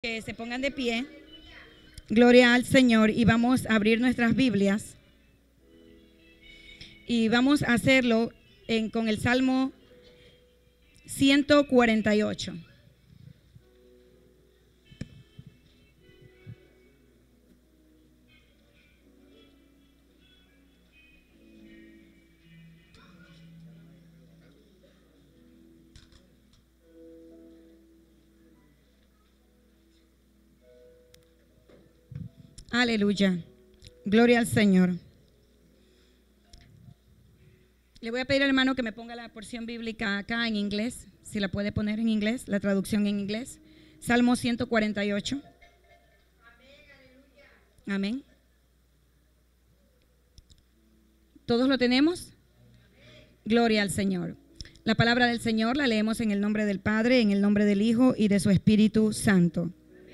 Que se pongan de pie. Gloria al Señor. Y vamos a abrir nuestras Biblias. Y vamos a hacerlo con el Salmo 148. Aleluya. Gloria al Señor. Le voy a pedir al hermano que me ponga la porción bíblica acá en inglés, si la puede poner en inglés, la traducción en inglés. Salmo 148. Amén. ¿Todos lo tenemos? Gloria al Señor. La palabra del Señor la leemos en el nombre del Padre, en el nombre del Hijo y de su Espíritu Santo.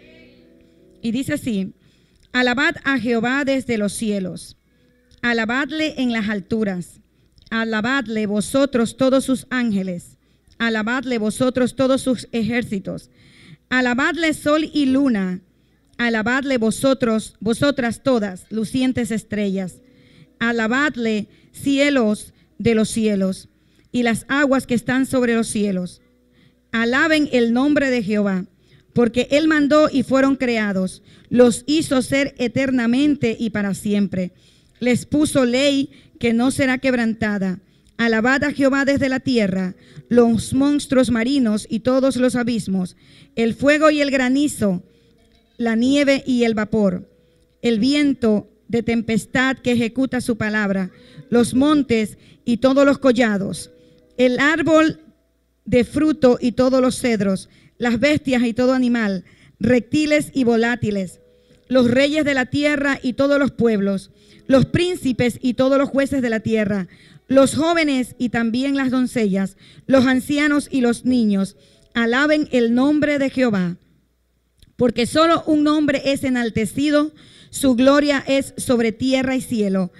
Y dice así: alabad a Jehová desde los cielos, alabadle en las alturas, alabadle vosotros todos sus ángeles, alabadle vosotros todos sus ejércitos, alabadle sol y luna, alabadle vosotras todas lucientes estrellas, alabadle cielos de los cielos y las aguas que están sobre los cielos. Alaben el nombre de Jehová, porque Él mandó y fueron creados, los hizo ser eternamente y para siempre. Les puso ley que no será quebrantada. Alabad a Jehová desde la tierra, los monstruos marinos y todos los abismos, el fuego y el granizo, la nieve y el vapor, el viento de tempestad que ejecuta su palabra, los montes y todos los collados, el árbol de fruto y todos los cedros, las bestias y todo animal, reptiles y volátiles, los reyes de la tierra y todos los pueblos, los príncipes y todos los jueces de la tierra, los jóvenes y también las doncellas, los ancianos y los niños, alaben el nombre de Jehová. Porque solo un nombre es enaltecido, su gloria es sobre tierra y cielo.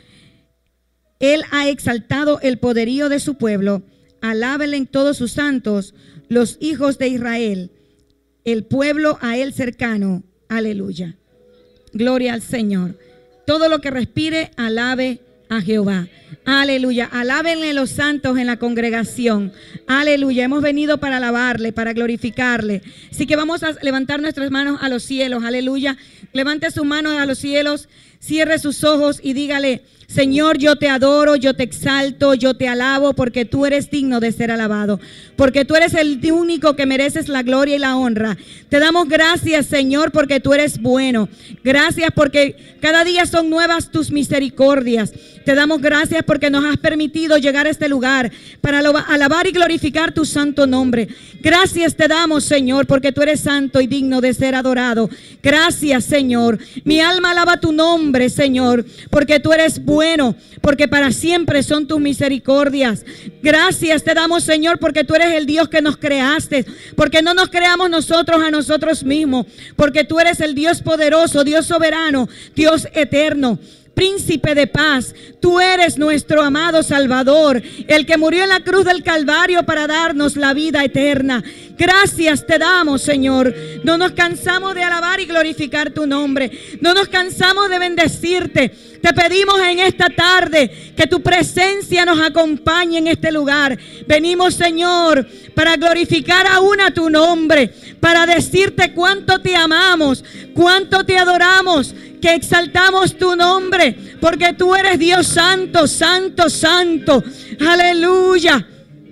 Él ha exaltado el poderío de su pueblo, alábenle todos sus santos, los hijos de Israel, el pueblo a él cercano. Aleluya. Gloria al Señor. Todo lo que respire, alabe a Jehová. Aleluya. Alábenle los santos en la congregación. Aleluya. Hemos venido para alabarle, para glorificarle. Así que vamos a levantar nuestras manos a los cielos. Aleluya. Levante sus manos a los cielos. Cierre sus ojos y dígale: Señor, yo te adoro, yo te exalto, yo te alabo, porque tú eres digno de ser alabado, porque tú eres el único que mereces la gloria y la honra. Te damos gracias, Señor, porque tú eres bueno. Gracias porque cada día son nuevas tus misericordias. Te damos gracias porque nos has permitido llegar a este lugar para alabar y glorificar tu santo nombre. Gracias te damos, Señor, porque tú eres santo y digno de ser adorado. Gracias, Señor. Mi alma alaba tu nombre, Señor, porque tú eres bueno, porque para siempre son tus misericordias. Gracias te damos, Señor, porque tú eres el Dios que nos creaste, porque no nos creamos nosotros a nosotros mismos, porque tú eres el Dios poderoso, Dios soberano, Dios eterno, Príncipe de paz. Tú eres nuestro amado Salvador, el que murió en la cruz del Calvario para darnos la vida eterna. Gracias te damos, Señor. No nos cansamos de alabar y glorificar tu nombre. No nos cansamos de bendecirte. Te pedimos en esta tarde que tu presencia nos acompañe en este lugar. Venimos, Señor, para glorificar aún a tu nombre, para decirte cuánto te amamos, cuánto te adoramos, que exaltamos tu nombre, porque tú eres Dios santo, santo, santo. Aleluya.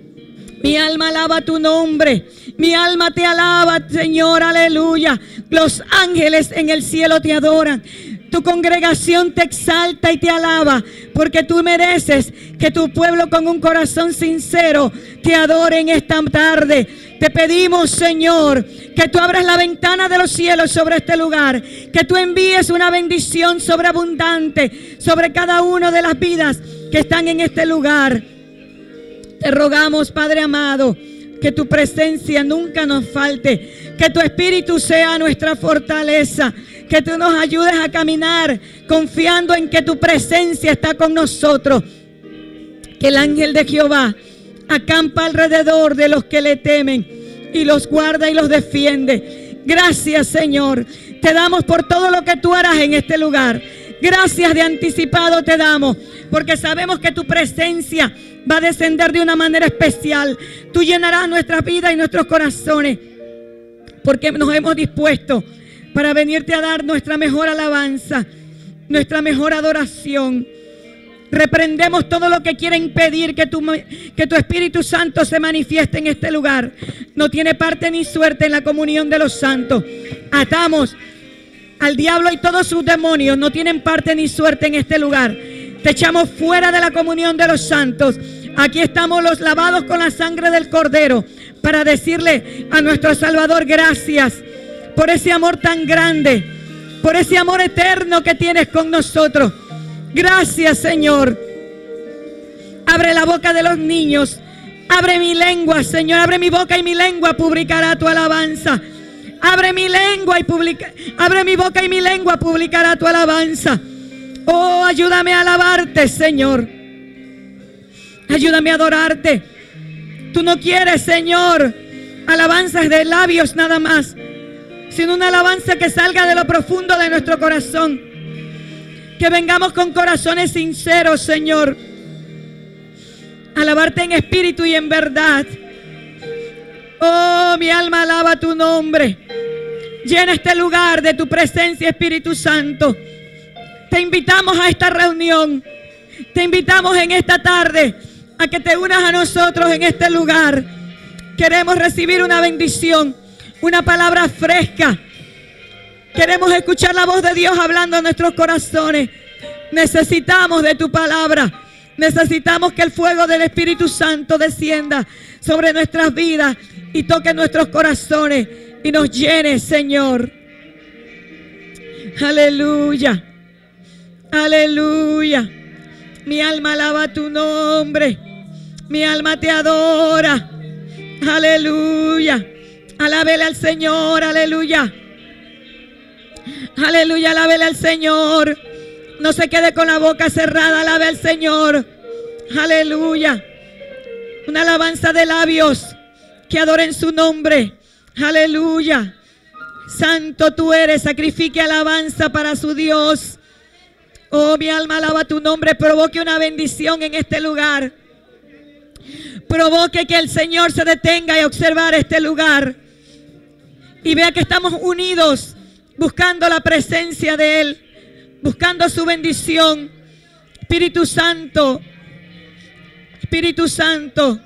Mi alma alaba tu nombre. Mi alma te alaba, Señor. Aleluya. Los ángeles en el cielo te adoran. Tu congregación te exalta y te alaba, porque tú mereces que tu pueblo con un corazón sincero te adore en esta tarde. Te pedimos, Señor, que tú abras la ventana de los cielos sobre este lugar, que tú envíes una bendición sobreabundante sobre cada una de las vidas que están en este lugar. Te rogamos, Padre amado, que tu presencia nunca nos falte, que tu espíritu sea nuestra fortaleza, que tú nos ayudes a caminar confiando en que tu presencia está con nosotros, que el ángel de Jehová acampa alrededor de los que le temen y los guarda y los defiende. Gracias, Señor. Te damos por todo lo que tú harás en este lugar. Gracias de anticipado te damos, porque sabemos que tu presencia va a descender de una manera especial. Tú llenarás nuestras vidas y nuestros corazones, porque nos hemos dispuesto para venirte a dar nuestra mejor alabanza, nuestra mejor adoración. Reprendemos todo lo que quiere impedir que tu Espíritu Santo se manifieste en este lugar. No tiene parte ni suerte en la comunión de los santos. Atamos al diablo y todos sus demonios. No tienen parte ni suerte en este lugar. Te echamos fuera de la comunión de los santos. Aquí estamos los lavados con la sangre del Cordero para decirle a nuestro Salvador gracias por ese amor tan grande, por ese amor eterno que tienes con nosotros. Gracias, Señor. Abre la boca de los niños. Abre mi lengua, Señor. Abre mi boca y mi lengua publicará tu alabanza. Abre mi lengua y abre mi boca y mi lengua publicará tu alabanza. Oh, ayúdame a alabarte, Señor. Ayúdame a adorarte. Tú no quieres, Señor, alabanzas de labios nada más, sino una alabanza que salga de lo profundo de nuestro corazón. Que vengamos con corazones sinceros, Señor. Alabarte en espíritu y en verdad. Oh, mi alma alaba tu nombre. Llena este lugar de tu presencia, Espíritu Santo. Te invitamos a esta reunión. Te invitamos en esta tarde a que te unas a nosotros en este lugar. Queremos recibir una bendición, una palabra fresca. Queremos escuchar la voz de Dios hablando a nuestros corazones. Necesitamos de tu palabra. Necesitamos que el fuego del Espíritu Santo descienda sobre nuestras vidas y toque nuestros corazones y nos llene, Señor. Aleluya. Aleluya. Mi alma alaba tu nombre. Mi alma te adora. Aleluya. Alábele al Señor. Aleluya. Aleluya, alábele al Señor. No se quede con la boca cerrada. Alabe al Señor. Aleluya. Una alabanza de labios que adoren su nombre. Aleluya. Santo tú eres. Sacrifique alabanza para su Dios. Oh, mi alma alaba tu nombre. Provoque una bendición en este lugar. Provoque que el Señor se detenga y observar este lugar y vea que estamos unidos buscando la presencia de Él, buscando su bendición. Espíritu Santo, Espíritu Santo,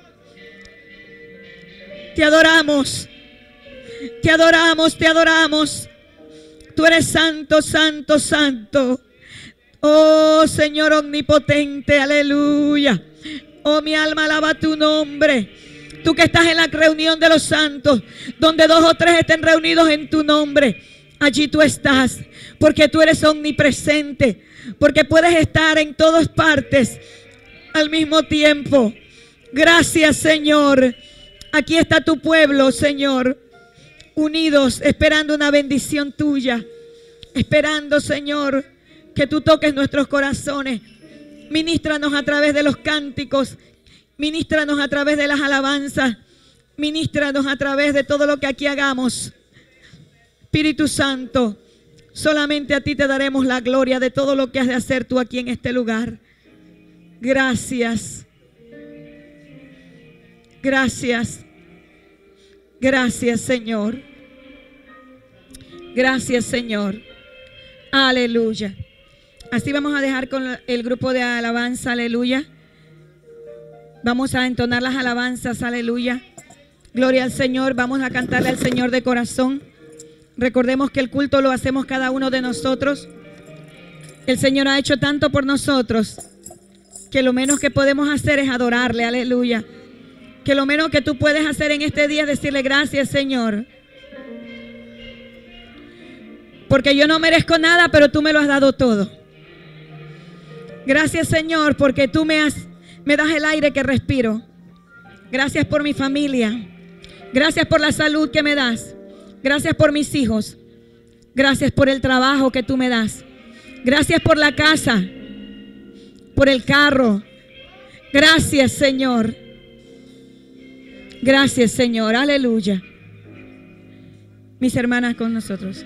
te adoramos, te adoramos, te adoramos. Tú eres santo, santo, santo. Oh, Señor omnipotente, aleluya. Oh, mi alma alaba tu nombre. Tú que estás en la reunión de los santos, donde 2 o 3 estén reunidos en tu nombre, allí tú estás, porque tú eres omnipresente, porque puedes estar en todas partes al mismo tiempo. Gracias, Señor. Aquí está tu pueblo, Señor, unidos, esperando una bendición tuya, esperando, Señor, que tú toques nuestros corazones. Ministranos a través de los cánticos, ministranos a través de las alabanzas, ministranos a través de todo lo que aquí hagamos. Espíritu Santo, solamente a ti te daremos la gloria de todo lo que has de hacer tú aquí en este lugar. Gracias. Gracias. Gracias, Señor. Gracias, Señor. Aleluya. Así vamos a dejar con el grupo de alabanza, aleluya. Vamos a entonar las alabanzas, aleluya. Gloria al Señor, vamos a cantarle al Señor de corazón. Recordemos que el culto lo hacemos cada uno de nosotros. El Señor ha hecho tanto por nosotros que lo menos que podemos hacer es adorarle, aleluya. Que lo menos que tú puedes hacer en este día es decirle gracias, Señor. Porque yo no merezco nada, pero tú me lo has dado todo. Gracias, Señor, porque tú me das el aire que respiro. Gracias por mi familia. Gracias por la salud que me das. Gracias por mis hijos. Gracias por el trabajo que tú me das. Gracias por la casa, por el carro. Gracias, Señor. Gracias, Señor. Aleluya. mis hermanas con nosotros.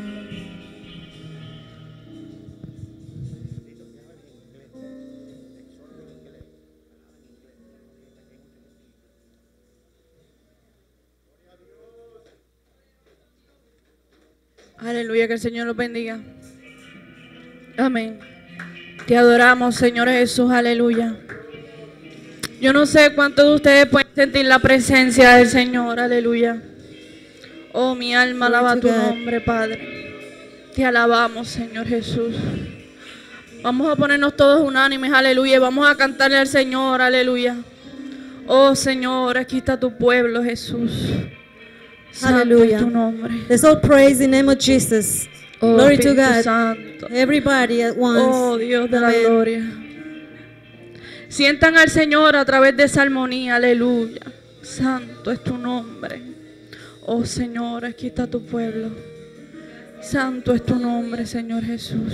Aleluya, que el Señor los bendiga. Amén. Te adoramos, Señor Jesús, aleluya. Yo no sé cuántos de ustedes pueden sentir la presencia del Señor, aleluya. Oh, mi alma alaba tu nombre, Padre. Te alabamos, Señor Jesús. Vamos a ponernos todos unánimes, aleluya, y vamos a cantarle al Señor, aleluya. Oh, Señor, aquí está tu pueblo, Jesús. Santo es tu nombre. Let's all praise the name of Jesus. Oh, Glory to Espíritu God. Santo. Everybody at once. Oh, Dios de la Amen. gloria. Sientan al Señor a través de esa armonía, aleluya. Santo es tu nombre. Oh, Señor, aquí está tu pueblo. Santo es tu nombre, Señor Jesús.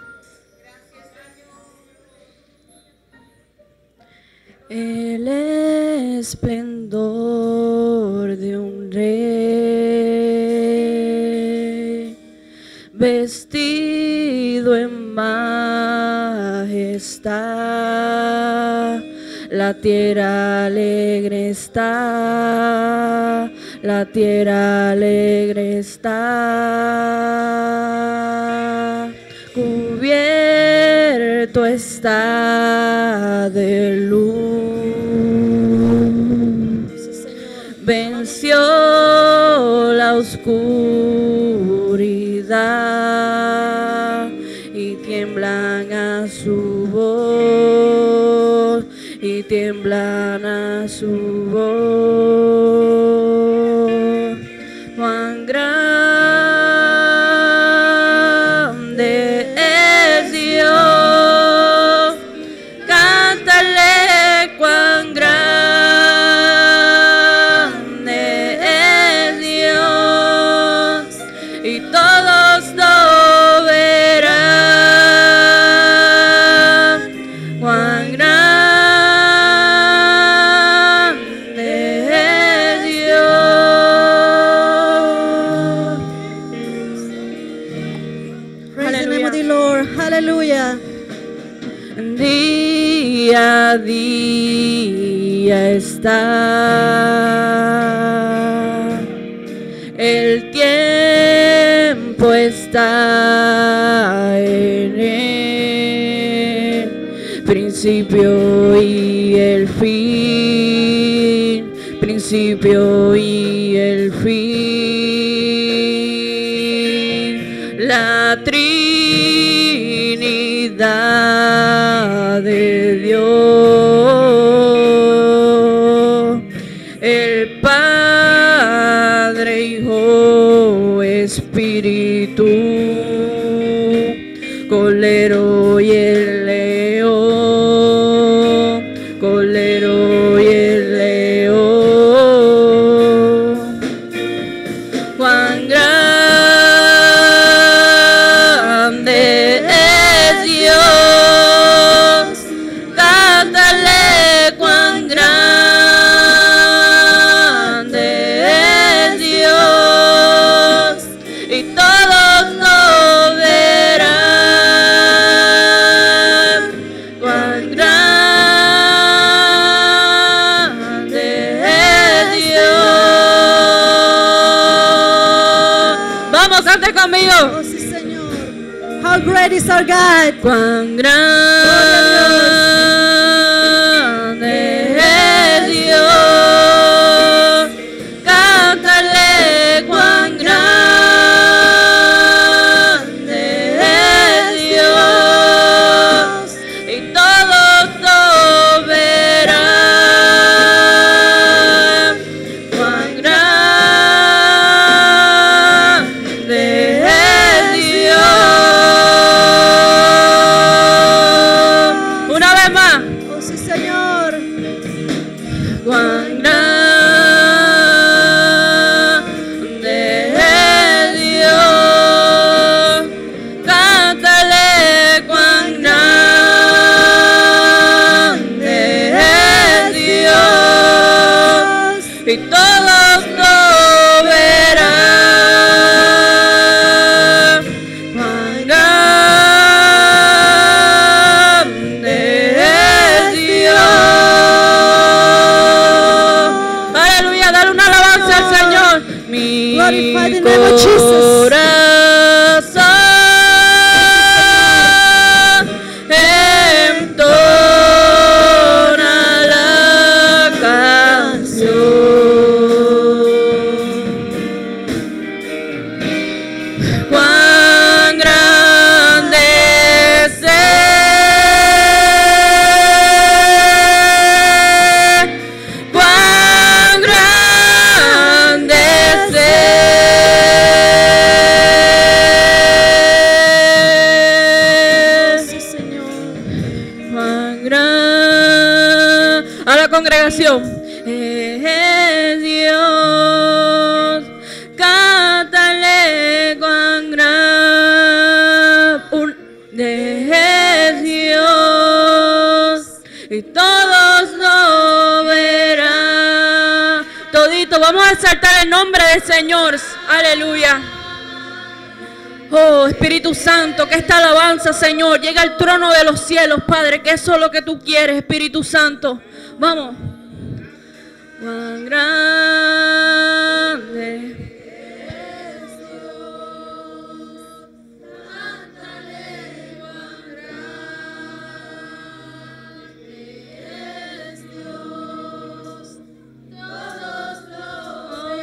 El esplendor de un rey, vestido en majestad, la tierra alegre está, la tierra alegre está, cubierto está de luz. Venció la oscuridad y tiemblan a su voz, y tiemblan a su voz. Cuán grande es Dios, cántale cuán grande es Dios, y todos lo verán. Cuán grande es Dios. Praise the name of the Lord. Hallelujah. Día a día está, el tiempo está en él, principio y el fin, principio y el fin, la Trinidad de Dios, el Padre, Hijo, Espíritu, Cordero y el león, Cordero y el león. Cuán grande es Dios, cántale cuán grande es Dios, y todos lo verán. Cuán grande es Dios. Vamos, cante conmigo. Oh, sí, Señor. How great is our God. Cuán grande es Dios, cántale cuán grande es Dios, y todos lo verán. Cuán grande es Dios. Una vez cuán grande es Él. Cuán grande es Él. Sí, Señor. Cuán gran... A la congregación. Es Dios. Cántale cuán gran es Dios. Y todos lo verán. Todito, vamos a exaltar el nombre del Señor. Aleluya. Oh, Espíritu Santo, que esta alabanza, Señor, llegue al trono de los cielos, Padre, que eso es lo que tú quieres, Espíritu Santo. Vamos. Cuán grande es Dios. Cántale cuán grande es Dios. Todos lo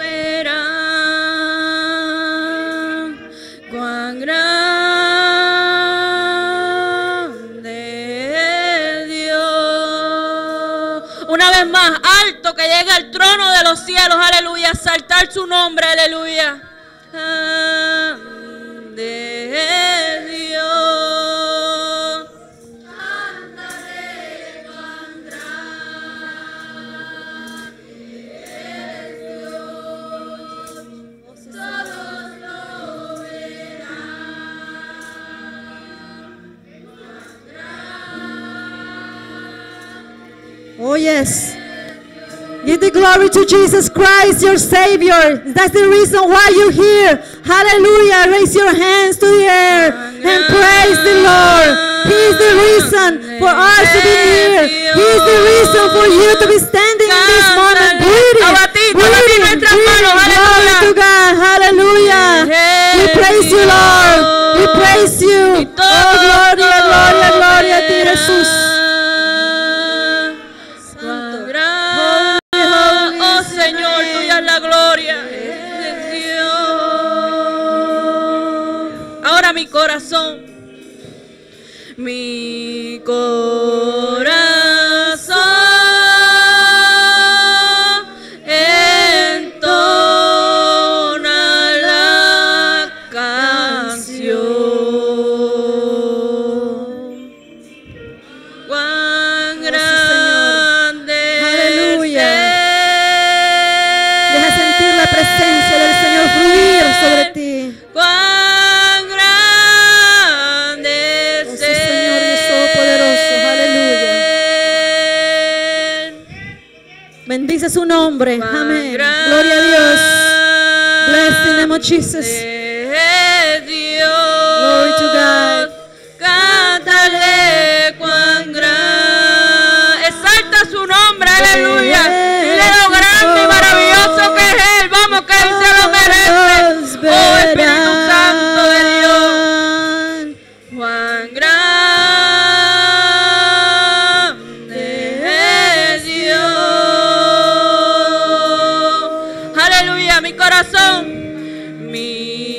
verán. Cuán grande es Dios. Una vez más, alto, que llegue al trono de los cielos, aleluya, saltar su nombre, aleluya. Grande es Dios. Cántale cuán grande es Dios. Todos lo Oh, yes. Give the glory to Jesus Christ, your Savior. That's the reason why you're here. Hallelujah. Raise your hands to the air and praise the Lord. He is the reason for us to be here. He is the reason for you to be standing in this moment, breathing. Breathing. Glory to God. Hallelujah. We praise you, Lord. We praise you. Oh, gloria, gloria, gloria a ti, Jesús. Oh Señor, tuya es la gloria de Dios. Ahora mi corazón entona la canción. Cuán grande Aleluya. es Deja sentir la presencia del Señor fluir sobre ti. cuán grande es Oh, sí, Señor, Dios Todopoderoso. Aleluya. Bendice su nombre. Amén. Gloria a Dios. Bless the name of Jesus. Glory to God. Cántale cuán gran. Exalta su nombre, aleluya. Dile lo grande y maravilloso que es Él. Vamos, que Él se lo merece. Oh, Espíritu Santo de Dios. Cuán grande es Dios. Aleluya, mi corazón. Mi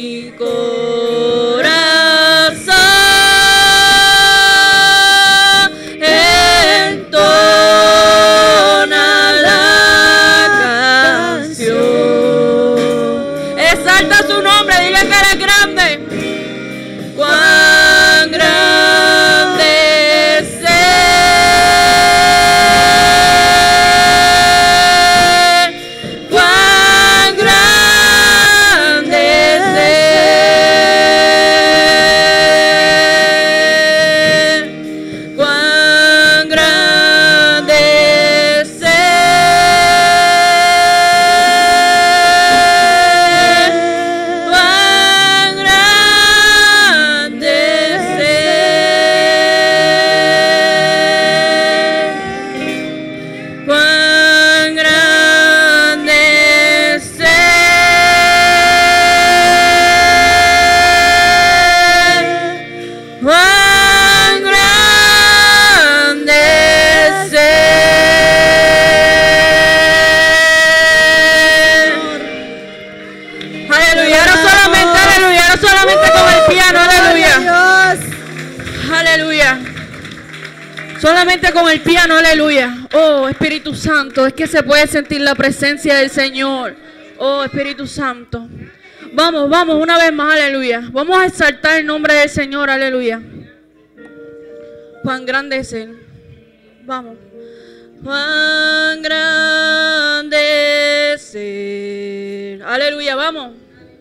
Solamente con el piano, aleluya. Oh, Espíritu Santo, es que se puede sentir la presencia del Señor. Oh, Espíritu Santo. Vamos, vamos, una vez más, aleluya. Vamos a exaltar el nombre del Señor, aleluya. Cuán grande es Él. Vamos. Cuán grande es Él. Aleluya, vamos.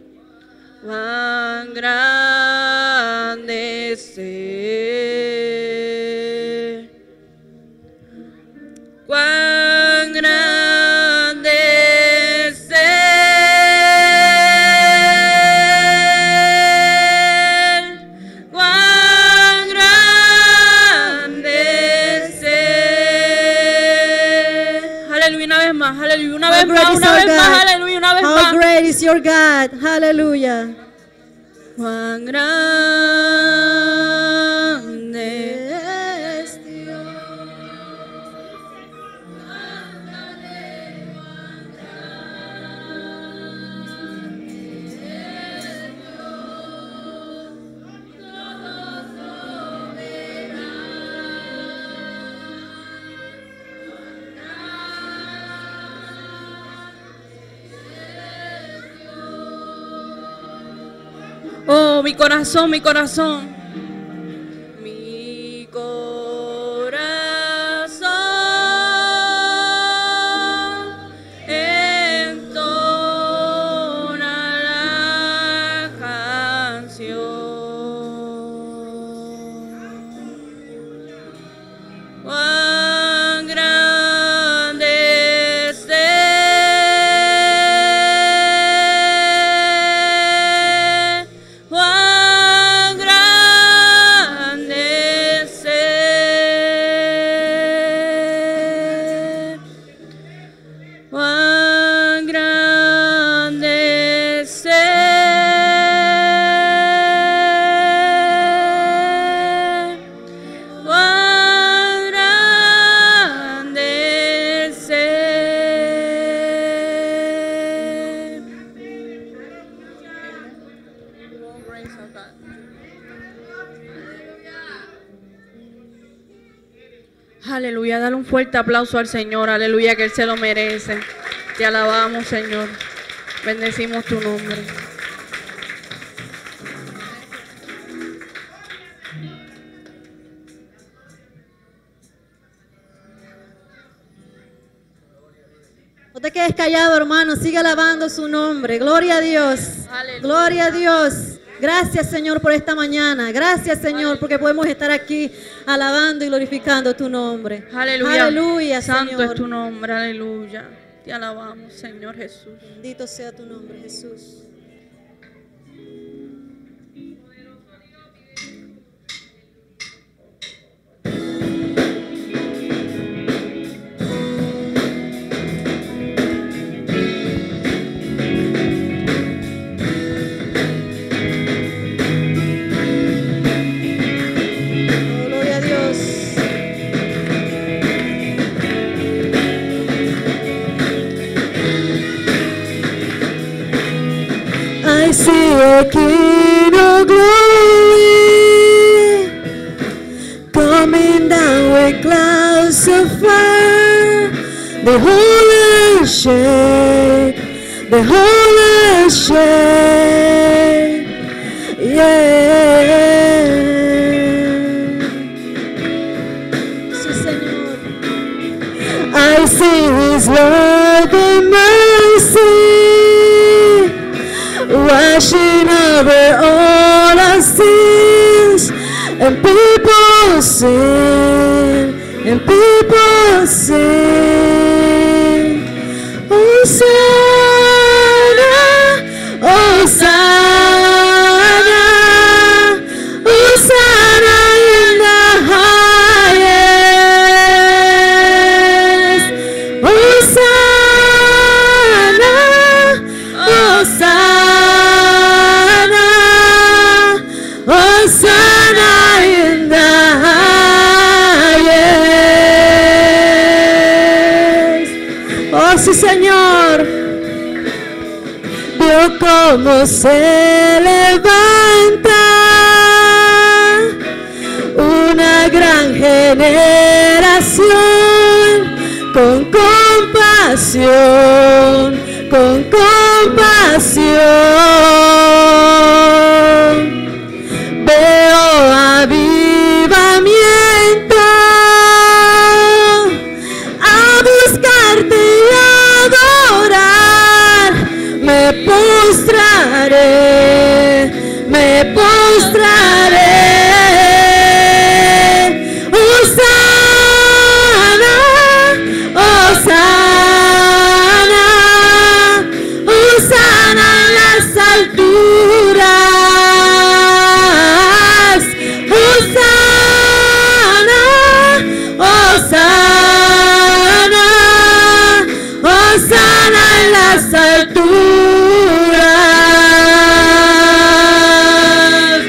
Cuán grande es Él. Cuán grande es Él. Cuán grande es Él. Aleluya, una vez más, aleluya, una vez más, una vez más, aleluya, una vez más. How great is your God. Hallelujah. Cuán grande es Dios. Oh, mi corazón, mi corazón. Mi corazón entona la canción. Cuán grande es Él. Cuán grande es Él. Cuán grande es Él. Cuán grande es Él. Aleluya, dale un fuerte aplauso al Señor, aleluya, que Él se lo merece. Te alabamos, Señor. Bendecimos tu nombre. No te quedes callado, hermano. Sigue alabando su nombre. Gloria a Dios. Aleluya. Gloria a Dios. Gracias, Señor, por esta mañana. Gracias, Señor, porque podemos estar aquí alabando y glorificando tu nombre. Aleluya. Aleluya, Santo Señor. es tu nombre, aleluya. Te alabamos, Señor Jesús. Bendito sea tu nombre, Jesús. Gloria a Dios. I see a King of glory coming down with clouds of fire. The whole earth shake, the whole earth shake, yeah. Sí, Señor. I see His love and mercy washing over all our sins, and people sing, and people sing, Hosanna, Hosanna, Hosanna in the highest, Hosanna, Hosanna, Hosanna in the highest. Oh, sí, Señor. Veo cómo se levanta una gran generación con compasión, con compasión. Veo avivamiento, a buscarte y adorar. Me postraré, me postraré. Hosana, Hosana, Hosana en las alturas. Hosana, Hosana, Hosana en las alturas.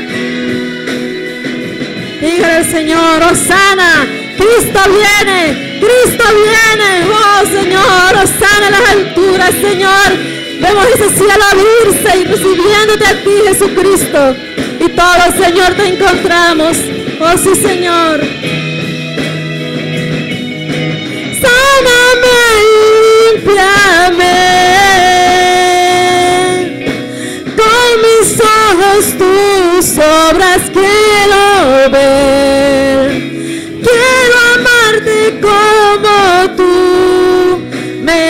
Dígale al Señor, Hosana, Cristo viene, Cristo viene. Oh Señor, Hosana en las alturas, Señor. Vemos ese cielo abrirse y recibiéndote a ti, Jesucristo. Y todos, Señor, te encontramos. Oh sí, Señor. Sáname, límpiame. Con mis ojos tus obras quiero ver. Quiero amarte como tú me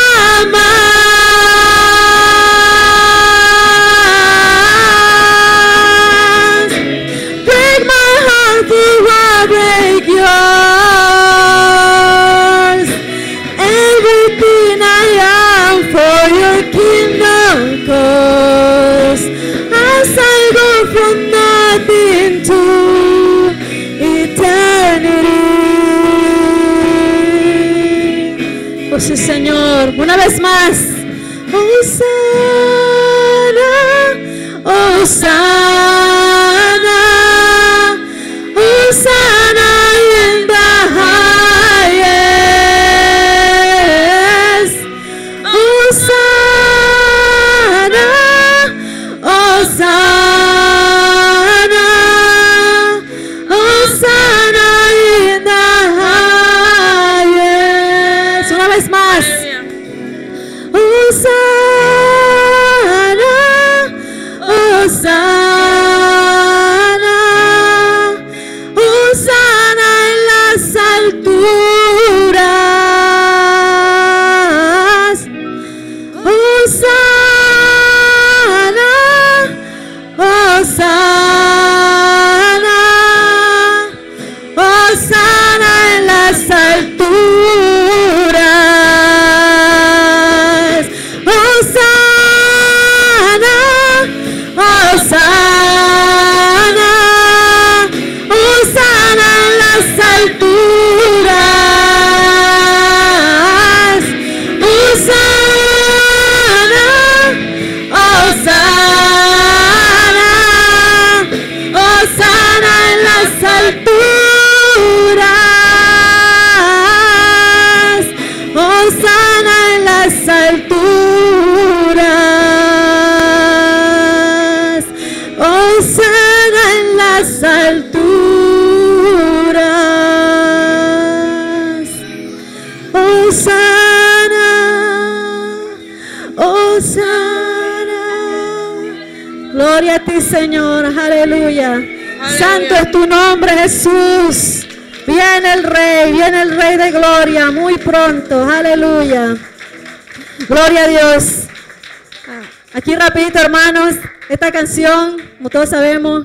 amas. Break my heart before I break yours. Everything I am for your kingdom cause. As I go from nothing to eternity. Oh sí, Señor, una vez más. Hosana, Hosana, Hosana in the highest. Hosana, Hosana, Hosana in the highest. Una vez más. Hosana, Hosana, Hosana en las alturas. Hosana, Hosana, Hosana en las alturas. Hosana, Hosana, Hosana en las alturas. Hosana, Hosana, Hosana en las alturas. Hosana en las alturas. Hosana en las alturas. Hosana, Hosana. Gloria a ti, Señor. Aleluya. Santo es tu nombre, Jesús. Viene el Rey de gloria muy pronto. Aleluya. Gloria a Dios. Aquí rapidito, hermanos, esta canción, como todos sabemos,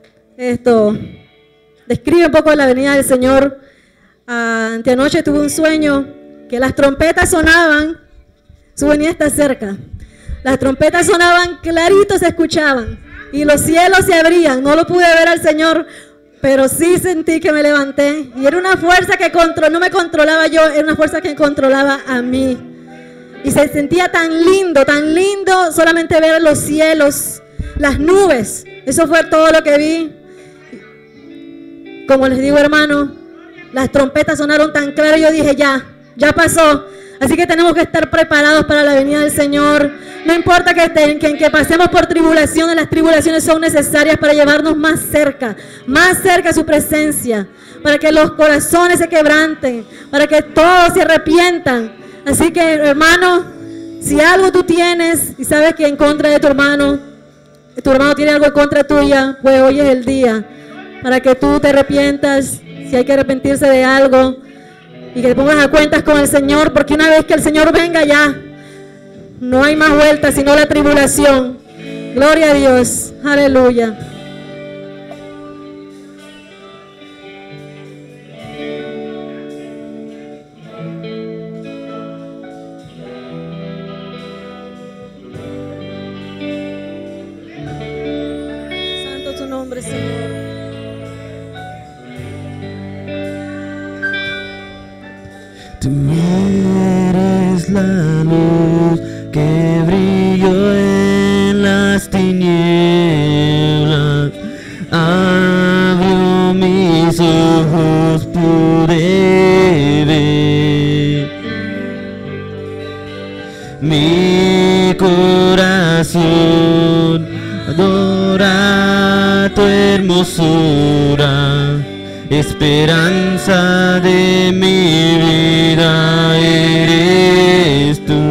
describe un poco la venida del Señor. Anteanoche tuve un sueño que las trompetas sonaban, su venida está cerca. Las trompetas sonaban clarito, se escuchaban y los cielos se abrían. No lo pude ver al Señor, pero sí sentí que me levanté y era una fuerza que no me controlaba yo, era una fuerza que controlaba a mí. Y se sentía tan lindo solamente ver los cielos, las nubes. Eso fue todo lo que vi. Como les digo, hermano, las trompetas sonaron tan claro, yo dije ya pasó. Así que tenemos que estar preparados para la venida del Señor. No importa que pasemos por tribulaciones, las tribulaciones son necesarias para llevarnos más cerca a su presencia, para que los corazones se quebranten, para que todos se arrepientan. Así que, hermano, si algo tú tienes y sabes que en contra de tu hermano tiene algo en contra tuya, pues hoy es el día para que tú te arrepientas, si hay que arrepentirse de algo, y que te pongas a cuentas con el Señor, porque una vez que el Señor venga ya, no hay más vuelta sino la tribulación. Gloria a Dios, aleluya. Santo tu nombre, Señor. Tú eres la luz que brilló en las tinieblas, abrió mis ojos, pude ver. Mi corazón adora tu hermosura, esperanza de mi vida eres tú.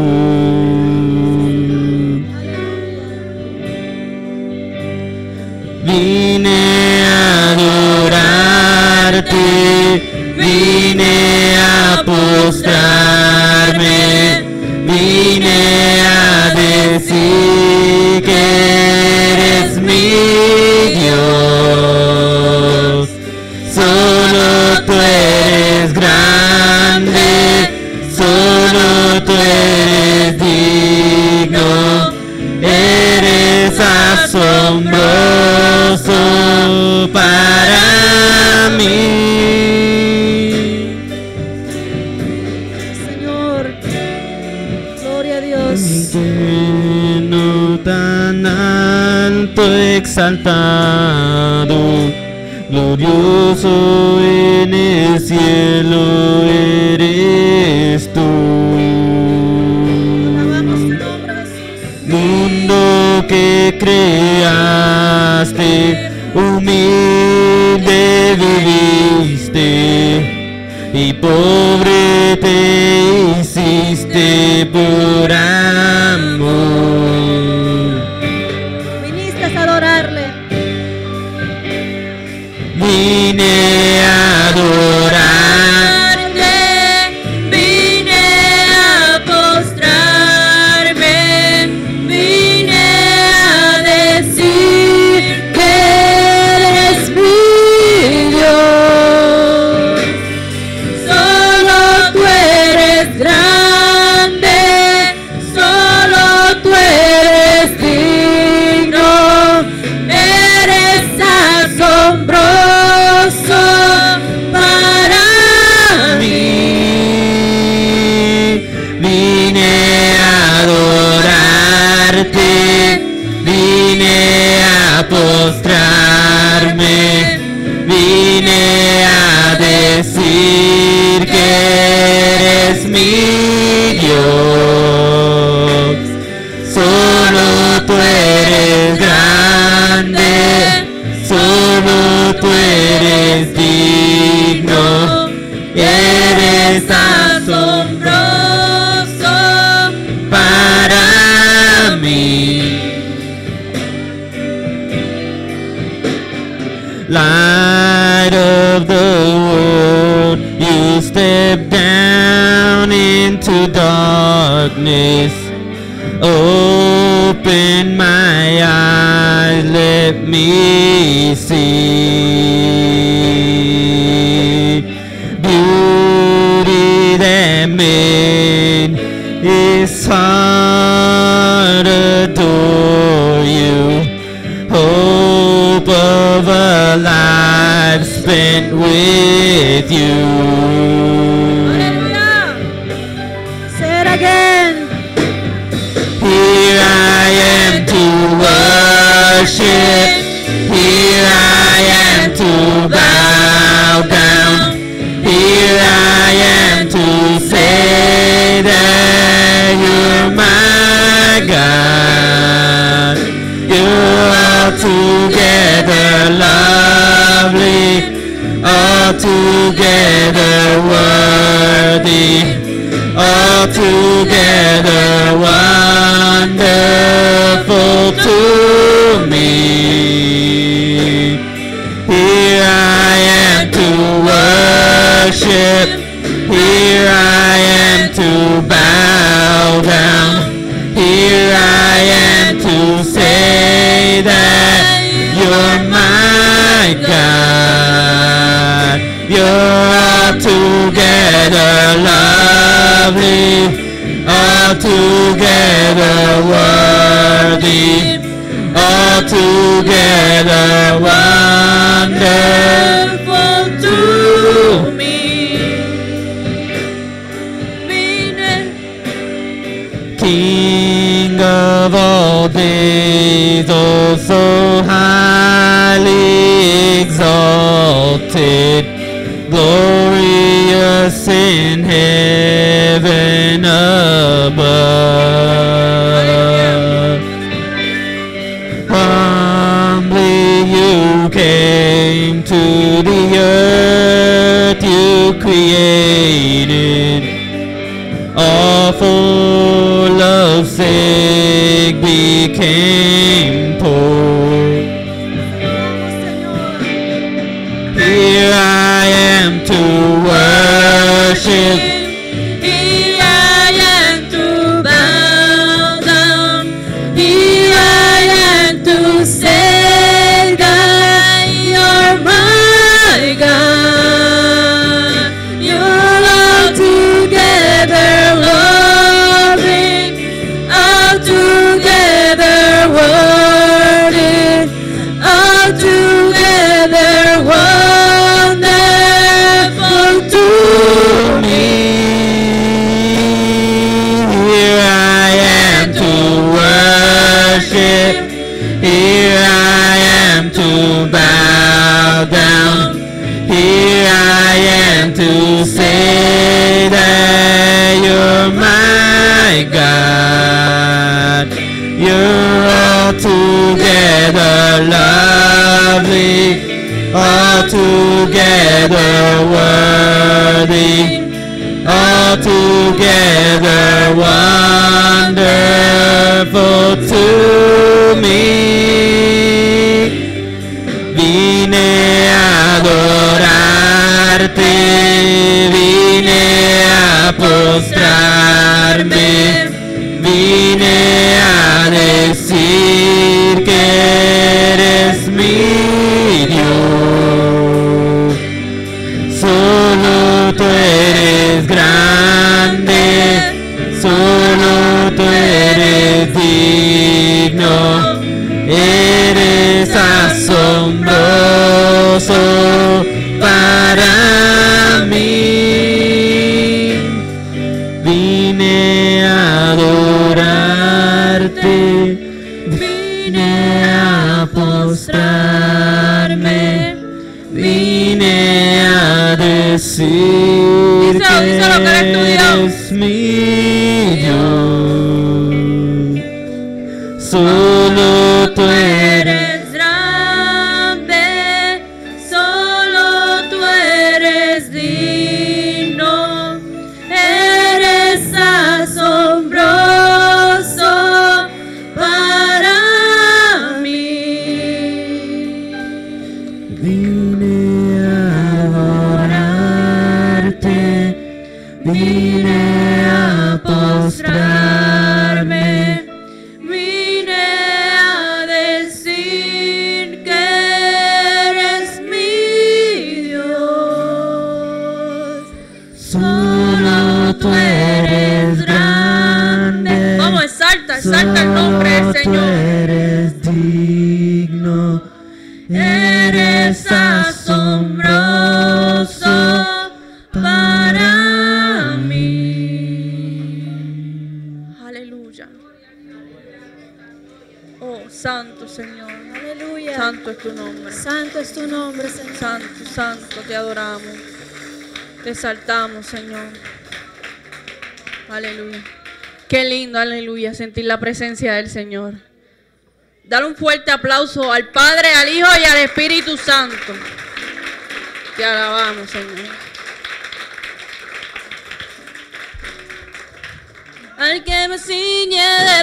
Vine a adorarte, vine a postrarme, vine a decir que eres mi Dios. Solo tú eres grande, solo tú eres digno, eres asombroso para mí. Señor, gloria a Dios. Lleno tan alto, exaltado, glorioso en el cielo eres tú. Alabamos tu nombre, Jesús. Mundo que creaste, humilde viviste, y pobre te hiciste por amor. Viniste a adorarle. Vine a adorarte, vine a postrarme, vine a decir que eres mi Dios. Solo tú eres grande, solo tú eres digno, eres asombroso para mí. Vine a adorarte, vine a postrarme, vine a decir que eres mi Dios. Solo tú eres grande, solo tú eres digno, eres asombroso para mí. Light of the world, you step down into darkness. Open my eyes, let me see beauty that made his heart adore you. Hope of a life spent with you. Hallelujah. Say it again. Here I am to worship, here I am to bow down, here I am to say that altogether worthy, altogether wonderful to me. Here I am to worship, here I am to bow down, here I am to say that you're my God. You're altogether lovely, altogether worthy, altogether wonderful to me. King of all days, oh so highly exalted, glorious in heaven above. Humbly you came to the earth you created, all for love's sake became poor. Here I am to worship, Here I am to bow down, here I am to say that you're my God. You're altogether loving, altogether worthy, altogether wonderful to me. here I am to worship, here I am to bow down, here I am to say that you're my God. You're altogether lovely, altogether worthy, altogether wonderful to me. Vine a adorarte, vine a postrarme, vine a decir que eres mi Dios. Solo tú eres grande, solo tú eres digno, eres asombroso para mí. Vine a adorarte, vine a postrarme, vine a decir que eres mi Dios. Solo tú eres grande, solo tú eres digno, eres asombroso para mí. Vine a adorarte, vine a postrarme, Vine a decir que eres mi Dios. solo tú eres grande. Vamos, exalta el nombre del Solo tú Señor. eres digno, eres asombroso para mí. Aleluya. Oh, santo Señor. Aleluya. Santo es tu nombre. Santo es tu nombre, Señor. Santo, santo, te adoramos. Te exaltamos, Señor. Aleluya. Qué lindo, aleluya, sentir la presencia del Señor. Dale un fuerte aplauso al Padre, al Hijo y al Espíritu Santo. Te alabamos, Señor. Al que me ciñe de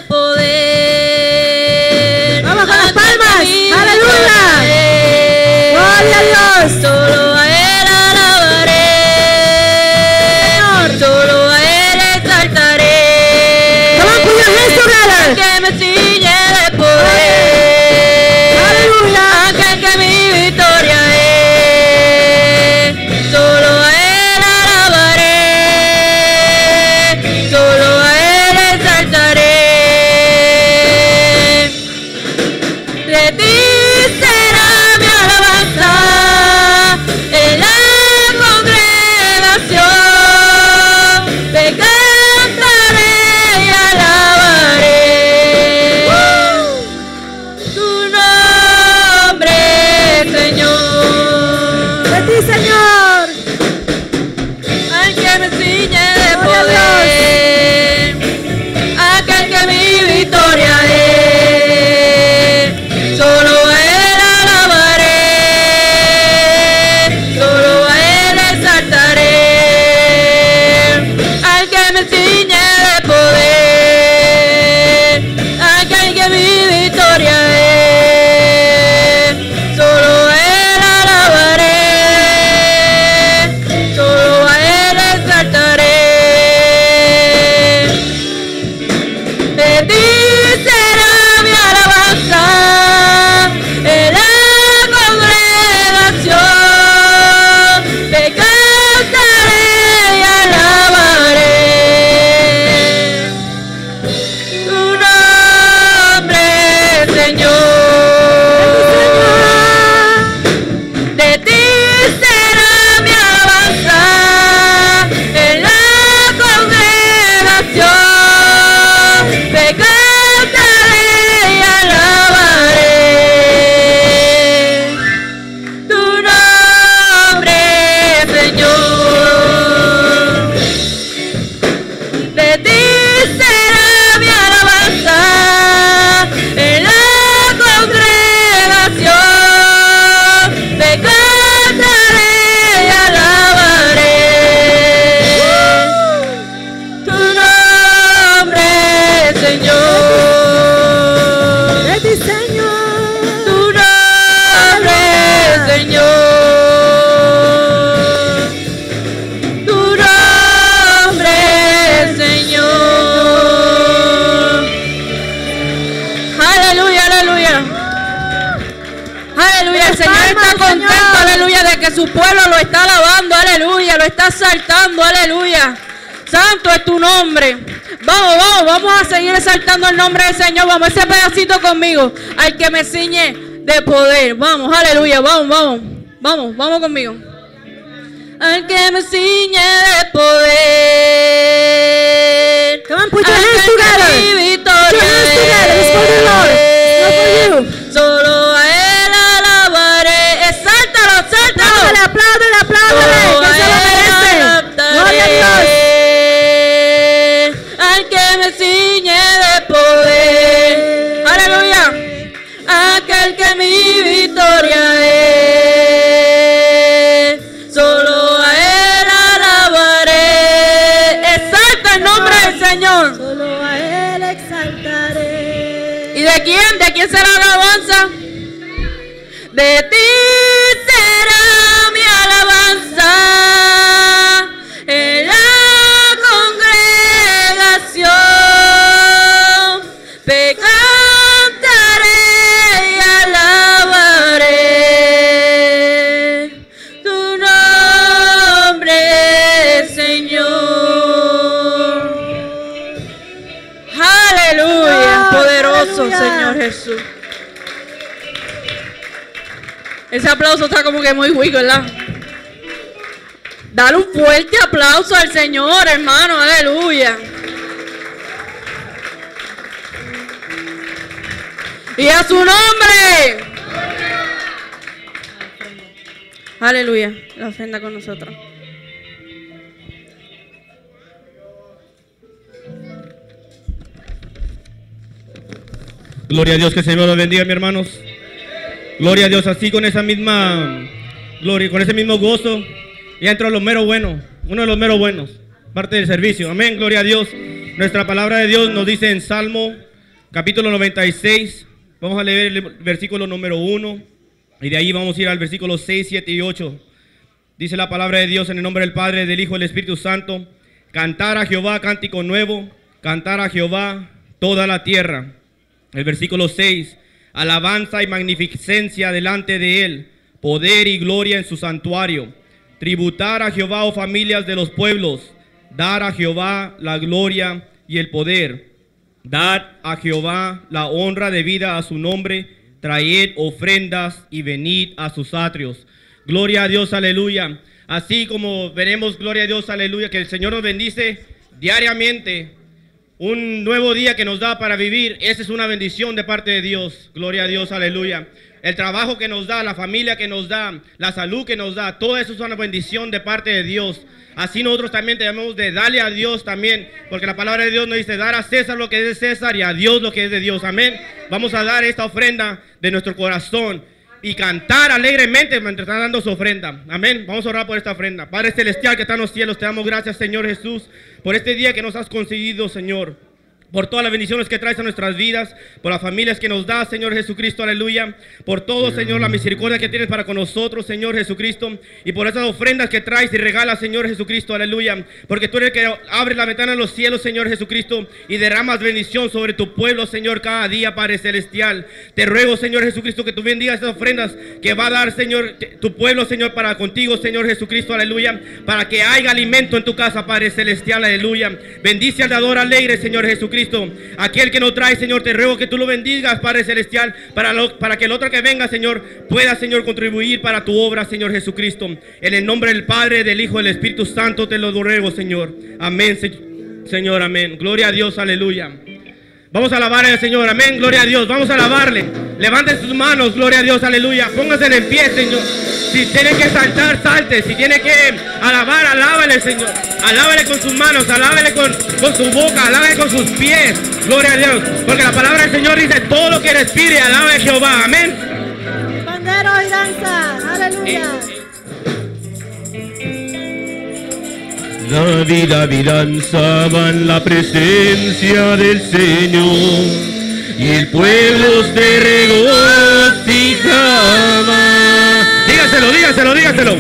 poder. Vamos con las palmas. Aleluya. Gloria a Dios. Solo a Él alabaré. Señor. Solo a Él exaltaré. Come on, put your hands together. Al que me ciñe de poder. Aleluya. Aquel que mi victoria es. Solo a Él alabaré. Solo a Él exaltaré. De ti será mi alabanza en la congregación. Te cantaré y alabaré tu nombre, Señor. De ti, Señor. Al que me ciñe de Gloria a poder, aquel que mi victoria es. Solo a Él alabaré, solo a Él exaltaré. Al que me ciñe de poder, aquel que mi victoria es. Solo a Él alabaré, solo a Él exaltaré. De ti será mi alabanza en la congregación. Te cantaré y alabaré tu nombre, Señor. De ti será mi alabanza en la congregación. Te cantaré y alabaré tu nombre, Señor. De ti será mi alabanza en la congregación. Te cantaré y alabaré tu nombre, Señor. De ti, Señor. Tu nombre, Señor. Tu nombre, Señor. Aleluya, aleluya. Aleluya, el Señor está contento, aleluya, de que su pueblo lo está alabando, aleluya, lo está exaltando, aleluya. Santo es tu nombre. Vamos a seguir exaltando el nombre del Señor. Vamos, ese pedacito conmigo. Al que me ciñe de poder. Vamos, aleluya, vamos conmigo. Al que me ciñe de poder. Come on, put your Al hands que together. mi victoria Put your hands together. It's for the Lord. It's not for you. Solo a Él alabaré. Exáltalo, exáltalo. Apláudale, apláudale. Que se lo merece. Gloria a Dios. Al que me ciñe de poder. Aleluya. Aquel que mi victoria es. Solo a Él alabaré. Exalta el nombre del Señor. Solo a Él exaltaré. ¿Y de quién? ¿De quién será la alabanza? De ti será mi alabanza en la congregación. Te cantaré y alabaré tu nombre, Señor. Aleluya, poderoso Señor Jesús. Ese aplauso está como que muy weak, ¿verdad? Dale un fuerte aplauso al Señor, hermano, aleluya. Y a su nombre. Aleluya, la ofrenda con nosotros. Gloria a Dios, que el Señor los bendiga, mis hermanos. Gloria a Dios, así con esa misma Gloria, con ese mismo gozo. Y entra lo mero bueno, uno de los meros buenos, parte del servicio. Amén, gloria a Dios. Nuestra palabra de Dios nos dice en Salmo, capítulo 96. Vamos a leer el versículo número 1. Y de ahí vamos a ir al versículo 6, 7 y 8. Dice la palabra de Dios en el nombre del Padre, del Hijo y del Espíritu Santo. Cantar a Jehová cántico nuevo, cantar a Jehová toda la tierra. El versículo 6. Alabanza y magnificencia delante de él, poder y gloria en su santuario. Tributar a Jehová, oh familias de los pueblos, dar a Jehová la gloria y el poder. Dar a Jehová la honra debida a su nombre, traed ofrendas y venid a sus atrios. Gloria a Dios, aleluya. Así como veremos, gloria a Dios, aleluya, que el Señor nos bendice diariamente. Un nuevo día que nos da para vivir, esa es una bendición de parte de Dios. Gloria a Dios, aleluya. El trabajo que nos da, la familia que nos da, la salud que nos da, todo eso es una bendición de parte de Dios. Así nosotros también debemos de darle a Dios también, porque la palabra de Dios nos dice dar a César lo que es de César y a Dios lo que es de Dios. Amén. Vamos a dar esta ofrenda de nuestro corazón y cantar alegremente mientras están dando su ofrenda. Amén. Vamos a orar por esta ofrenda. Padre celestial que está en los cielos, te damos gracias, Señor Jesús, por este día que nos has concedido, Señor. Por todas las bendiciones que traes a nuestras vidas, por las familias que nos das, Señor Jesucristo, aleluya. Por todo, Señor, la misericordia que tienes para con nosotros, Señor Jesucristo. Y por esas ofrendas que traes y regalas, Señor Jesucristo, aleluya. Porque tú eres el que abre la ventana de los cielos, Señor Jesucristo, y derramas bendición sobre tu pueblo, Señor, cada día, Padre celestial. Te ruego, Señor Jesucristo, que tú bendigas esas ofrendas que va a dar, Señor, tu pueblo, Señor, para contigo, Señor Jesucristo, aleluya. Para que haya alimento en tu casa, Padre celestial, aleluya. Bendice al dador alegre, Señor Jesucristo. Aquel que no trae, Señor, te ruego que tú lo bendigas, Padre celestial, para que el otro que venga, Señor, pueda, Señor, contribuir para tu obra, Señor Jesucristo. En el nombre del Padre, del Hijo y del Espíritu Santo te lo ruego, Señor. Amén, Señor, amén. Gloria a Dios, aleluya. Vamos a alabar al Señor, amén, gloria a Dios. Vamos a alabarle. Levanten sus manos, gloria a Dios, aleluya. Pónganse en pie, Señor. Si tiene que saltar, salte. Si tiene que alabar, alábale, Señor. Alábale con sus manos, alábale con su boca, alábale con sus pies. Gloria a Dios. Porque la palabra del Señor dice, todo lo que respire, alabe a Jehová. Amén. Pandero y danza. Aleluya. David danzaba en la presencia del Señor y el pueblo se regocijaba. Dígaselo.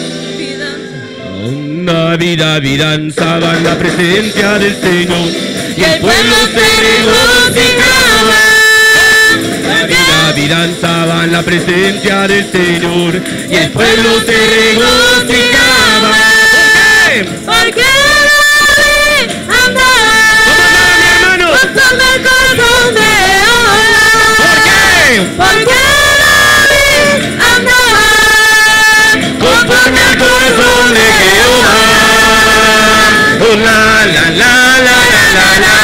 David danzaba en la presencia del Señor y el pueblo se regocijaba. David danzaba en la presencia del Señor y el pueblo se regocijaba. Porque David andaba conforme al corazón de Jehová. Porque David andaba conforme al corazón de Jehová. Oh, la, la, la, la, la, la, la.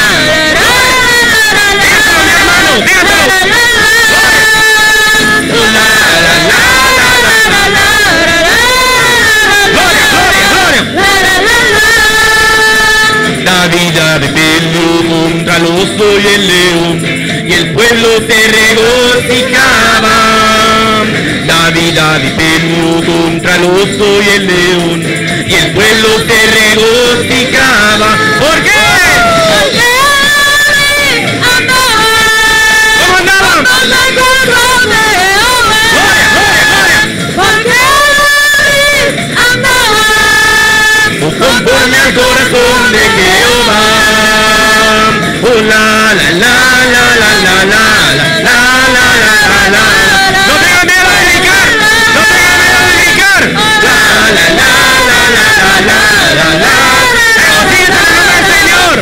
David peleó contra el oso y el león y el pueblo se regocijaba. David peleó contra el oso y el león y el pueblo se regocijaba. ¿Por qué? Porque David andaba. ¿Cómo andaban? Conforme al corazón de Jehová. Porque David andaba conforme al corazón de Jehová. Oh, la, la, la, la, la, la, la, la, la, la, la. No tengan miedo de brincar. No tengan miedo de brincar. La, la, la, la, la, la, la, la, la. Regocíjense en el nombre del Señor.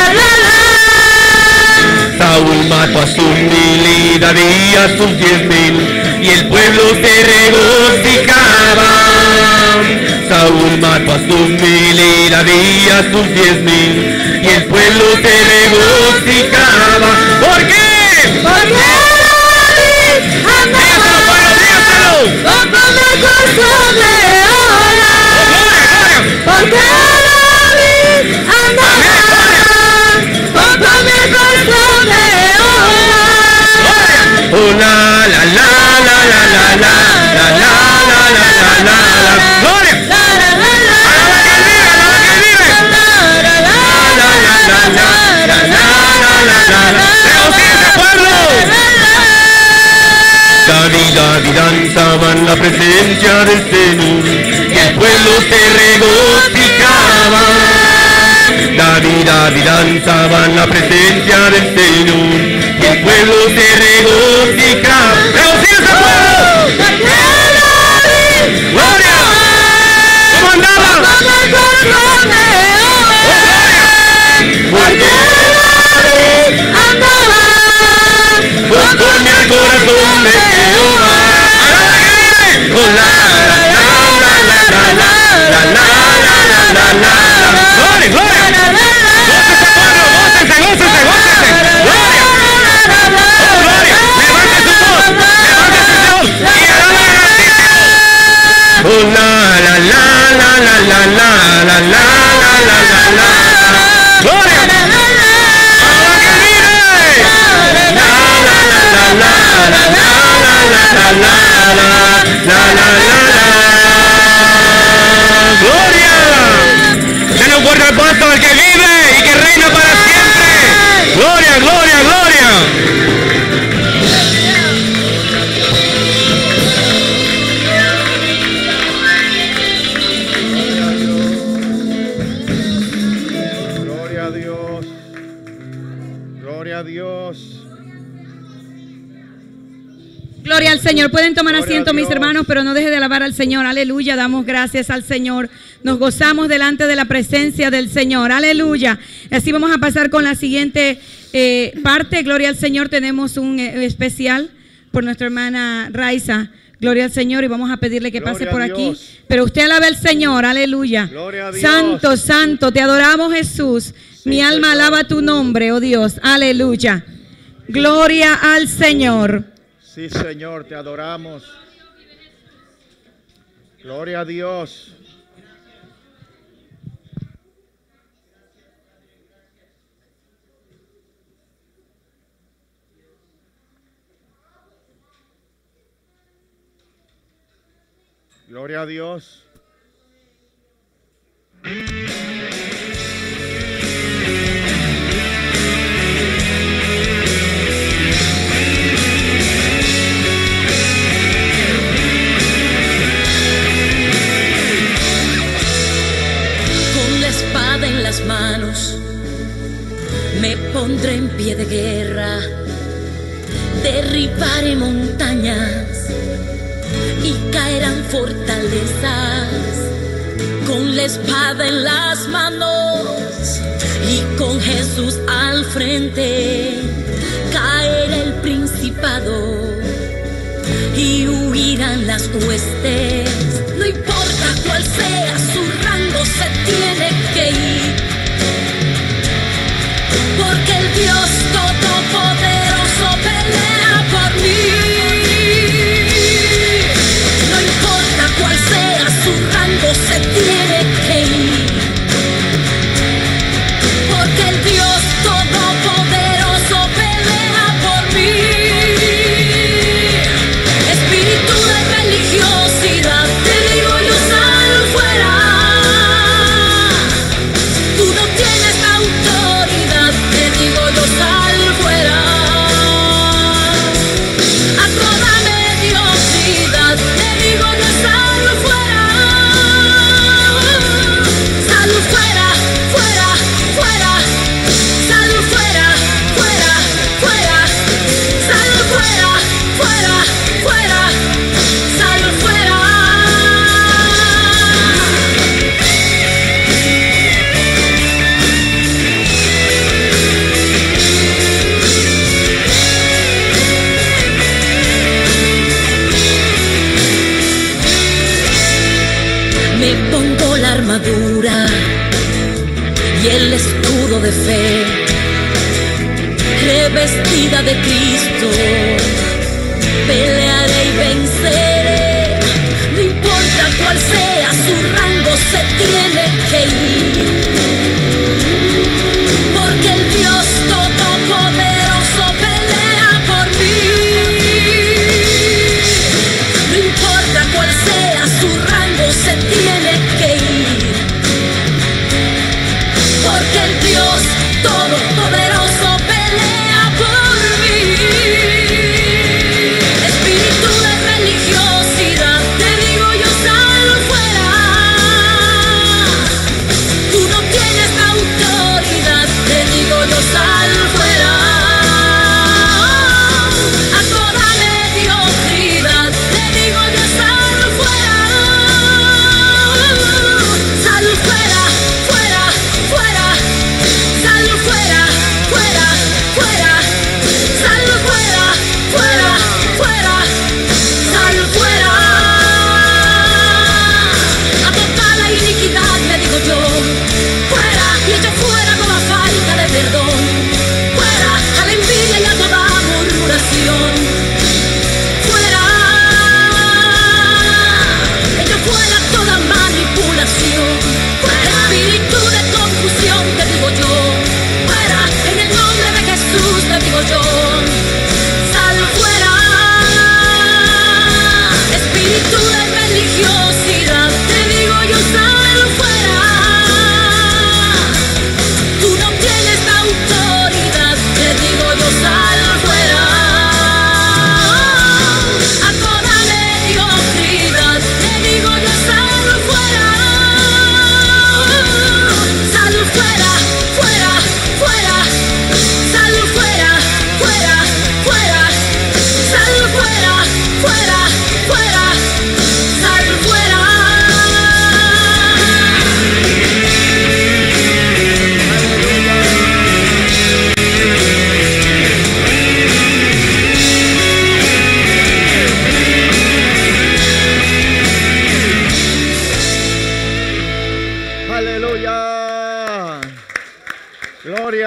Saúl mató a sus 1000 y David a sus 10,000 y el pueblo se regocijaba. Saúl mató a sus 1000 y David a sus 10,000 y el pueblo se regocijaba. ¿Por qué? Porque David andaba conforme al corazón de Jehová. Porque David andaba conforme al corazón de Jehová. Oh, la, la, la, la, la, la, la, la, la, la, la, la. presencia del Señor, y el pueblo se regocijaba. David danzaba en la presencia del Señor, y el pueblo se regocijaba. ¡Regocíjese, pueblo! ¡Gloria! ¿Cómo andaba? Porque andaba conforme al corazón de Jehová. Con la gloria, gloria. Gócese, gócese, gócese. Gloria. Oh, gloria. Levante su voz. Levante su voz. Y alabe grandísimo. Oh, la. Gloria. Ahora que vive. Gloria. Denle un fuerte aplauso al que vive y que reina para siempre. Gloria, gloria, gloria. Gloria a Dios. Gloria a Dios. Gloria al Señor. Pueden tomar Gloria asiento, a mis Dios. hermanos, pero no deje de alabar al Señor. Aleluya. Damos gracias al Señor. Nos gozamos delante de la presencia del Señor. Aleluya. Así vamos a pasar con la siguiente parte. Gloria al Señor. Tenemos un especial por nuestra hermana Raiza. Gloria al Señor, y vamos a pedirle que pase Gloria por a aquí. Dios. Pero usted alabe al Señor. Aleluya. Gloria a Dios. Santo, santo, te adoramos, Jesús. Mi alma Señor. alaba tu nombre, oh Dios. Aleluya. Gloria al Señor. Sí, Señor, te adoramos. Gloria a Dios. Gloria a Dios. Con la espada en las manos me pondré en pie de guerra, derribaré montañas y caerán fortalezas. Con la espada en las manos y con Jesús al frente, caerá el principado y huirán las huestes. No importa cuál sea su rango, se tiene que ir, porque el Dios Todopoderoso pelea por mí. No importa cuál sea su rango, se tiene que ir, porque el Dios Todopoderoso pelea por mí. Espíritu de religiosidad, te digo yo, sal fuera. Tú no tienes autoridad, te digo yo, sal fuera. A toda mediocridad, te digo yo, sal fuera. Sal fuera, fuera, fuera. Sal fuera, fuera, fuera. Sal fuera, fuera, fuera. Sal fuera. Me pongo la armadura y el escudo de fe, revestida de Cristo, pelearé y venceré. No importa cuál sea su rango, se tiene que ir, porque el Dios Todopoderoso pelea por mí. No importa cuál sea su rango, se tiene que ir, porque el Dios Todopoderoso pelea por mí. Espíritu de religiosidad, te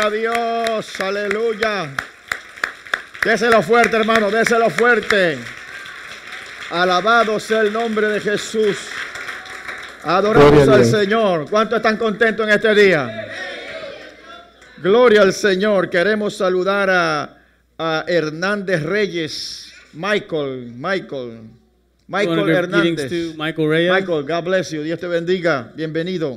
Gloria a Dios. Aleluya. Déselo fuerte, hermano. Déselo fuerte. Alabado sea el nombre de Jesús. Adoramos al Señor. ¿Cuántos están contentos en este día? Gloria al Señor. Queremos saludar a Hernández Reyes. Michael Hernández. Michael Reyes. Michael, God bless you. Dios te bendiga. Bienvenido.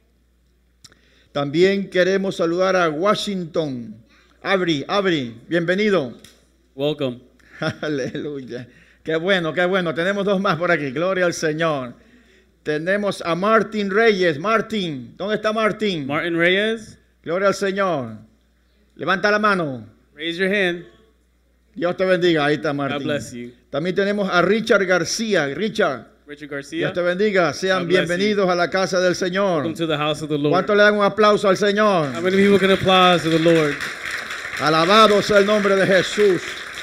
También queremos saludar a Washington. Abri, bienvenido. Welcome. Aleluya. Qué bueno, qué bueno. Tenemos dos más por aquí. Gloria al Señor. Tenemos a Martín Reyes. Martín, ¿dónde está Martín? Martin Reyes. Gloria al Señor. Levanta la mano. Raise your hand. Dios te bendiga. Ahí está God Martín. bless you. También tenemos a Richard García. Richard, Garcia. Dios te bendiga. Sean God bless bienvenidos a la casa del Señor. Welcome to the house of the Lord. ¿Cuánto le dan un aplauso al Señor? How many people can applaud to the Lord? Alabado sea el nombre de Jesús.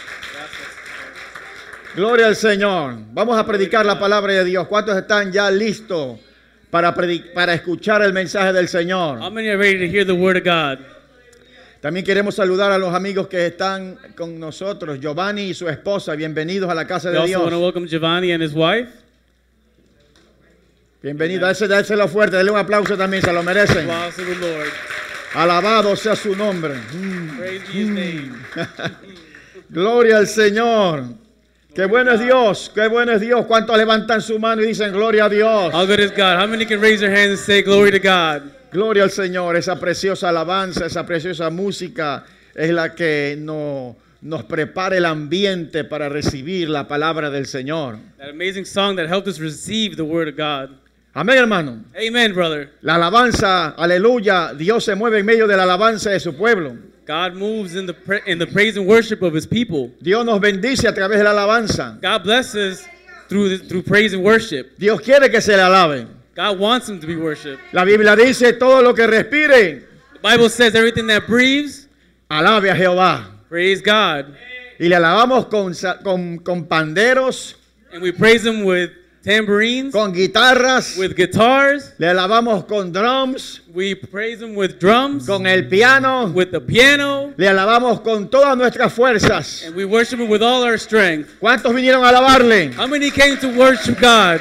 Gloria al Señor. Vamos a predicar la palabra de Dios. ¿Cuántos están ya listos para escuchar el mensaje del Señor? How many are ready to hear the word of God? También queremos saludar a los amigos que están con nosotros. Giovanni y su esposa, bienvenidos a la casa We de also want to Dios. welcome Giovanni and his wife. Bienvenido. Déselo fuerte. Denle un aplauso también. Se lo merecen. Applause to the Lord. Alabado sea su nombre. Praise his name. Gloria al Señor. Qué bueno es Dios. Qué bueno es Dios. ¿Cuántos levantan su mano y dicen gloria a Dios? How good is God? How many can raise their hands and say glory to God? Gloria al Señor. Esa preciosa alabanza, esa preciosa música es la que nos prepara el ambiente para recibir la palabra del Señor. That amazing song that helped us receive the word of God. Amén, hermano. Amen, brother. La alabanza, aleluya. Dios se mueve en medio de la alabanza de su pueblo. God moves in the praise and worship of his people. Dios nos bendice a través de la alabanza. God blesses through praise and worship. Dios quiere que se le alabe. God wants him to be worshipped. La Biblia dice todo lo que respire, The Bible says everything that breathes, alabe a Jehová. praise God. Y le alabamos con panderos, And we praise him with tambourines, con guitarras, with guitars. le alabamos con drums, We praise him with drums, con el piano, with the piano. le alabamos con todas nuestras fuerzas. And we worship him with all our strength. ¿Cuántos vinieron a alabarle? How many came to worship God?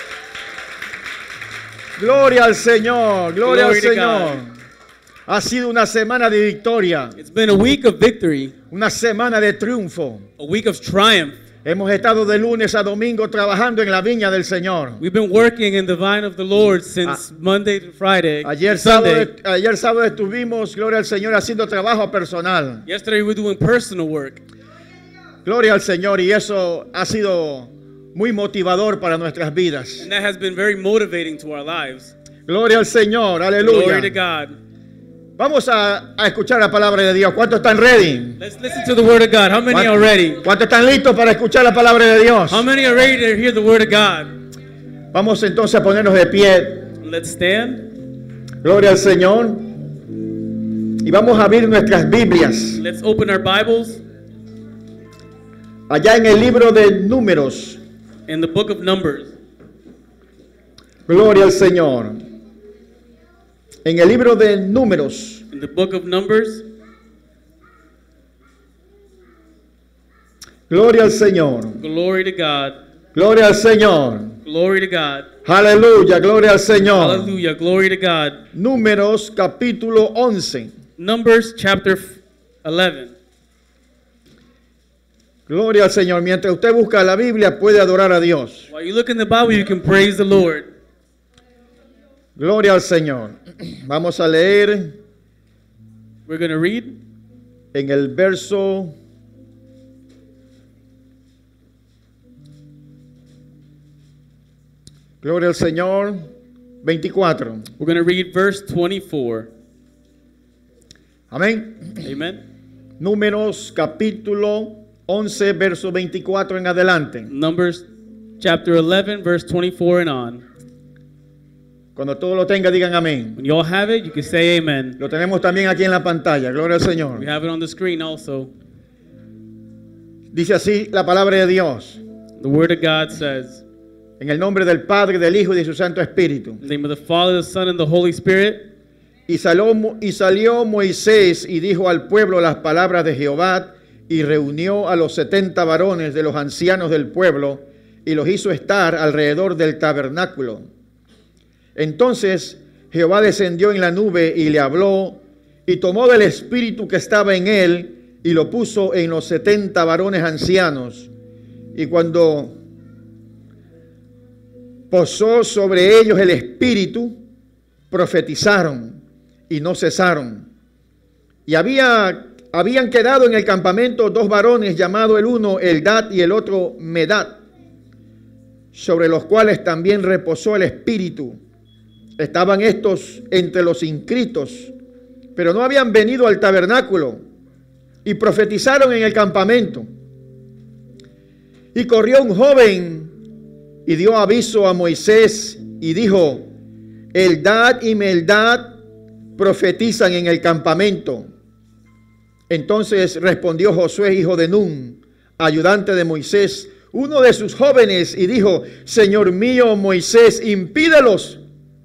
Gloria al Señor, gloria al Glory to Señor. Ha sido una semana de victoria, It's been a week of victory, una semana de triunfo. a week of triumph. Hemos estado de lunes a domingo trabajando en la viña del Señor. We've been working in the vine of the Lord since Monday to Friday, Ayer Sunday. sábado estuvimos, gloria al Señor, haciendo trabajo personal. Yesterday we were doing personal work. Gloria al Señor, y eso ha sido muy motivador para nuestras vidas. And that has been very motivating to our lives. Gloria al Señor, Glory to aleluya. God. Vamos a escuchar la palabra de Dios. ¿Cuántos están ready? Let's listen to the word of God. How many are ready? ¿Cuántos están listos para escuchar la palabra de Dios? How many are ready to hear the word of God? Vamos entonces a ponernos de pie. Let's stand. Gloria al Señor. Y vamos a abrir nuestras Biblias. Let's open our Bibles Allá en el libro de Números. in the book of Numbers. Gloria al Señor. En el libro de Números. In the book of Numbers. Gloria al Señor. Glory to God. Gloria al Señor. Glory to God. Aleluya. Gloria al Señor. Hallelujah. Glory to God. Números capítulo 11. Numbers chapter 11. Gloria al Señor. Mientras usted busca la Biblia, puede adorar a Dios. While you look in the Bible, you can praise the Lord. Gloria al Señor. Vamos a leer We're going to read en el verso Gloria al Señor 24. We're going to read verse 24. Amén. Amen. Números capítulo 11 verso 24 en adelante. Numbers chapter 11 verse 24 and on. Cuando todo lo tenga, digan amén. When you all have it, you can say amen. Lo tenemos también aquí en la pantalla. Gloria al Señor. We have it on the screen also. Dice así la palabra de Dios. The word of God says, En el nombre del Padre, del Hijo y de su Santo Espíritu. in the name of the Father, the Son, and the Holy Spirit. Y salió Moisés y dijo al pueblo las palabras de Jehová, y reunió a los 70 varones de los ancianos del pueblo, y los hizo estar alrededor del tabernáculo. Entonces Jehová descendió en la nube y le habló, y tomó del espíritu que estaba en él, y lo puso en los 70 varones ancianos. Y cuando posó sobre ellos el espíritu, profetizaron y no cesaron. Y habían quedado en el campamento 2 varones, llamados el uno Eldad y el otro Medad, sobre los cuales también reposó el espíritu. Estaban estos entre los inscritos, pero no habían venido al tabernáculo, y profetizaron en el campamento. Y corrió un joven y dio aviso a Moisés y dijo: Eldad y Meldad profetizan en el campamento. Entonces respondió Josué, hijo de Nun, ayudante de Moisés, uno de sus jóvenes, y dijo: Señor mío Moisés, impídelos.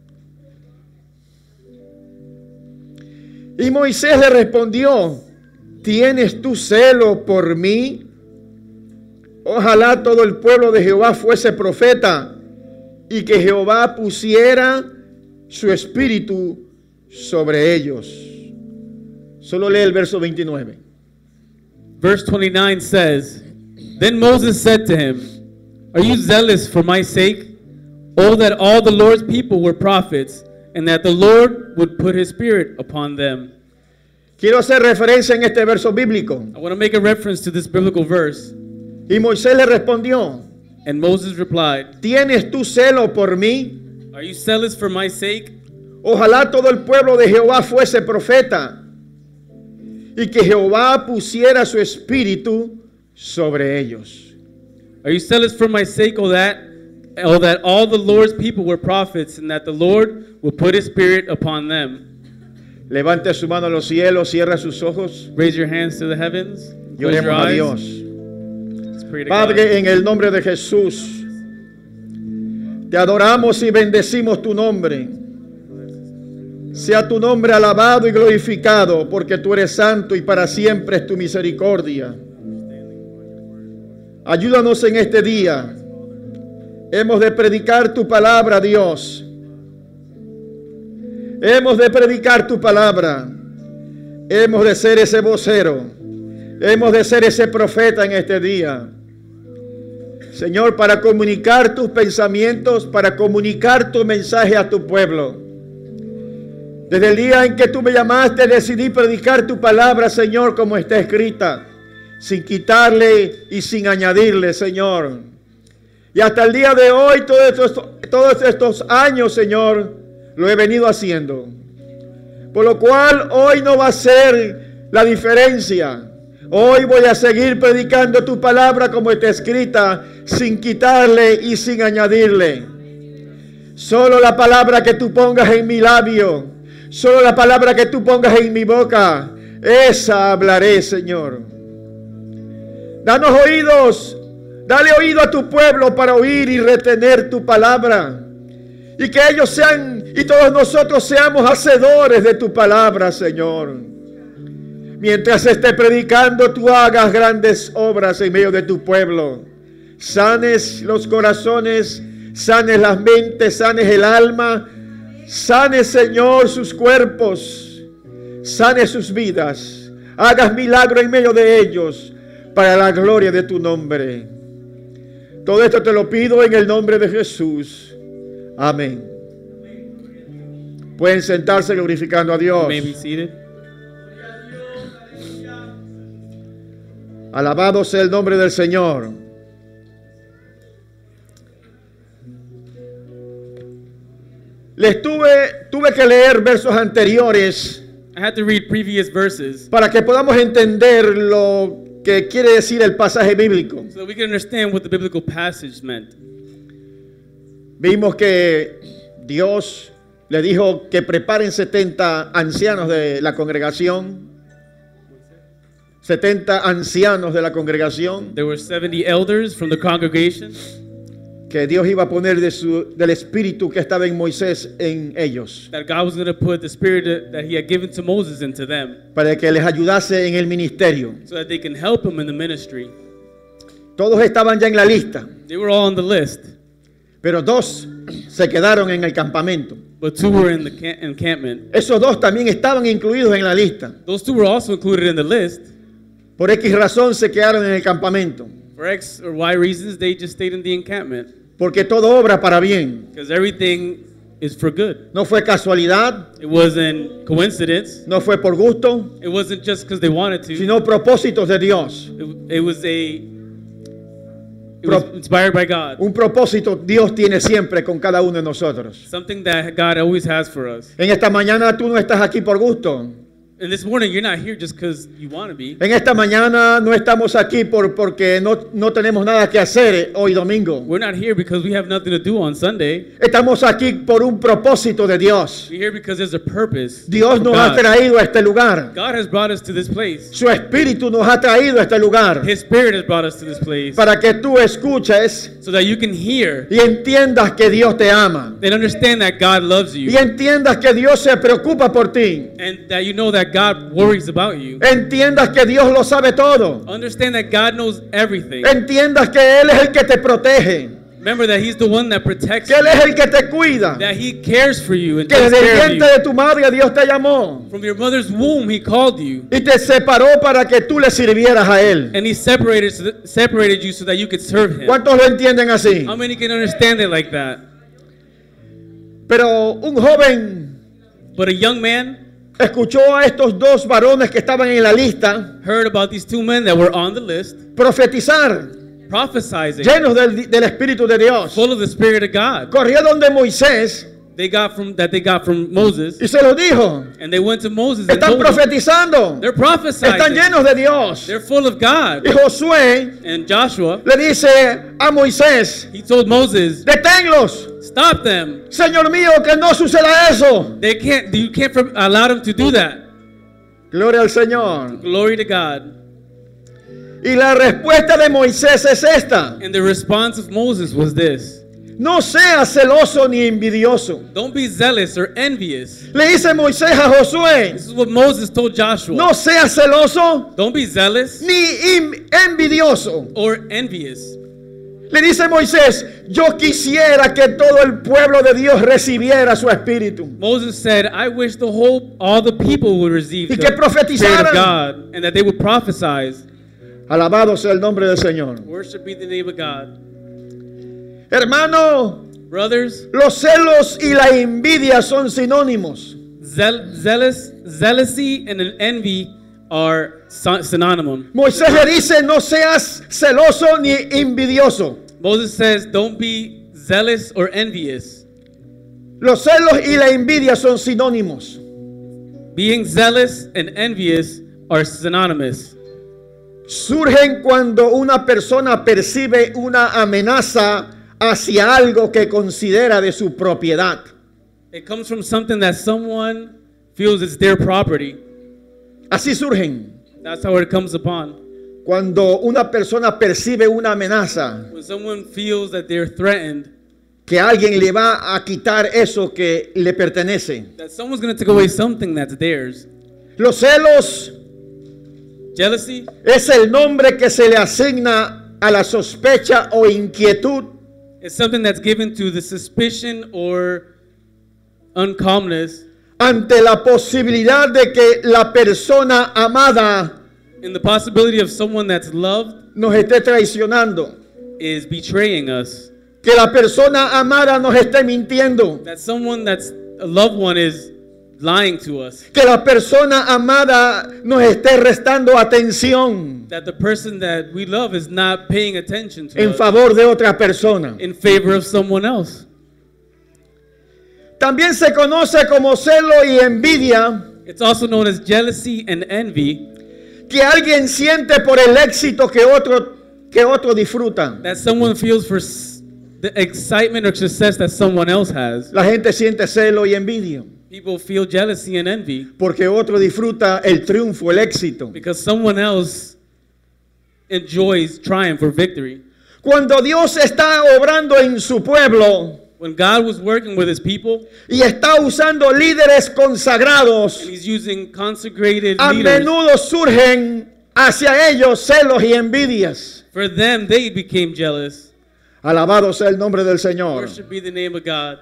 Y Moisés le respondió: ¿tienes tú celo por mí? Ojalá todo el pueblo de Jehová fuese profeta, y que Jehová pusiera su espíritu sobre ellos. Solo lee el verso 29. Verse 29 says, Then Moses said to him, Are you zealous for my sake? Oh, that all the Lord's people were prophets, and that the Lord would put his spirit upon them. Quiero hacer referencia en este verso bíblico. I want to make a reference to this biblical verse. Y Moisés le respondió: And Moses replied, ¿tienes tú celo por mí? Are you zealous for my sake? Ojalá todo el pueblo de Jehová fuese profeta, y que Jehová pusiera su espíritu sobre ellos. Are you zealous for my sake, oh that all the Lord's people were prophets, and that the Lord will put his spirit upon them? Levante su mano a los cielos, cierra sus ojos. Raise your hands to the heavens. Y Close your oremos a eyes. Dios. Let's pray to God. Padre, en el nombre de Jesús, te adoramos y bendecimos tu nombre. Sea tu nombre alabado y glorificado, porque tú eres santo y para siempre es tu misericordia. Ayúdanos en este día. Hemos de predicar tu palabra, Dios. Hemos de predicar tu palabra. Hemos de ser ese vocero. Hemos de ser ese profeta en este día. Señor, para comunicar tus pensamientos, para comunicar tu mensaje a tu pueblo. Desde el día en que tú me llamaste, decidí predicar tu palabra, Señor, como está escrita, sin quitarle y sin añadirle, Señor. Y hasta el día de hoy, todos estos años, Señor, lo he venido haciendo. Por lo cual, hoy no va a ser la diferencia. Hoy voy a seguir predicando tu palabra como está escrita, sin quitarle y sin añadirle. Solo la palabra que tú pongas en mi labio, solo la palabra que tú pongas en mi boca, esa hablaré, Señor. Danos oídos, dale oído a tu pueblo para oír y retener tu palabra. Y que ellos sean, y todos nosotros seamos hacedores de tu palabra, Señor. Mientras esté predicando, tú hagas grandes obras en medio de tu pueblo. Sanes los corazones, sanes las mentes, sanes el alma. Sanes, Señor, sus cuerpos. Sanes sus vidas. Hagas milagro en medio de ellos para la gloria de tu nombre. Todo esto te lo pido en el nombre de Jesús. Amén. Pueden sentarse glorificando a Dios. You may be seated. Alabado sea el nombre del Señor. Tuve que leer versos anteriores I had to read previous verses para que podamos entender lo que quiere decir el pasaje bíblico. so that we can understand what the biblical passage meant. Vimos que Dios le dijo que preparen 70 ancianos de la congregación. 70 ancianos de la congregación. There were 70 elders from the congregation. que Dios iba a poner del espíritu que estaba en Moisés en ellos, That God was going to put the spirit that he had given to Moses into them para que les ayudase en el ministerio. so that they can help him in the ministry. Todos estaban ya en la lista, They were all on the list, pero 2 se quedaron en el campamento. but 2 were in the encampment. Esos 2 también estaban incluidos en la lista. Those 2 were also included in the list. Por X razón se quedaron en el campamento, For X or Y reasons, they just stayed in the encampment porque todo obra para bien. because everything is for good. No fue casualidad, It wasn't coincidence. no fue por gusto, It wasn't just because they wanted to. sino propósitos de Dios. It was inspired by God. Un propósito Dios tiene siempre con cada uno de nosotros. Something that God always has for us. En esta mañana tú no estás aquí por gusto. And this morning, you're not here just because you want to be. En esta mañana no estamos aquí porque no tenemos nada que hacer hoy domingo. We're not here because we have nothing to do on Sunday. Estamos aquí por un propósito de Dios. We're here because there's a purpose. Dios from nos ha God. traído a este lugar. God has brought us to this place. Su espíritu nos ha traído a este lugar His Spirit has brought us to this place para que tú escuches so that you can hear y entiendas que Dios te ama. and understand that God loves you Y entiendas que Dios se preocupa por ti. and that you know that God worries about you. Entiendas que Dios lo sabe todo. Understand that God knows everything. Entiendas que Él es el que te protege. Remember that He's the one that protects Que Él you, es el que te cuida. that He cares for you and Que takes desde el care of vientre you. de tu madre Dios te llamó. From your mother's womb, He called you. Y te separó para que tú le sirvieras a Él. And He separated you so that you could serve Him. ¿Cuántos lo entienden así? How many can understand it like that? Pero un joven But a young man escuchó a estos 2 varones que estaban en la lista heard about these 2 men that were on the list profetizar, prophesying, llenos del Espíritu de Dios. full of the Spirit of God. Corrió donde Moisés They got from Moses, y se lo dijo. and they went to Moses and Están told him, profetizando. they're prophesying. Están llenos de Dios. They're full of God. Y Josué And Joshua, le dice a Moisés, he told Moses, deténlos. stop them. Señor mío, que no suceda eso. You can't allow them to do that. Gloria al Señor. Glory to God. Y la respuesta de Moisés es esta. And the response of Moses was this: No seas celoso ni envidioso. don't be zealous or envious. Le dice Moisés a Josué, This is what Moses told Joshua. no seas celoso Don't be zealous ni envidioso. or envious. Le dice Moisés, yo quisiera que todo el pueblo de Dios recibiera su espíritu. Moses said, I wish all the people would receive Y the que profetizaran. Spirit of God and that they would prophesy. Alabado sea el nombre del Señor. Worship be the name of God. Hermano, Brothers, los celos y la envidia son sinónimos. jealousy and envy are synonymous. Moisés le dice, no seas celoso ni envidioso. Moses says, don't be zealous or envious. Los celos y la envidia son sinónimos. Being zealous and envious are synonymous. Surgen cuando una persona percibe una amenaza hacia algo que considera de su propiedad. It comes from something that someone feels is their property. Así surgen. That's how it comes upon. Cuando una persona percibe una amenaza, When someone feels that they're threatened, que alguien le va a quitar eso que le pertenece. that someone's going to take away something that's theirs. Los celos Jealousy es el nombre que se le asigna a la sospecha o inquietud is something that's given to the suspicion or uncalmness ante la posibilidad de que la persona amada in the possibility of someone that's loved nos esté traicionando, is betraying us. que la persona amada nos esté mintiendo, That someone that's a loved one is lying to us. que la persona amada nos esté restando atención That the person that we love is not paying attention to en us favor de otra persona. in favor of someone else. También se conoce como celo y envidia It's also known as jealousy and envy, que alguien siente por el éxito que otro disfruta. that someone feels for the excitement or success that someone else has. La gente siente celo y envidia People feel jealousy and envy porque otro disfruta el triunfo, el éxito. because someone else enjoys triumph or victory. Cuando Dios está obrando en su pueblo When God was working with his people, y está usando líderes consagrados, and he's using consecrated a leaders, menudo surgen hacia ellos celos y envidias. for them, they became jealous. Alabado sea el nombre del Señor. Worship be the name of God.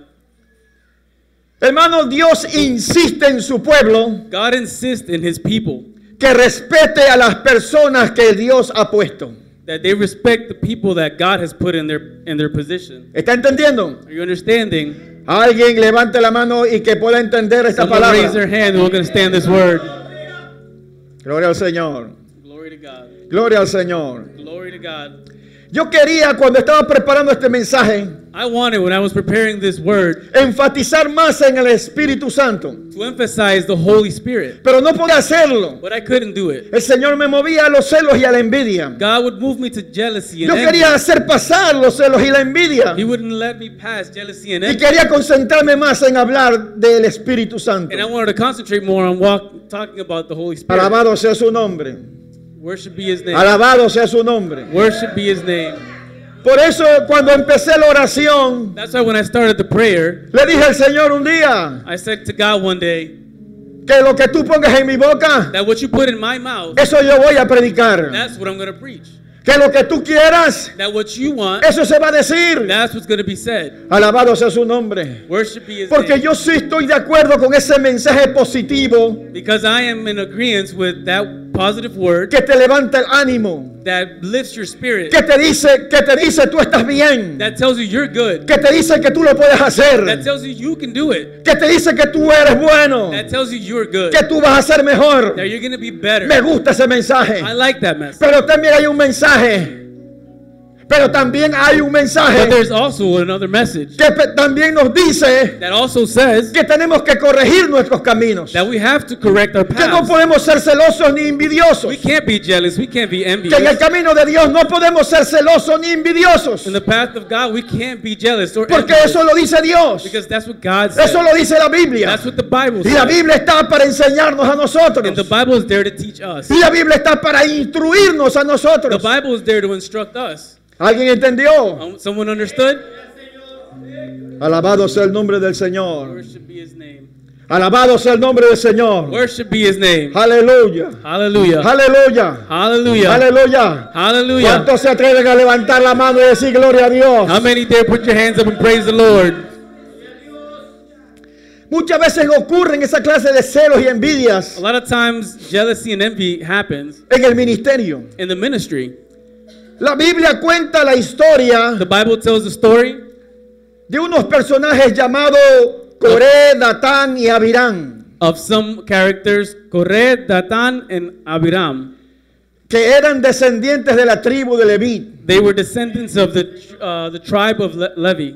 Hermano, Dios insiste en su pueblo God insists in his people que respete a las personas que Dios ha puesto. that they respect the people that God has put in their position. ¿Está entendiendo? Are you understanding? Alguien levante la mano y que pueda entender esta Someone raise palabra. their hand and we're going to stand this word. Gloria al Señor. Glory to God. Gloria al Señor. Glory to God. Yo quería, cuando estaba preparando este mensaje, I wanted, when I was preparing this word, enfatizar más en el Espíritu Santo, to emphasize the Holy Spirit, pero no podía hacerlo. but I couldn't do it. El Señor me movía a los celos y a la envidia. God would move me to jealousy and Yo envy. quería hacer pasar los celos y la envidia. He wouldn't let me pass jealousy and Y envy. quería concentrarme más en hablar del Espíritu Santo. And I wanted to concentrate more on talking about the Holy Spirit. Alabado sea su nombre. Worship be his name. Alabado sea su nombre. Worship be his name. Por eso, cuando empecé la oración, That's why when I started the prayer, le dije al Señor un día I said to God one day que lo que tú pongas en mi boca, that what you put in my mouth, eso yo voy a predicar. that's what I'm going to preach. Que lo que tú quieras, That what you want, eso se va a decir. that's what's going to be said. Alabado sea su nombre. Worship be his Porque name. yo sí estoy de acuerdo con ese mensaje positivo Because I am in agreement with that positive word que te levanta el ánimo, that lifts your spirit, que te dice tú estás bien, that tells you you're good, que te dice que tú lo puedes that hacer, tells you you can do it, que te dice que tú eres bueno, that tells you you're good, que tú vas a ser mejor. that you're going to be better. Me gusta ese mensaje. I like that message. Pero también hay un mensaje. Pero también hay un But mensaje there's also another message que también nos dice that also says que tenemos que corregir nuestros caminos. that we have to correct our Que no paths. podemos ser celosos ni envidiosos. We can't be jealous. We can't be Que en el envious. camino de Dios no podemos ser celosos ni envidiosos. In the path of God, we can't be jealous or Porque envious. eso lo dice Dios. Because that's what God says. Eso lo dice la Biblia. That's what the Bible Y la says. Biblia está para enseñarnos a nosotros. And the Bible is there to teach us. Y la Biblia está para instruirnos a The nosotros. Bible is there to instruct us. ¿Alguien entendió? Someone understood? Alabado sea el nombre del Señor. Worship be his name. Alabado sea el nombre del Señor. Worship be his name. Aleluya. Hallelujah. Aleluya. Hallelujah. Aleluya. Hallelujah. ¿Cuántos se atreven a levantar la mano y decir gloria a Dios? How many dare put your hands up and praise the Lord? Muchas veces ocurren esa clase de celos y A envidias lot of times, jealousy and envy happens en el ministerio. in the ministry. La Biblia cuenta la historia The Bible tells the story de unos personajes llamados Coré, Datán y Abirán, of some characters, Koré, Datan, and Abiram. que eran descendientes de la tribu de Leví. They were descendants of the tribe of Levi.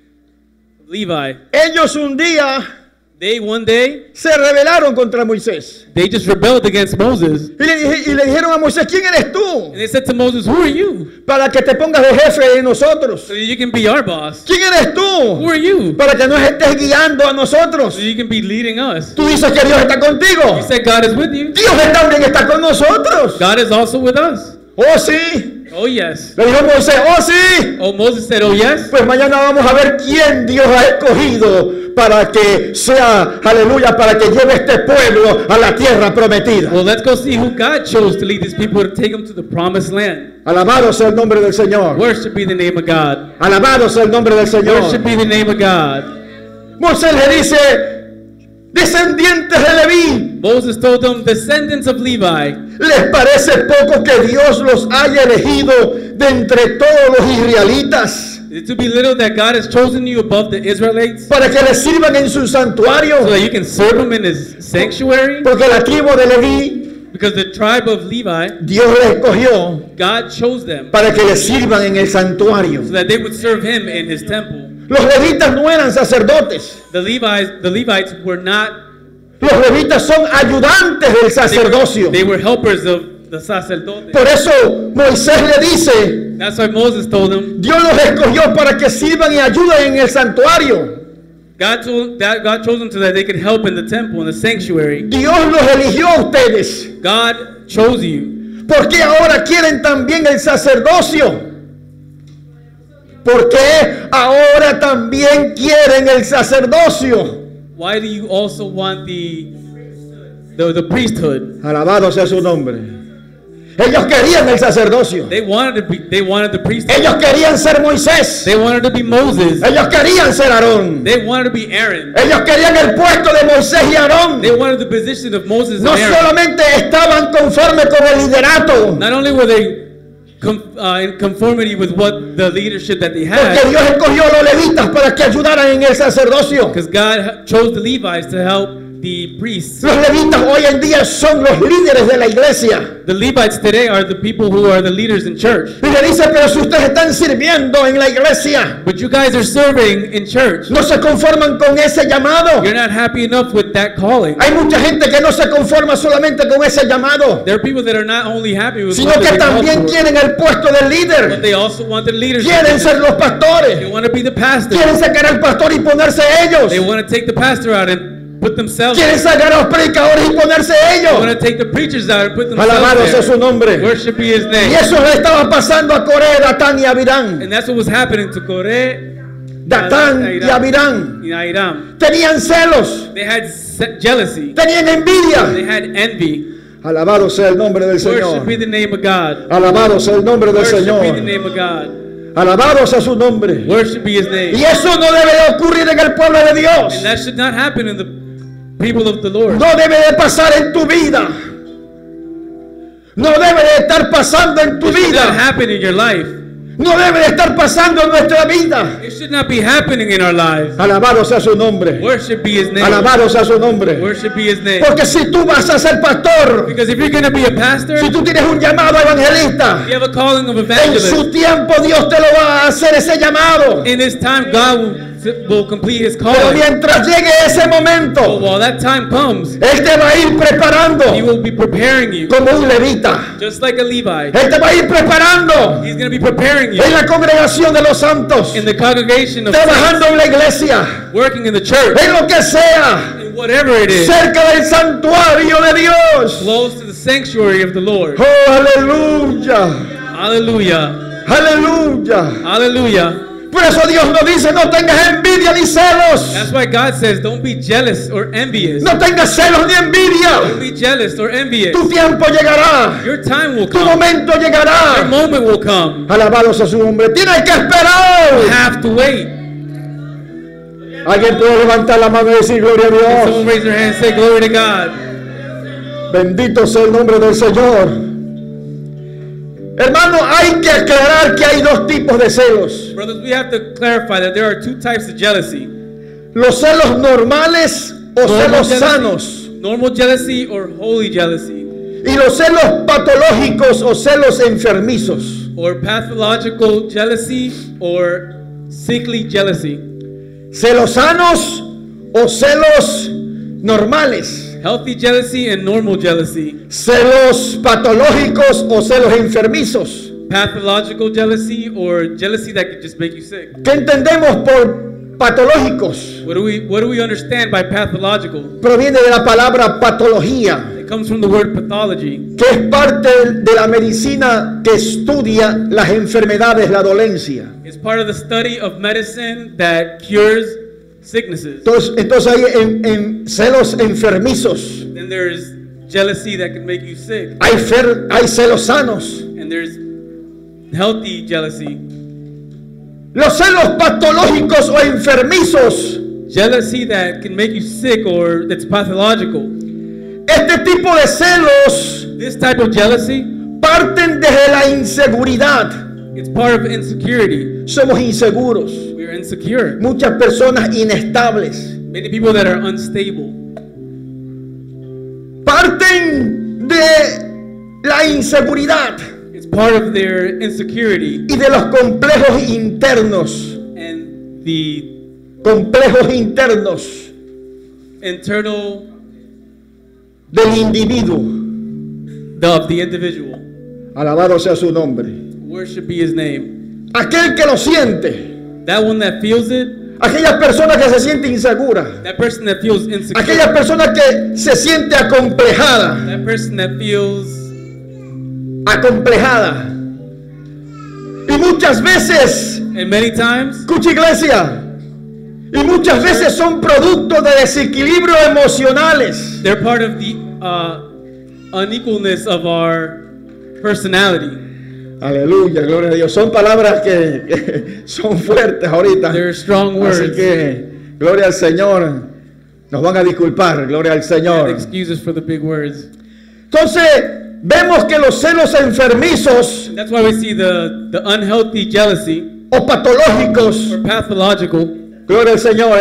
Ellos un día They one day, se rebelaron contra Moisés. they just rebelled against Moses. Y le dijeron a Moisés, ¿quién eres tú? And they said to Moses, who are you? Para que te pongas de jefe de nosotros. So that you can be our boss. ¿Quién eres Who tú? are you? Para que nos estés guiando a nosotros. So you can be leading us. Tú dices que Dios está contigo. You said God is with you. Dios también está con nosotros. God is also with us. Oh, sí. Oh, yes. Le dijo Moisés, oh, sí. Oh, Moses said, oh, yes. Pues mañana vamos a ver quién Dios ha escogido para que sea, aleluya, para que lleve este pueblo a la tierra prometida. Well, let's go see who God chose to lead these people to take them to the promised land. Alabado sea el nombre del Señor. Worship be the name of God. Alabado sea el nombre del Señor. Worship be the name of God. Moisés le dice, descendientes de Leví, Moses told them, descendants of Levi, ¿les parece poco que Dios los haya elegido de entre todos los israelitas is it to be little that God has chosen you above the Israelites para que les sirvan en su so santuario? that you can serve him in his sanctuary? Porque la tribu de Leví, Because the tribe of Levi, Dios les escogió God chose them para que les sirvan en el santuario. so that they would serve him in his temple. Los levitas no eran sacerdotes. The Levites were not, Los levitas son ayudantes del sacerdocio. they were helpers of the sacerdote. Por eso Moisés le dice, That's why Moses told them, Dios los escogió para que sirvan y ayuden en el santuario. God chose them so that they could help in the temple, in the sanctuary. Dios los eligió a ustedes. God chose you. ¿Por qué ahora quieren también el sacerdocio? ¿Por qué ahora también quieren el sacerdocio? Why do you also want the priesthood? Alabado sea su nombre. Ellos querían el sacerdocio. They wanted the priesthood. Ellos querían ser Moisés. They wanted to be Moses. Ellos querían ser Aarón. They wanted to be Aaron. Ellos querían el puesto de Moisés y Aarón. They wanted the position of Moses No and Aaron. solamente estaban conformes con el liderato, Not only were they in conformity with what the leadership that they porque had, Dios escogió a los levitas para que ayudaran en el sacerdocio. because God chose the Levites to help the priests. Los levitas hoy en día son los líderes de la iglesia. The Levites today are the people who are the leaders in church. Y le dice, pero si ustedes están sirviendo en la iglesia, But you guys are serving in church. no se conforman con ese llamado. You're not happy enough with that calling. Hay mucha gente que no se conforma solamente con ese llamado, There are people that are not only happy with sino what que they're called también for, quieren el puesto de but líder. they also want the leadership. Quieren ser los They pastores. want to be the pastor. Quieren sacar al pastor y ponerse ellos. They want to take the pastor out and put themselves Quieren there. sacar a los predicadores y ponerse They want ellos. to take the preachers out and put Alabado sea themselves su there. nombre. Worship be his Y name. eso le estaba pasando a Coré, Datán y Abirán. And that's what was happening to Coré, Datán y Abirán and Ahiram. tenían celos, They had jealousy. tenían envidia. They had envy. Alabado sea el nombre del Worship Señor. be the name of God. Alabado sea el nombre del Worship be the Señor. name of God. Alabado sea su nombre. Worship be his name. Y eso no debe de ocurrir en el pueblo de Dios. And that should not happen in the people of the Lord. No debe de pasar en tu vida. No debe de estar pasando en tu It should not vida. happen in your life. No debe de estar pasando en nuestra vida. It should not be happening in our lives. Alabado sea su nombre. Worship be his name. Alabado sea su nombre. Worship be his name. Porque si tú vas a ser pastor, Because if you're going to be a pastor, si if tú tienes un llamado evangelista, you have a calling of en evangelist, su tiempo Dios te lo va a hacer ese llamado. in his time God will complete his Pero calling. mientras llegue ese But momento, while that time comes, Él te va a ir preparando he will be preparing you como un levita. just like a Levite. Él te va a ir preparando He's going to be preparing you en la congregación de los santos, in the congregation of trabajando saints, en la iglesia, working in the church, en lo que sea, in whatever it is, cerca del santuario de Dios. close to the sanctuary of the Lord. Oh, aleluya, Hallelujah. aleluya. Hallelujah. Por eso Dios nos dice, no tengas envidia ni celos. That's why God says, don't be jealous or envious. No tengas celos ni Don't envidia. be jealous or envious. Tu tiempo llegará. Your time will Tu come. momento Your llegará. moment will come. Alabado sea su nombre. Tienes que You esperar. have to wait. Alguien puede levantar la mano y decir gloria a Can Dios. someone raise their hand and say glory to God? Bendito sea el nombre del Señor. Hermano, hay que aclarar que hay dos tipos de celos. Brothers, we have to clarify that there are two types of jealousy. Los celos normales o celos sanos. Normal jealousy or holy jealousy. Y los celos patológicos o celos enfermizos. Or pathological jealousy or sickly jealousy. Celos sanos o celos normales. Healthy jealousy and normal jealousy. Celos patológicos o celos enfermizos. Pathological jealousy or jealousy that could just make you sick. ¿Qué entendemos por patológicos? What do we understand by pathological? Proviene de la palabra patología, It comes from the word pathology, que es parte de la medicina que estudia las enfermedades, la dolencia. it's part of the study of medicine that cures sicknesses. Entonces hay en celos enfermizos, Then there's jealousy that can make you sick, hay celos sanos. and there's healthy jealousy. Los celos patológicos o enfermizos, Jealousy that can make you sick or that's pathological. este tipo de celos This type of jealousy, parten desde la inseguridad. it's part of insecurity. Somos inseguros. We're insecure. Muchas personas inestables. Many people that are unstable. Parten de la inseguridad It's part of their insecurity y de los complejos internos. and the Complejos internos internal del individuo. of the individual. Alabado sea su nombre. Worship be his name. Aquel que lo siente. That one that feels it, Aquella persona que se siente insegura. that person that feels insecure, Aquella persona que se siente acomplejada. that person that feels Acomplejada. Y muchas veces And many times, Escucha, iglesia. Y muchas veces son producto de desequilibrios emocionales. they're part of the unequalness of our personality. Aleluya, gloria a Dios. Son palabras que son fuertes ahorita. They're strong Así words. que, gloria al Señor. Nos van a disculpar, gloria al Señor. Excuses for the big words. Entonces, vemos que los celos enfermizos That's why we see the unhealthy jealousy o patológicos, or pathological. gloria al Señor.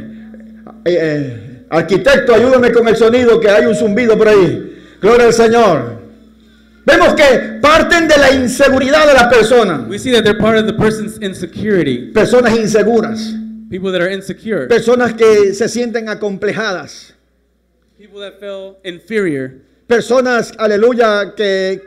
Arquitecto, ayúdame con el sonido, que hay un zumbido por ahí. Gloria al Señor. Vemos que parten de la inseguridad de la persona. We see that they're part of the person's insecurity. Personas inseguras. People that are insecure. Personas que se sienten acomplejadas. People that feel inferior. Personas, aleluya, que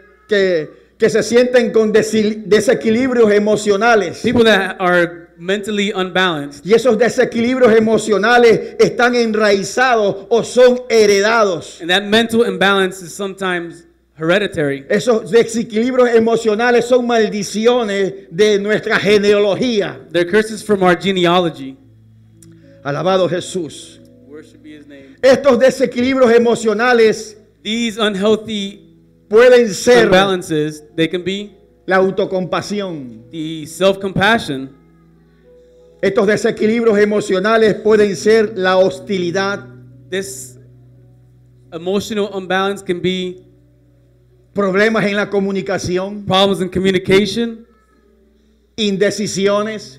se sienten con desequilibrios emocionales. People that are mentally unbalanced. Y esos desequilibrios emocionales están enraizados o son heredados. And that mental imbalance is sometimes hereditary. Esos desequilibrios emocionales son maldiciones de nuestra genealogía. They're curses from our genealogy. Alabado Jesús. Worship be his name. Estos desequilibrios emocionales These unhealthy pueden ser imbalances, they can be la autocompasión. the self-compassion. Estos desequilibrios emocionales pueden ser la hostilidad, This emotional imbalance can be problemas en la comunicación, problems in communication, indecisiones,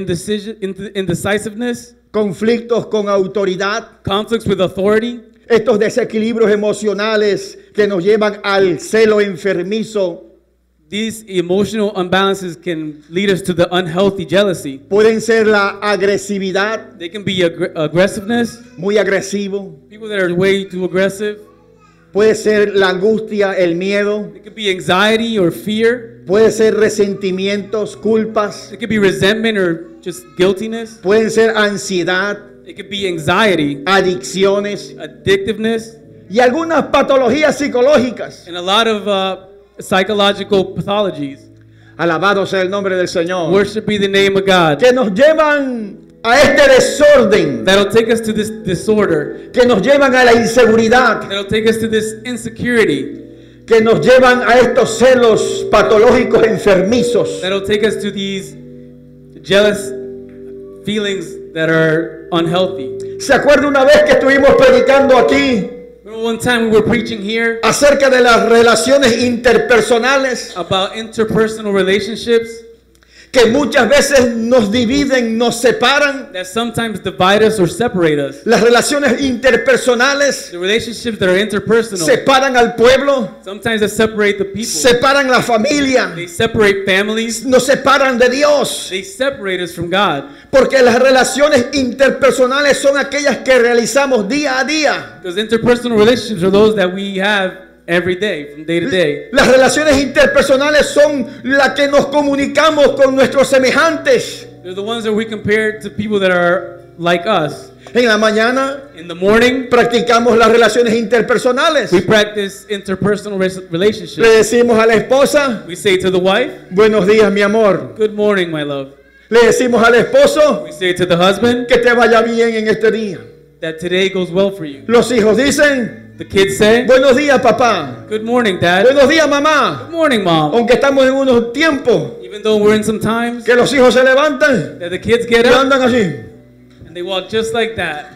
indecisiveness, conflictos con autoridad. conflicts with authority. Estos desequilibrios emocionales que nos llevan al celo enfermizo These emotional imbalances can lead us to the unhealthy jealousy. pueden ser la agresividad, They can be aggressiveness, muy agresivo. people that are way too aggressive. Puede ser la angustia, el miedo. It could be anxiety or fear. Puede ser resentimientos, culpas. It could be resentment or just guiltiness. Pueden ser ansiedad, It could be anxiety, adicciones addictiveness, y algunas patologías psicológicas. and a lot of psychological pathologies. Alabado sea el nombre del Señor. Worship be the name of God. Que nos llevan a este desorden, That'll take us to this disorder. que nos llevan a la inseguridad, That'll take us to this insecurity. que nos llevan a estos celos patológicos enfermizos. That'll take us to these jealous feelings that are unhealthy. ¿Se acuerda una vez que estuvimos predicando aquí Remember one time we were preaching here acerca de las relaciones interpersonales about interpersonal relationships que muchas veces nos dividen, nos separan? that sometimes divide us or separate us? Las relaciones interpersonales The relationships that are interpersonal, separan al pueblo, sometimes they separate the people. separan la familia, They separate families. nos separan de Dios. They separate us from God. Porque las relaciones interpersonales son aquellas que realizamos día a día. Because interpersonal relationships are those that we have every day, from day to day. Las relaciones interpersonales son las que nos comunicamos con nuestros semejantes. They're the ones that we compare to people that are like us. En la mañana In the morning, practicamos las relaciones interpersonales. we practice interpersonal Le relationships. decimos a la esposa, We say to the wife, buenos días, mi amor. good morning, my love. Le decimos al esposo, We say to the husband, que te vaya bien en este día. that today goes well for you. Los hijos dicen, The kids say, buenos días, papá. good morning, dad. Buenos días, mamá. Good morning, mom. Aunque estamos en unos tiempos Even though we're in some times que los hijos se levantan that the kids get y up andan así and they walk just like that,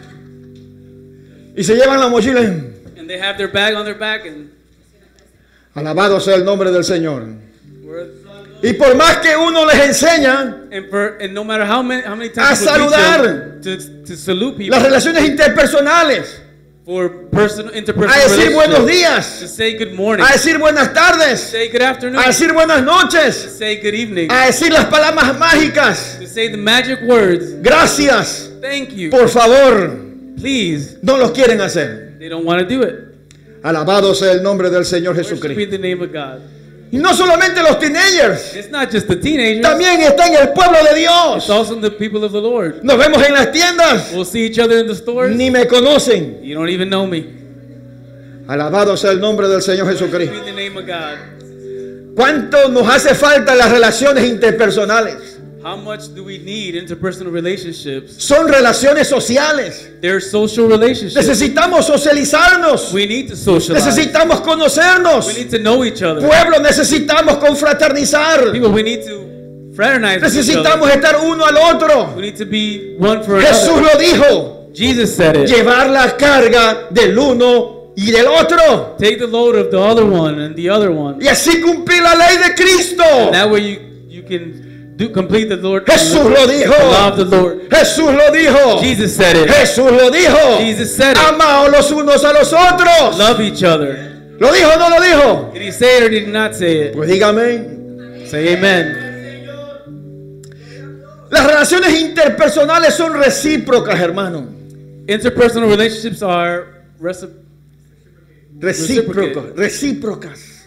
y se llevan la mochila. and they have their bag on their back, and Alabado sea el nombre del Señor. we're, Y por más que uno les enseña and no matter how many A times we saludar. teach them to salute people las relaciones interpersonales, for interpersonal a decir buenos relationships, días, to say good morning, a decir buenas tardes, say good afternoon, a decir buenas to noches, say good evening, a decir las palabras mágicas, to say the magic words, gracias, thank you, por favor, please. no los quieren hacer. They don't want to do it. Alabado sea el nombre del Señor Worship be Jesucristo. the name of God. Y no solamente los teenagers, It's not just the teenagers. también está en el pueblo de It's Dios. also the people of the Lord. Nos vemos en las tiendas, We'll see each other in the stores. ni me conocen. You don't even know me. Alabado sea el nombre del Señor Worship Jesucristo. be the name of God. ¿Cuánto nos hace falta las relaciones interpersonales? How much do we need interpersonal relationships? Son relaciones sociales. They're social relationships. Necesitamos socializarnos. We need to socialize. Necesitamos conocernos. We need to know each other. Pueblo, necesitamos confraternizar. People, we need to fraternize with each Necesitamos other. estar uno al otro. We need to be one for Jesús another. lo dijo. Jesus said it. Llevar la carga del uno y del otro. Take the load of the other one and the other one. Y así cumplir la ley de Cristo. That way you can complete the Lord. Jesús lo dijo. The law of the Lord. Jesús lo dijo. Jesus said it. Jesús lo dijo. Jesus said it. Amaos los unos a los otros. Love each other. ¿Lo dijo o no lo dijo? Did he say it or did he not say it? Pues dígame. Say amen. Las relaciones interpersonales son recíprocas, hermano. Interpersonal relationships are Recíprocas.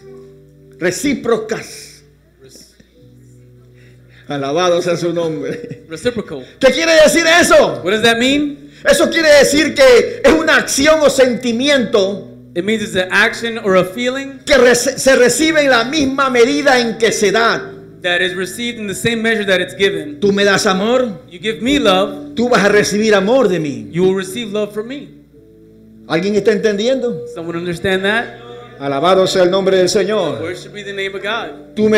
Alabado sea su nombre. reciprocal. ¿Qué quiere decir eso? What does that mean? Eso quiere decir que es una acción o sentimiento It means it's an action or a feeling que se recibe en la misma medida en que se da. that is received in the same measure that it's given. Tú me das amor, You give me love, tú vas a recibir amor de mí. you will receive love from me. ¿Alguien está entendiendo? Someone understand that? Alabado sea el nombre del Señor. Worship be the name of God. Tú me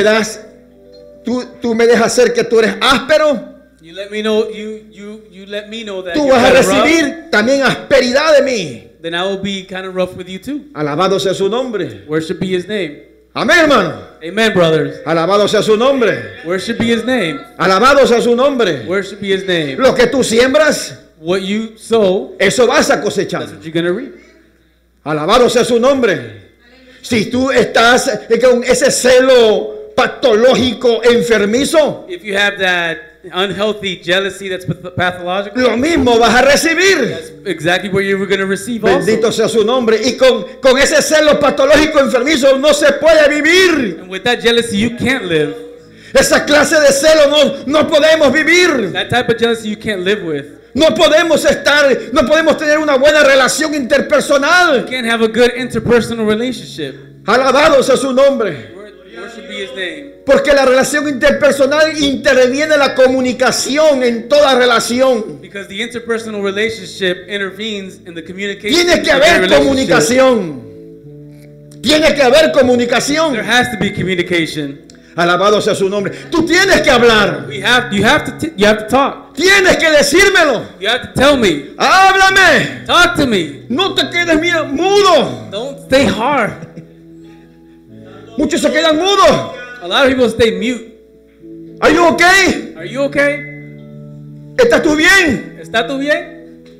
dejas ser que tú eres áspero. You let me know you let me know that Tú you're vas a kind of rough, recibir también asperidad de mí. then I will be kind of rough with you too. Alabado sea su nombre. Worship be his name. Amén, hermano. Amen, brothers. Alabado sea su nombre. Worship be his name. Alabado sea su nombre. Worship be his name. Lo que tú siembras, What you sow, eso vas a cosechar. that's what you're going to reap. Alabado sea su nombre. Si tú estás con ese celo patológico enfermizo, If you have that unhealthy jealousy that's pathological, lo mismo vas a recibir. that's exactly where you're going to receive Bendito also. sea su nombre. Y con ese celo patológico enfermizo no se puede vivir. And with that jealousy, you can't live. Esa clase de celo no podemos vivir. That type of jealousy you can't live with. No podemos tener una buena relación You interpersonal. can't have a good interpersonal relationship. Alabado sea su nombre. Worship be his name. Porque la relación interpersonal interviene la comunicación en toda relación. Because the interpersonal relationship intervenes in the communication. Tiene que of every haber relationship. comunicación. Tiene que haber There comunicación. has to be communication. Alabado sea su nombre. Tú tienes que hablar. You have to talk. Tienes que decírmelo. You have to tell me. Háblame. Talk to me. No te quedes mudo. Don't stay hard. Muchos se quedan mudos. A lot of people stay mute. Are you okay? Are you okay? ¿Estás tú bien? ¿Está tú bien?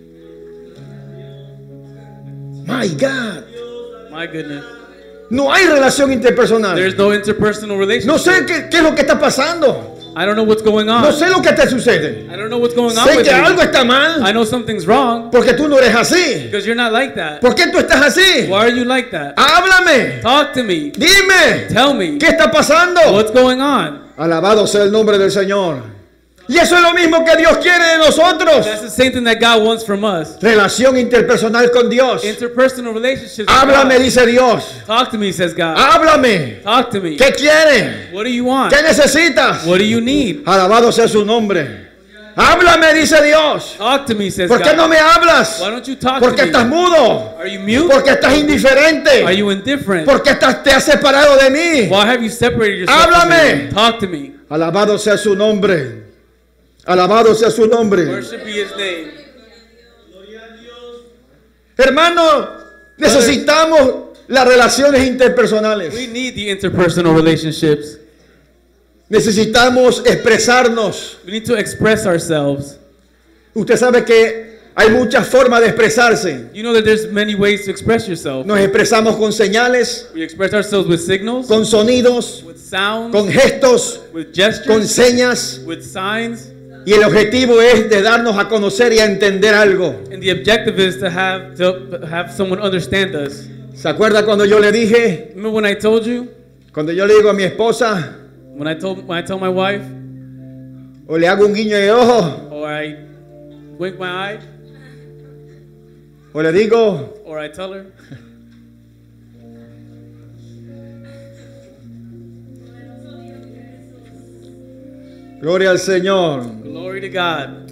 My God. My goodness. No hay relación interpersonal. There's no interpersonal relationship. No sé qué es lo que está pasando. I don't know what's going on. No sé lo que te sucede. I don't know what's going on Sé with que algo you. está mal I know something's wrong porque tú no eres así. because you're not like that. ¿Por qué tú estás así? Why are you like that? Háblame. Talk to me. Dime. Tell me. ¿Qué está pasando? What's going on? Alabado sea el nombre del Señor. Y eso es lo mismo que Dios quiere de nosotros. That's the same thing that God wants from us. Relación interpersonal con Dios. Interpersonal relationships. with Háblame, God. dice Dios. Talk to me, says God. Háblame. Talk to me. ¿Qué quieres? What do you want? ¿Qué necesitas? What do you need? Alabado sea su nombre. Háblame, dice Dios. Talk to me, says ¿Por qué God. no me hablas? Why don't you talk Porque to me? estás mudo. Are you mute? Porque estás indiferente. Are you indifferent? Porque te has separado de mí. Why have you separated yourself Háblame. from me? Talk to me. Alabado sea su nombre. Alabado sea su nombre. Worship be his name. Hermano, necesitamos las relaciones interpersonales. We need the interpersonal relationships. Necesitamos expresarnos. We need to express ourselves. Usted sabe que hay muchas formas de expresarse. You know that there's many ways to express yourself. Nos expresamos con señales, We express ourselves with signals, con sonidos, with sounds, con gestos, with con gestures, señas. with signs. Y el objetivo es de darnos a conocer y a entender algo. And the objective is to have someone understand us. ¿Se acuerda cuando yo le dije? Remember when I told you? Cuando yo le digo a mi esposa, When I tell my wife, o le hago un guiño de ojo, or I wink my eye, o le digo, or I tell her, Gloria al Señor. Glory to God.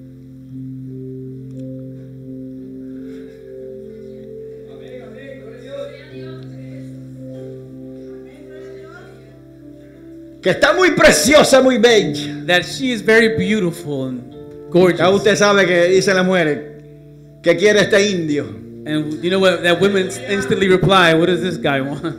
Que está muy preciosa, muy bella. That she is very beautiful and gorgeous. Ya usted sabe que dicen las mujeres, ¿qué quiere este indio? And you know what? That women instantly reply, what does this guy want?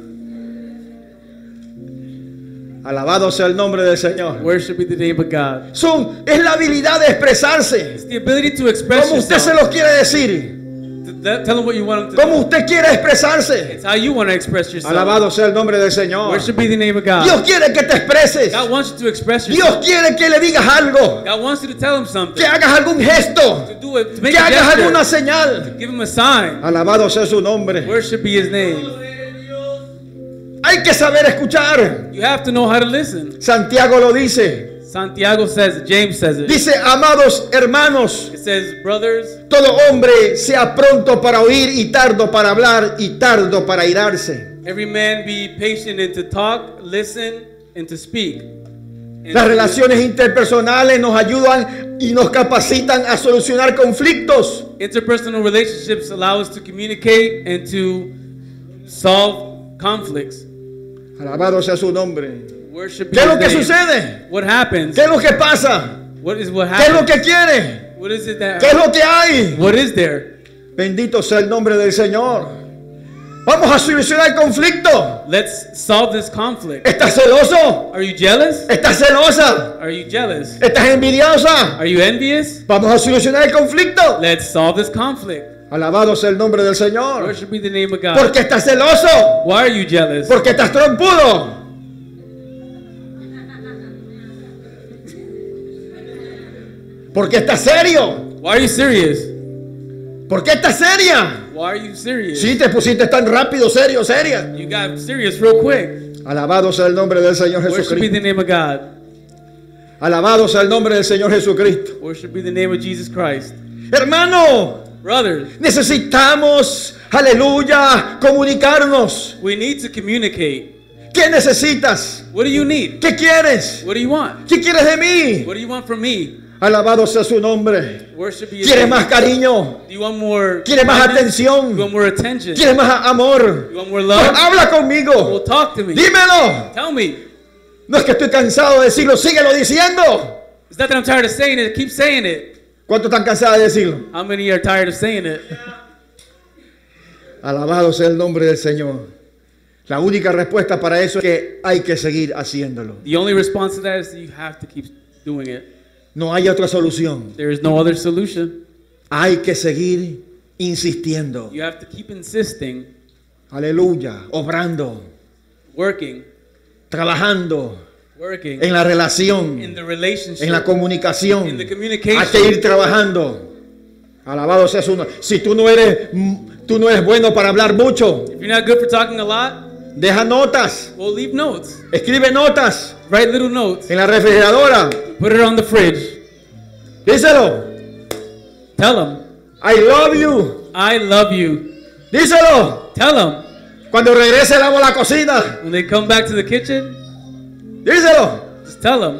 Alabado sea el nombre del Señor. Worship be the name of God. Es la habilidad de expresarse. It's the ability to express Como usted se yourself. lo quiere decir. Tell them what you want them to Como do. usted quiere expresarse. It's how you want to express yourself. Alabado sea el nombre del Señor. Worship be the name of God. Dios quiere que te expreses. God wants you to express Dios yourself. quiere que le digas algo. God wants you to tell him something. Que hagas algún gesto. To do it, to make Que a hagas gesture. alguna señal. Give him a sign. Alabado sea su nombre. Worship be his name. Hay que saber escuchar. You have to know how to listen. Santiago lo dice. Santiago says it. James says it. Dice, amados hermanos, It says, brothers, todo hombre sea pronto para oír y tardo para hablar y tardo para irarse. every man be patient and to talk, listen, and to speak. And Las relaciones interpersonales nos ayudan y nos capacitan a solucionar conflictos. interpersonal relationships allow us to communicate and to solve conflicts. Alabado sea su nombre. Worship be ¿Qué es lo his que name. sucede? What happens? ¿Qué es lo que pasa? What is what ¿Qué es lo happens? que quiere? What is it that? ¿Qué es lo que hay? What is there? Bendito sea el nombre del Señor. Vamos a solucionar el conflicto. Let's solve this conflict. ¿Estás celoso? Are you jealous? ¿Estás celosa? Are you jealous? ¿Estás envidiosa? Are you envious? Vamos a solucionar el conflicto. Let's solve this conflict. Alabado sea el nombre del Señor. Worship be the name of God. ¿Por qué estás celoso? Why are you jealous? Porque estás trompudo. Porque estás serio. Why are you serious? ¿Por qué estás seria? Why are you serious? Sí, te pusiste tan rápido, serio, seria. You got serious real quick. Alabado sea el nombre del Señor Worship be the Jesucristo. name of God. Alabado sea el nombre del Señor Jesucristo. Worship be the name of Jesus Christ. Hermano, Brothers, necesitamos, aleluya, comunicarnos. we need to communicate. ¿Qué necesitas? What do you need? ¿Qué quieres? What do you want? ¿Qué quieres de mí? What do you want from me? Alabado sea su nombre. Worship be his ¿Quieres name. más cariño? Do you want more ¿Quieres más kindness? atención? You want more attention? ¿Quieres más amor? You want more Pues love? habla Well, conmigo. talk to me. Dímelo. Tell me. No es que estoy cansado de decirlo, síguelo diciendo. It's not that I'm tired of saying it. Keep saying it. ¿Cuántos están cansados de decirlo? How many are tired of saying it? Alabado sea el nombre del Señor. La única respuesta para eso es que hay que seguir haciéndolo. The only response to that is that you have to keep doing it. No hay otra solución. There is no other solution. Hay que seguir insistiendo. You have to keep insisting, Aleluya. Obrando, working, trabajando working en la relación, in the relationship, en la comunicación. in the communication. Hay que ir trabajando. Alabado sea su nombre. Si tú no eres bueno para hablar mucho, If you're not good for talking a lot, deja notas, well, leave notes. escribe notas Write little notes. en la refrigeradora. Put it on the fridge. Díselo. Tell them, I love you. I love you. Díselo. Tell them Cuando regrese lavo la cocina. when they come back to the kitchen. Díselo. Just tell them.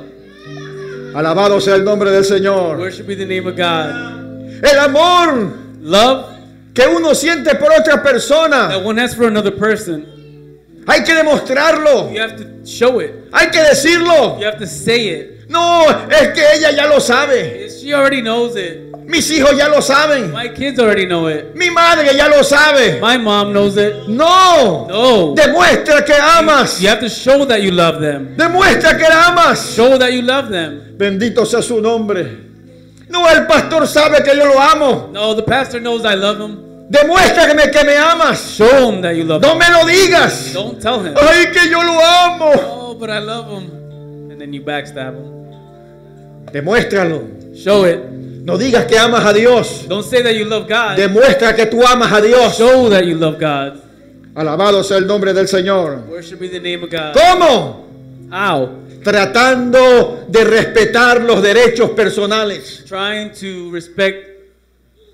Alabado sea el nombre del Señor. Worship be the name of God. El amor Love que uno siente por otra persona, that one has for another person. hay que demostrarlo. You have to show it. Hay que decirlo. You have to say it. No, es que ella ya lo sabe. She already knows it. Mis hijos ya lo saben. My kids already know it. Mi madre ya lo sabe. My mom knows it. No. No. Demuestra que amas. You have to show that you love them. Demuestra que la amas. Show that you love them. Bendito sea su nombre. No, el pastor sabe que yo lo amo. No, the pastor knows I love him. Demuéstrame que me amas. Show him that you love No him. me lo digas. Don't tell him. Ay, que yo lo amo. Oh, but I love him. And then you backstab him. Demuéstralo. Show it. No digas que amas a Dios. Don't say that you love God. Demuestra que tú amas a Dios. Show that you love God. Alabado sea el nombre del Señor. Worship be the name of God. ¿Cómo? How? Tratando de respetar los derechos personales. Trying to respect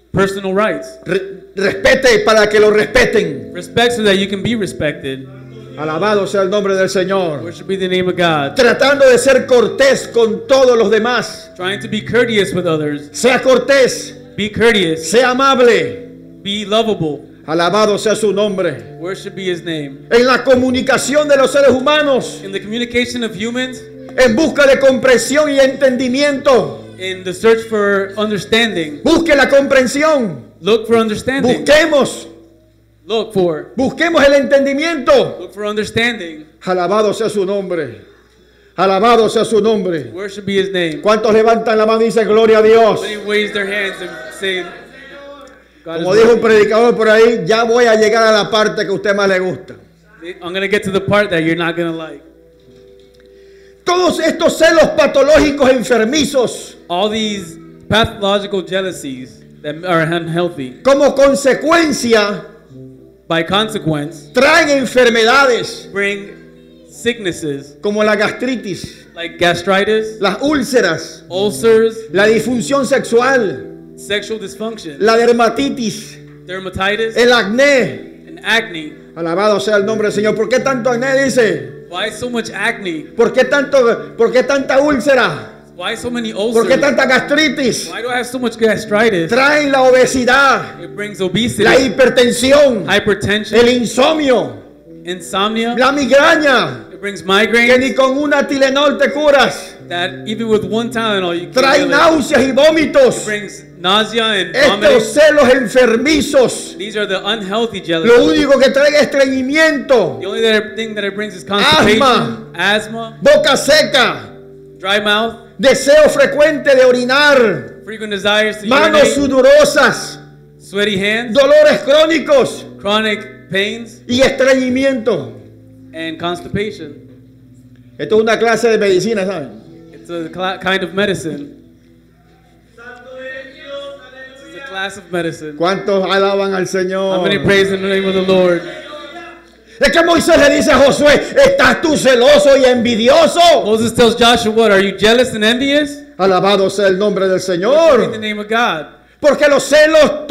personal rights. Respete para que lo respeten. Respect so that you can be respected. Alabado sea el nombre del Señor. Worship be the name of God. Tratando de ser cortés con todos los demás. Trying to be courteous with others. Sea cortés, Be courteous. sea amable. Be lovable. Alabado sea su nombre. Worship be His name. En la comunicación de los seres humanos, In the communication of humans, en busca de comprensión y entendimiento. in the search for understanding, Busque la comprensión. look for understanding. Busquemos el entendimiento. Look for understanding. Alabado sea su nombre. Alabado sea su nombre. Worship be His name. ¿Cuántos levantan la mano y dicen gloria a Dios? Many raise their hands and say, God is Como dijo un worthy. predicador por ahí, ya voy a llegar a la parte que a usted más le gusta. I'm going to get to the part that you're not going to like. Todos estos celos patológicos enfermizos, All these pathological jealousies that are unhealthy, como consecuencia, by consequence, traen enfermedades bring sicknesses como la gastritis, like gastritis, las úlceras, ulcers, la disfunción sexual, sexual dysfunction, la dermatitis, dermatitis, el acné. and acne. Alabado sea el nombre del Señor. ¿Por qué tanto acné? Dice. Why so much acne? ¿Por qué tanta úlcera? Why so many ¿Por qué ulcers? tanta gastritis? Why do I have so much gastritis? Traen la obesidad, It brings obesity, la hipertensión, hypertension, el insomnio, insomnia. la migraña, It brings que migraines ni con una Tylenol te curas. that even with one Tylenol you Trae can't. It náuseas y vómitos. brings nausea and Estos vomiting. celos enfermizos, These are the unhealthy lo jealousies. único que trae es estreñimiento, The only thing that it brings is constipation, asthma, boca seca, dry mouth, deseo frecuente de orinar, frequent desires to manos urinate, sudorosas, sweaty hands, dolores crónicos chronic pains, y estreñimiento. and constipation. Esto es una clase de medicina, ¿saben? It's a kind of medicine. It's a class of medicine. ¿Cuántos alaban al How Señor? many praise in the name of the Lord? Es que Moisés le dice a Josué, ¿estás tú celoso y envidioso? Moses tells Joshua, what, are you jealous and envious? Alabado sea el nombre del In the Señor. name of God. Porque los celos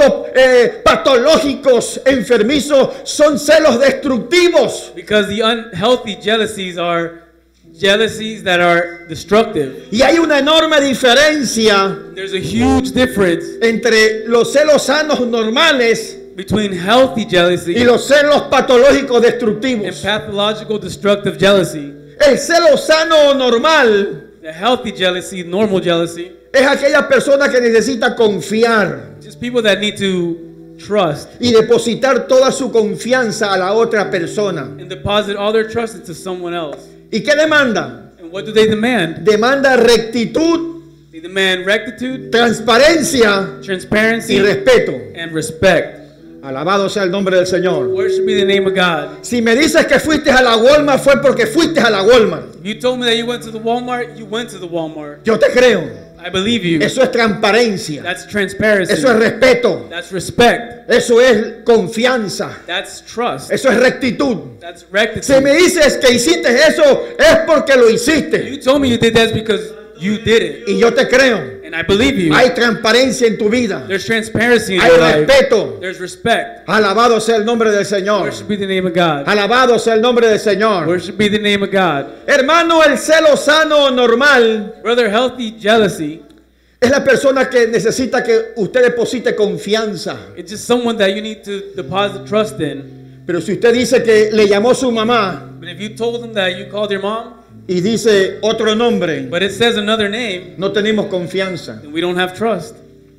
patológicos, enfermizos, son celos destructivos. Because the unhealthy jealousies are jealousies that are destructive. Y hay una enorme diferencia There's a huge difference entre los celos sanos normales between healthy jealousy y los celos patológicos and destructivos. pathological destructive jealousy. El celo sano o normal The healthy jealousy, normal jealousy, es aquella persona que necesita confiar just people that need to trust y depositar toda su confianza a la otra persona. and deposit all their trust into someone else. ¿Y qué demanda? And what do they demand? Demanda rectitud, They demand rectitude, transparencia y transparency, respeto. and respect. Alabado sea el nombre del Señor. Worship be the name of God. Si me dices que fuiste a la Walmart fue porque fuiste a la Walmart. If you told me that you went to the Walmart, you went to the Walmart. Yo te creo. I believe you. Eso es transparencia. That's transparency. Eso es respeto. That's respect. Eso es confianza. That's trust. Eso es rectitud. That's Si rectitude. me dices que hiciste eso es porque lo hiciste. You told me you did that because you did it. Y yo te creo. And I believe you. Hay transparencia en tu vida. There's transparency in Hay your life. respeto. There's respect. Alabado sea el nombre del Señor. Worship be the name of God. Alabado sea el nombre del Señor. Worship be the name of God. Hermano, el celo sano o normal Brother, healthy jealousy, es la persona que necesita que usted deposite confianza. it's just someone that you need to deposit trust in. Pero si usted dice que le llamó su mamá But if you told them that you called your mom, y dice otro nombre, but it says another name, no tenemos confianza. then we don't have trust.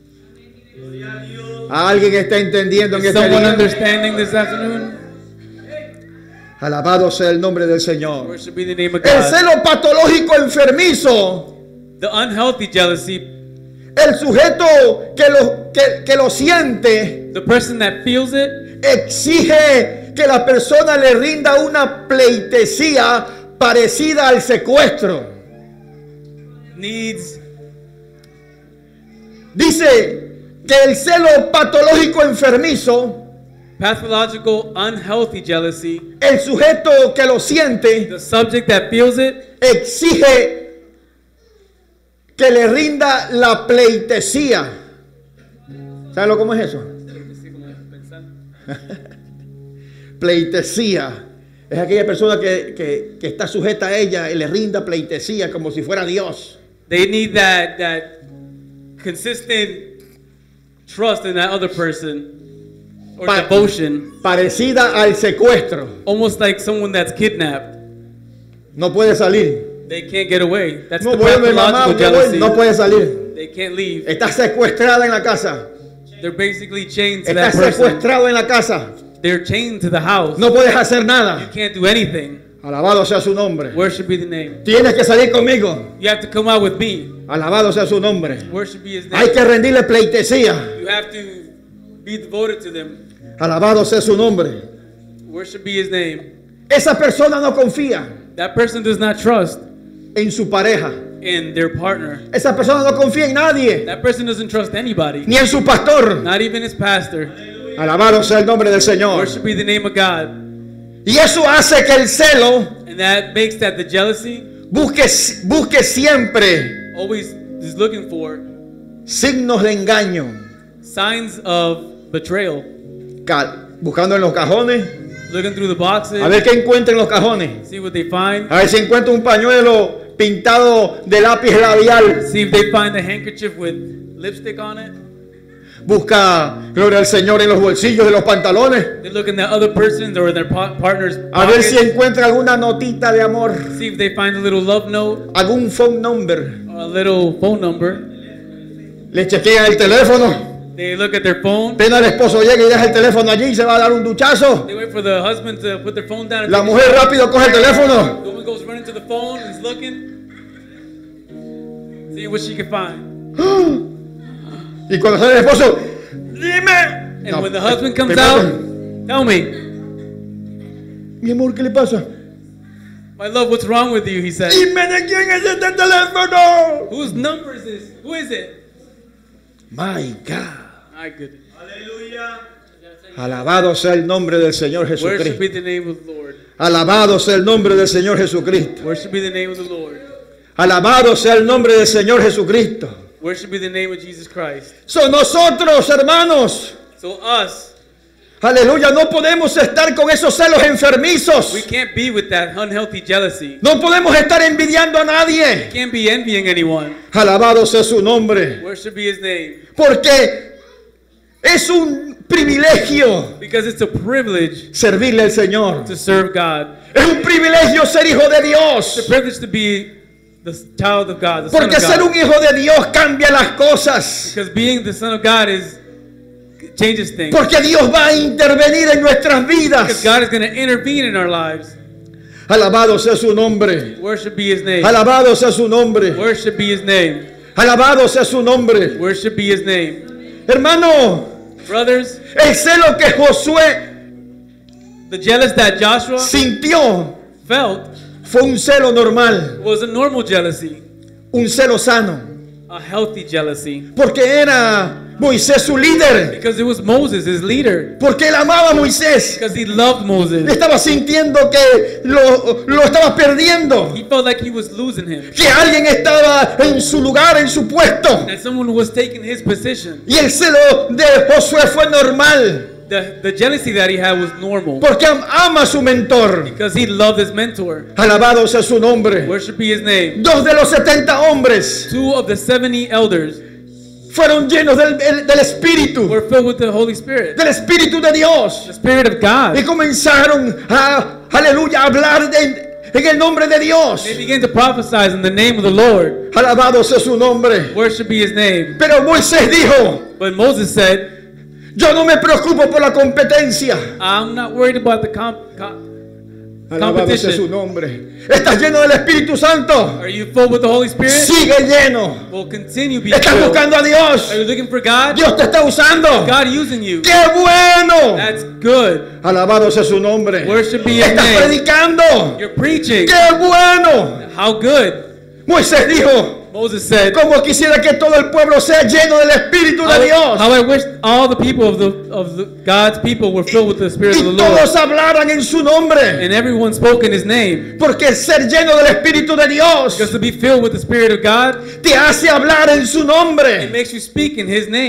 ¿Alguien está entendiendo en Is este someone día? understanding this afternoon? Alabado sea el nombre del Señor. Worship be the name of El God. celo patológico enfermizo, The unhealthy jealousy, el sujeto que lo siente, the person that feels it, exige que la persona le rinda una pleitesía parecida al secuestro. needs, Dice que el celo patológico enfermizo, pathological, unhealthy jealousy, el sujeto que lo siente, the subject that feels it, exige que le rinda la pleitesía. ¿Sabes cómo es eso? Pleitesía. Es aquella persona que está sujeta a ella y le rinda pleitesía como si fuera Dios. They need that consistent trust in that other person or devotion. Parecida al secuestro. Almost like someone that's kidnapped. No puede salir. They can't get away. That's No the voy a mi mamá, pathological jealousy. no puede salir. They can't leave. Está secuestrada en la casa. They're basically chained to Está that person. secuestrado en la casa. They're chained to the house. No puedes hacer You nada. can't do anything. Alabado sea su nombre. Worship be the name. Tienes que salir conmigo. You have to come out with me. Alabado sea su nombre. Worship be his Hay name. que rendirle pleitesía. You have to be devoted to them. Alabado sea su nombre. Worship be his name. Esa persona no confía That person does not trust en su pareja. in their partner. Esa persona no confía en nadie, That person doesn't trust anybody. ni en su pastor. Not even his pastor. Alabado sea el nombre del Señor. Worship be the name of God. Y eso hace que el celo And that makes that the jealousy busque siempre always is looking for signos de engaño. signs of betrayal. Buscando en los cajones, Looking through the boxes. a ver qué encuentra en los cajones. See what they find. A ver si encuentra un pañuelo pintado de lápiz labial. See if they find the handkerchief with lipstick on it. Busca, gloria al Señor, en los bolsillos de los pantalones. They look in the other person's or their partner's A ver si pockets. encuentra alguna notita de amor. See if they find a little love note Algún phone number. or a little phone number. Le chequean el teléfono. They look at their phone. Pena el esposo llega y deja el teléfono allí y se va a dar un duchazo. They wait for the husband to put their phone down. And La take a mujer shower. rápido coge el teléfono. The woman goes running to the phone and is looking. See what she can find. Y cuando sale el esposo, dime. And No, when the husband comes primero, out, tell me, mi amor, ¿qué le pasa? my love, what's wrong with you? He said. Dime de quién es este teléfono. Whose number is this? Who is it? My God. My goodness. Alabado sea el nombre del Señor Worship Jesucristo. be the name of the Lord. Alabado sea el nombre del Señor Jesucristo. Worship be the name of the Lord. Alabado sea el nombre del Señor Jesucristo. Worship be the name of Jesus Christ. Son nosotros, hermanos. So us, Aleluya, no podemos estar con esos celos enfermizos. we can't be with that unhealthy jealousy. No podemos estar envidiando a nadie. We can't be envying anyone. Alabado sea su nombre. Worship be his name. Porque es un privilegio Because it's a privilege servirle al Señor. to serve God. Es un privilegio ser hijo de It's a Dios. privilege to be the child of God, the son Porque of ser un God. hijo de Dios cambia las cosas. Because being the son of God changes things. Porque Dios va a intervenir en nuestras Because vidas. God is going to intervene in our lives. Alabado sea su nombre. Worship be his name. Alabado sea su nombre. Worship be his name. Alabado sea su nombre. Worship be his name. Hermano, Brothers, el celo que Josué the jealous that Joshua sintió felt fue un celo normal, was a normal jealousy, un celo sano. a healthy jealousy. Porque era Moisés su líder. Because it was Moses, his leader. Porque él amaba a Moisés. Because he loved Moses. Estaba sintiendo que lo estaba perdiendo. He felt like he was losing him. Que alguien estaba en su lugar, en su puesto. That someone was taking his position. Y el celo de Josué fue normal. The jealousy that he had was normal. Porque ama a su mentor. Because he loved his mentor. Alabado sea su nombre. Worship be his name. 2 de los 70 hombres 2 of the 70 elders fueron llenos del Espíritu. were filled with the Holy Spirit. Del Espíritu de Dios. The Spirit of God. Y comenzaron a, aleluya, a hablar en el nombre de Dios. They began to prophesy in the name of the Lord. Alabado sea su nombre. Worship be his name. Pero Moisés dijo, But Moses said, yo no me preocupo por la competencia. I'm not worried about the Alabado sea su competition. nombre. ¿Estás lleno del Espíritu Santo? Are you full with the Holy Spirit? Sigue lleno. Well, continue being ¿Estás filled. buscando a Dios? Are you looking for God? Dios te está usando. God using you. ¡Qué bueno! That's good. Alabado sea su nombre. Worship be his Estás name. predicando. You're preaching. ¡Qué bueno! How good. Moisés dijo, Moses said, como quisiera que todo el pueblo sea lleno del Espíritu de Dios. how I wish all the people of the God's people were filled with the Spirit of the Y Lord. todos hablaran en su nombre. And everyone spoke in his name. Porque ser lleno del Espíritu de Dios Because to be filled with the Spirit of God, te hace hablar en su it nombre. makes you speak in his name.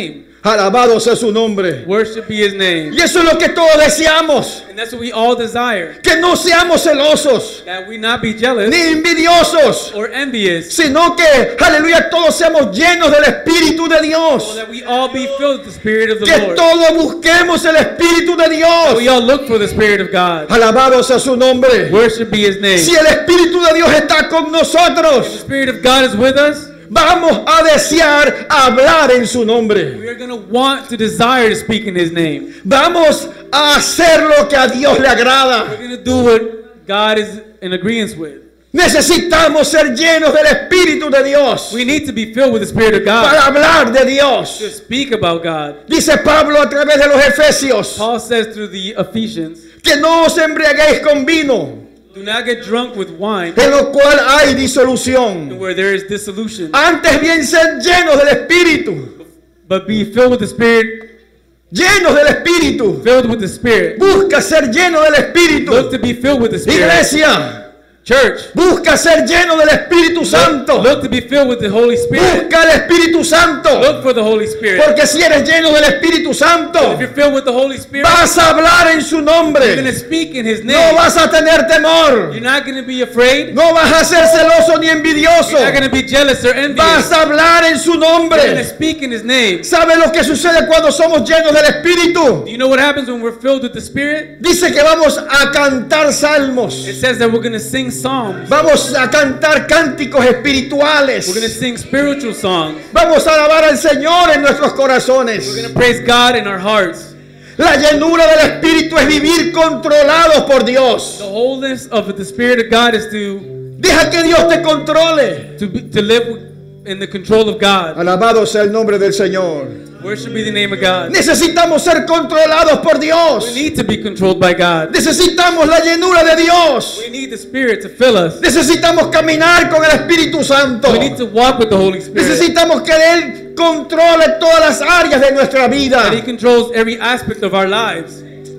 Alabado sea su nombre. Worship be his name. Y eso es lo que todos deseamos. And that's what we all desire. Que no seamos celosos, That we not be jealous ni envidiosos, or envious. sino que, aleluya, todos seamos llenos del Espíritu de So Dios. that we all be filled with the Spirit of the Que Lord. todos busquemos el Espíritu de That Dios. we all look for the Spirit of God. Alabado sea su nombre. Worship be his name. Si el Espíritu de Dios está con The nosotros, Spirit of God is with us. vamos a desear hablar en su nombre. We are going to want to desire to speak in his name. Vamos a hacer lo que a Dios le agrada. We're going to do what God is in agreement with. Necesitamos ser llenos del Espíritu de Dios We need to be filled with the Spirit of para God hablar de Dios. to speak about God. Dice Pablo a través de los Efesios Paul says through the Ephesians, que no os embriaguéis con vino, do not get drunk with wine en lo cual hay disolución. where there is dissolution, Antes bien ser llenos del Espíritu, but be filled with the Spirit, llenos del Espíritu. filled with the Spirit. Busca ser lleno del Look Espíritu. to be filled with the Spirit. Iglesia, Church, busca ser lleno del Espíritu Santo. look to be filled with the Holy Spirit. Busca el Espíritu Santo. Look for the Holy Spirit. Porque si eres lleno del Espíritu Santo, If you're filled with the Holy Spirit, vas a hablar en su you're going to nombre. speak in His No name. vas a tener temor. You're not going to be afraid. No vas a ser celoso ni envidioso. You're not going to be jealous or Vas envious. a hablar en su You're going to nombre. speak in His name. ¿Sabe lo que sucede cuando somos llenos del Espíritu? Do you know what happens when we're filled with the Spirit? Dice que vamos a cantar salmos. It says that we're going to sing psalms. Vamos a cantar cánticos espirituales. We're going to sing spiritual songs. Vamos a alabar al Señor en nuestros We're going corazones. to praise God in our hearts. La llenura del Espíritu es vivir controlados por Dios. The wholeness of the Spirit of God is to Deja que Dios te controle. live in the control of God. Alabado sea el nombre del Señor. Worship be the name of God. Necesitamos ser controlados por We Dios. need to be controlled by God. Necesitamos la llenura de Dios. We need the Spirit to fill us. Necesitamos caminar con el Espíritu Santo. We need to walk with the Holy Spirit. Necesitamos que Él controle todas las áreas de nuestra vida. That He controls every aspect of our lives.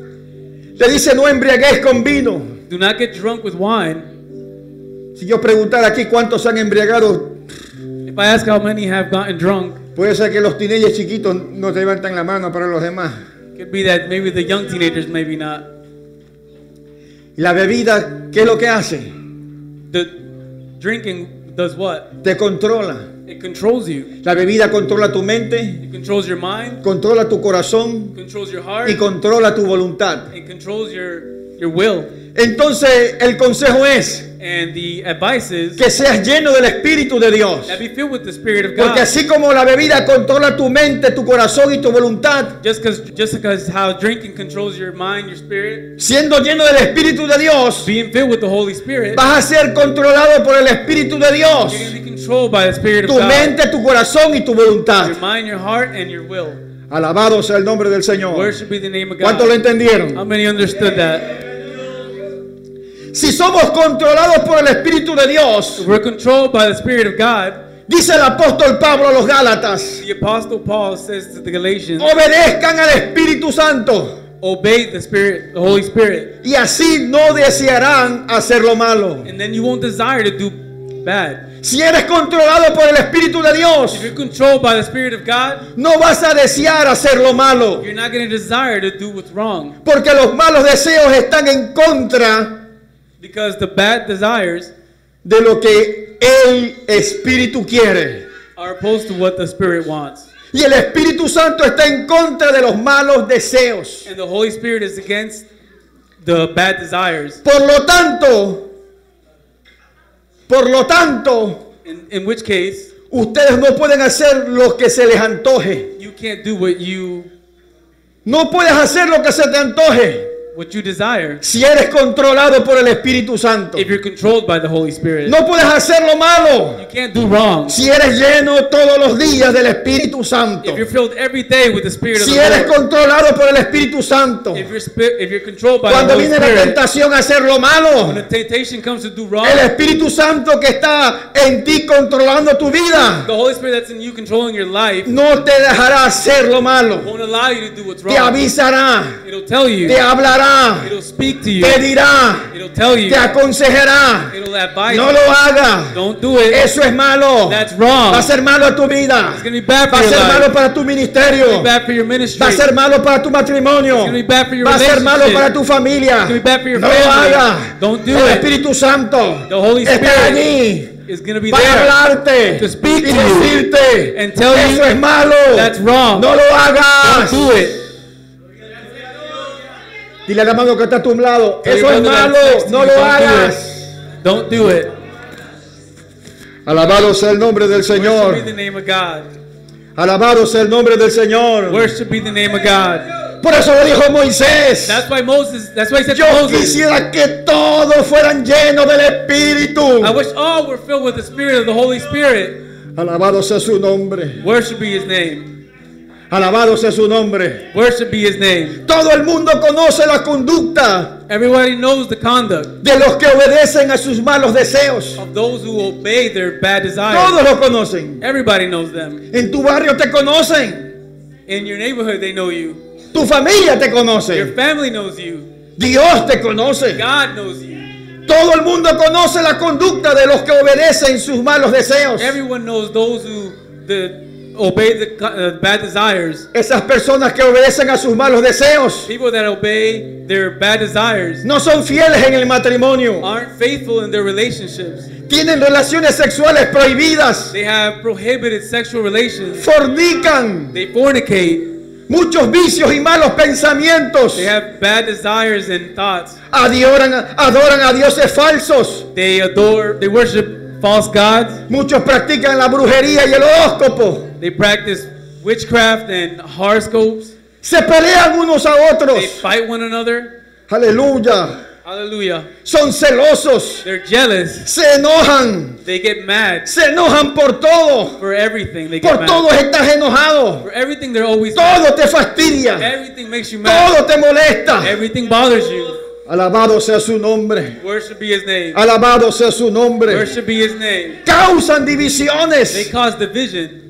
Le dice, no embriaguéis con vino. Do not get drunk with wine. Si yo preguntara aquí cuántos se han embriagado, If I ask how many have gotten drunk, puede ser que los teenagers chiquitos no te levantan la mano para los demás. it could be that maybe the young teenagers, maybe not. Y la bebida, ¿qué es lo que hace? The drinking does what? Te controla. It controls you. La bebida controla tu mente, It controls your mind, controla tu corazón controls your heart, y controla tu voluntad. it controls your will. Entonces el consejo es And the advice is que seas lleno del Espíritu de Dios. that be filled with the Spirit of Porque God. así como la bebida controla tu mente, tu corazón y tu voluntad, Just because how drinking controls your mind, your spirit, siendo lleno del Espíritu de Dios, being filled with the Holy Spirit, vas a ser controlado por el Espíritu de Dios. you're going to be controlled by the Spirit of Tu God. mente, tu corazón y tu voluntad. Your mind, your heart, and your will. Alabado sea el nombre del Señor. Worship be the name of ¿Cuántos lo God. entendieron? How many understood that? Si somos controlados por el Espíritu de Dios, If we're controlled by the Spirit of God, dice el apóstol Pablo a los Gálatas, the Apostle Paul says to the Galatians, obedezcan al Espíritu Santo obey the Spirit, the Holy Spirit, y así no desearán hacer lo malo. and then you won't desire to do bad. Si eres controlado por el Espíritu de Dios, If you're controlled by the Spirit of God, no vas a desear hacer lo malo, you're not going to desire to do what's wrong, porque los malos deseos están en contra because the bad desires de lo que el Espíritu quiere. are opposed to what the Spirit wants. Y el Espíritu Santo está en contra de los malos deseos. And the Holy Spirit is against the bad desires. Por lo tanto, In which case, ustedes no pueden hacer lo que se les antoje. you can't do what you No puedes hacer lo que se te antoje desire si eres controlado por el Espíritu Santo. if you're controlled by the Holy Spirit. No puedes hacer lo malo You can't do wrong si eres lleno todos los días del Espíritu Santo. if you're filled every day with the Spirit of Si the eres Lord. controlado por el Espíritu Santo. If you're controlled by the Cuando Holy viene la Spirit, tentación a hacer lo malo, when the temptation comes to do wrong, el Espíritu Santo que está en ti controlando tu vida the Holy Spirit that's in you controlling your life no te dejará hacer lo malo. won't allow you to do what's Te wrong. avisará, It'll tell you. te hablará, It'll speak to you. te dirá, It'll It'll tell you. te aconsejará. It'll advise No you. lo hagas. Don't do it. Eso es malo. That's wrong. Va a ser malo a tu vida. It's going to be bad Va for a your ser malo life. para tu It's ministerio. going to be bad for your ministry. Va a ser malo para tu matrimonio. It's going to be bad for your Va a ser malo relationship. para tu familia. It's going to be bad for your No lo family. hagas. Don't do El it. Espíritu Santo The Holy está Spirit allí is going to be para there hablarte to speak y to you decirte and tell you eso es malo. that's wrong. No lo hagas. Don't do it. Dile a la mano que está a tu lado, Tell eso your es brother malo, that's next to no you, lo don't do hagas. it. Don't do it. Alabado sea el nombre del Worship be Señor. the name of God. Alabado sea el nombre del Señor. Worship be the name of God. Por eso lo dijo Moisés. That's why he said Yo to Moses, quisiera que todos fueran llenos del Espíritu. I wish all were filled with the Spirit of the Holy Spirit. Alabado sea su nombre. Worship be his name. Alabado sea su nombre. Worship be his name. Todo el mundo conoce la conducta Everybody knows the conduct de los que obedecen a sus malos deseos. of those who obey their bad desires. Todos lo conocen. Everybody knows them. En tu barrio te conocen. In your neighborhood, they know you. Tu familia te Your conoce. family knows you. Dios te conoce. God knows you. Todo el mundo conoce la conducta de los que obedecen sus malos deseos. Everyone knows those who obey the bad desires. Esas personas que obedecen a sus malos deseos People that obey their bad desires no son fieles en el matrimonio. aren't faithful in their relationships. Tienen relaciones sexuales prohibidas. They have prohibited sexual relations. Fornican. They fornicate. Muchos vicios y malos pensamientos. They have bad desires and thoughts. Adoran a dioses falsos. They worship false gods. Muchos practican la brujería y el horóscopo. They practice witchcraft and horoscopes. Se pelean unos a They otros. fight one another. Aleluya. Hallelujah. Son celosos. They're jealous. Se enojan. They get mad Se enojan por todo. for everything. They get Por mad. todo estás enojado. For everything, they're always mad. Todo te fastidia. Everything makes you mad. Todo te molesta. Everything bothers you. Alabado sea su nombre. Worship be his name. Alabado sea su nombre. Worship be his name. Causan They divisiones. cause division,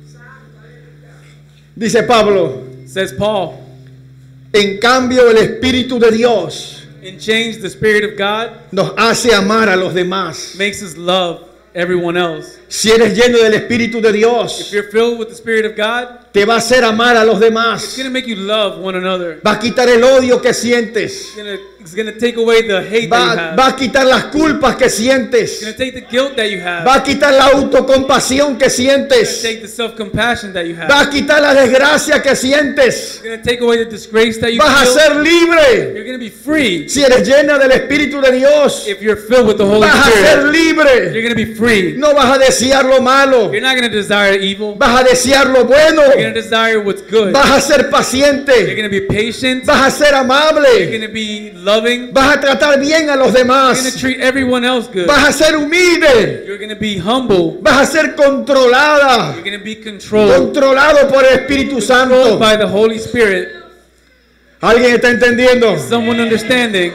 Dice Pablo. says Paul, En cambio, el Espíritu de Dios and change the Spirit of God nos hace amar a los demás. makes us love everyone else. Si eres lleno del Espíritu de If Dios, you're filled with the Spirit of God, te va a hacer amar a los it's demás. going to make you love one another. Va a quitar el odio que sientes. It's going to take away the hate that you have. Va a quitar las culpas que It's sientes. going to take the guilt that you have. Va a quitar la autocompasión que It's going to sientes. take the self-compassion that you have. Va a quitar la desgracia que sientes. It's going to take away the disgrace that you Vas a feel. ser libre. You're going to be free Si eres llena del Espíritu de Dios, if you're filled with the Holy vas a ser Spirit. libre. You're going to be free. No vas a desear lo malo. You're not going to desire evil. Vas a desear lo bueno. You're going to desire what's good. Vas a ser You're paciente. going to be patient. Vas a ser You're amable. going to be loving. Vas a tratar bien a los You're going to demás. treat everyone else good. Vas a ser humilde. You're going to be humble. Vas a ser controlada. You're going to be controlled. Controlado por el Espíritu Santo. Controlled by the Holy Spirit. ¿Alguien está entendiendo? Someone understanding.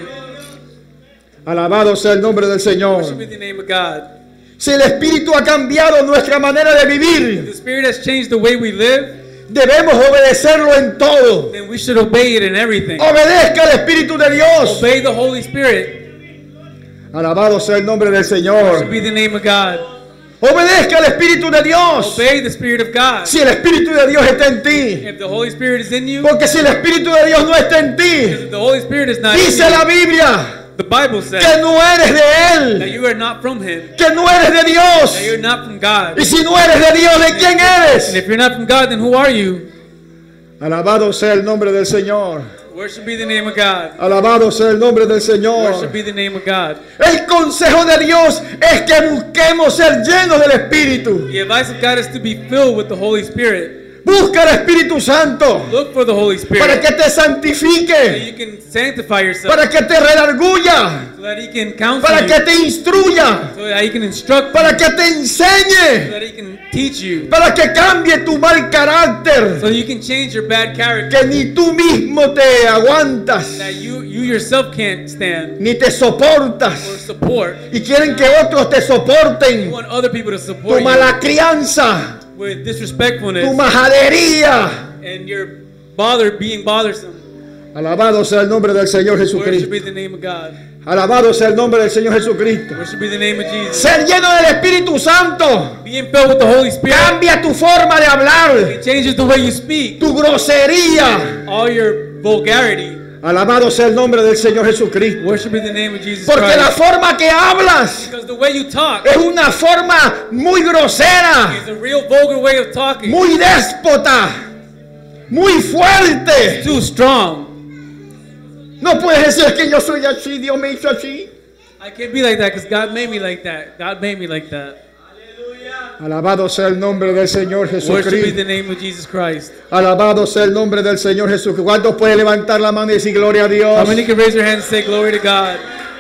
Alabado sea el nombre del Señor. Worship be the name of God. Si el Espíritu ha cambiado nuestra manera de vivir, The Spirit has changed the way we live, debemos obedecerlo en todo. then we should obey it in everything. Obedezca al Espíritu de Dios. Obey the Holy Spirit. Alabado sea el nombre del Worship Señor. be the name of God. Obedezca al Espíritu de Dios. Obey the Spirit of God. Si el Espíritu de Dios está en ti. If the Holy Spirit is in you, Porque si el Espíritu de Dios no está en ti, if the Holy Spirit is not in dice la you, Biblia the Bible says que no eres de that Él, you are not from Him, que no eres de Dios. that you're not from God. Y si no eres de Dios, ¿de quién And eres? if you're not from God, then who are you? Alabado sea el nombre del Señor. Worship be the name of God. Alabado sea el nombre del Worship Señor. be the name of God. El consejo de Dios es que busquemos ser llenos del Espíritu. The advice of God is to be filled with the Holy Spirit. Busca el Espíritu Santo Look for the Holy para Spirit que te so that santifique, you can sanctify yourself, para que te redarguya, so that He can counsel para you, que te instruya, so that He can instruct para you, que te so enseñe, that He can teach you, para que cambie tu mal carácter, so you can change your bad character que ni tú mismo te aguantas, that you yourself can't stand ni te or soportas. support. Y quieren que otros te You soporten want other people to tu support you mala crianza, with disrespectfulness tu majadería. and your being bothersome. Alabado sea el nombre del Señor Worship Jesucristo. be the name of God. Alabado sea el nombre del Señor Jesucristo. Worship be the name of Jesus. Ser lleno del Espíritu Santo Being filled with the Holy Spirit, cambia tu forma de hablar, it changes the way you speak. tu grosería. All your vulgarity. Alabado sea el nombre del Señor Jesucristo. Worship be the name of Jesus Porque la Christ. forma que hablas Because the way you talk es una forma muy grosera, is a real vulgar way of talking. muy déspota, muy fuerte. Too strong. No puedes decir que yo soy así, Dios me hizo así. I can't be like that because God made me like that. God made me like that. Alabado sea el nombre del Señor Worship be Jesucristo. the name of Jesus Christ. Alabado sea el nombre del Señor Jesucristo. ¿Cuántos pueden levantar la mano y decir gloria a How Dios? many can raise their hands and say glory to God?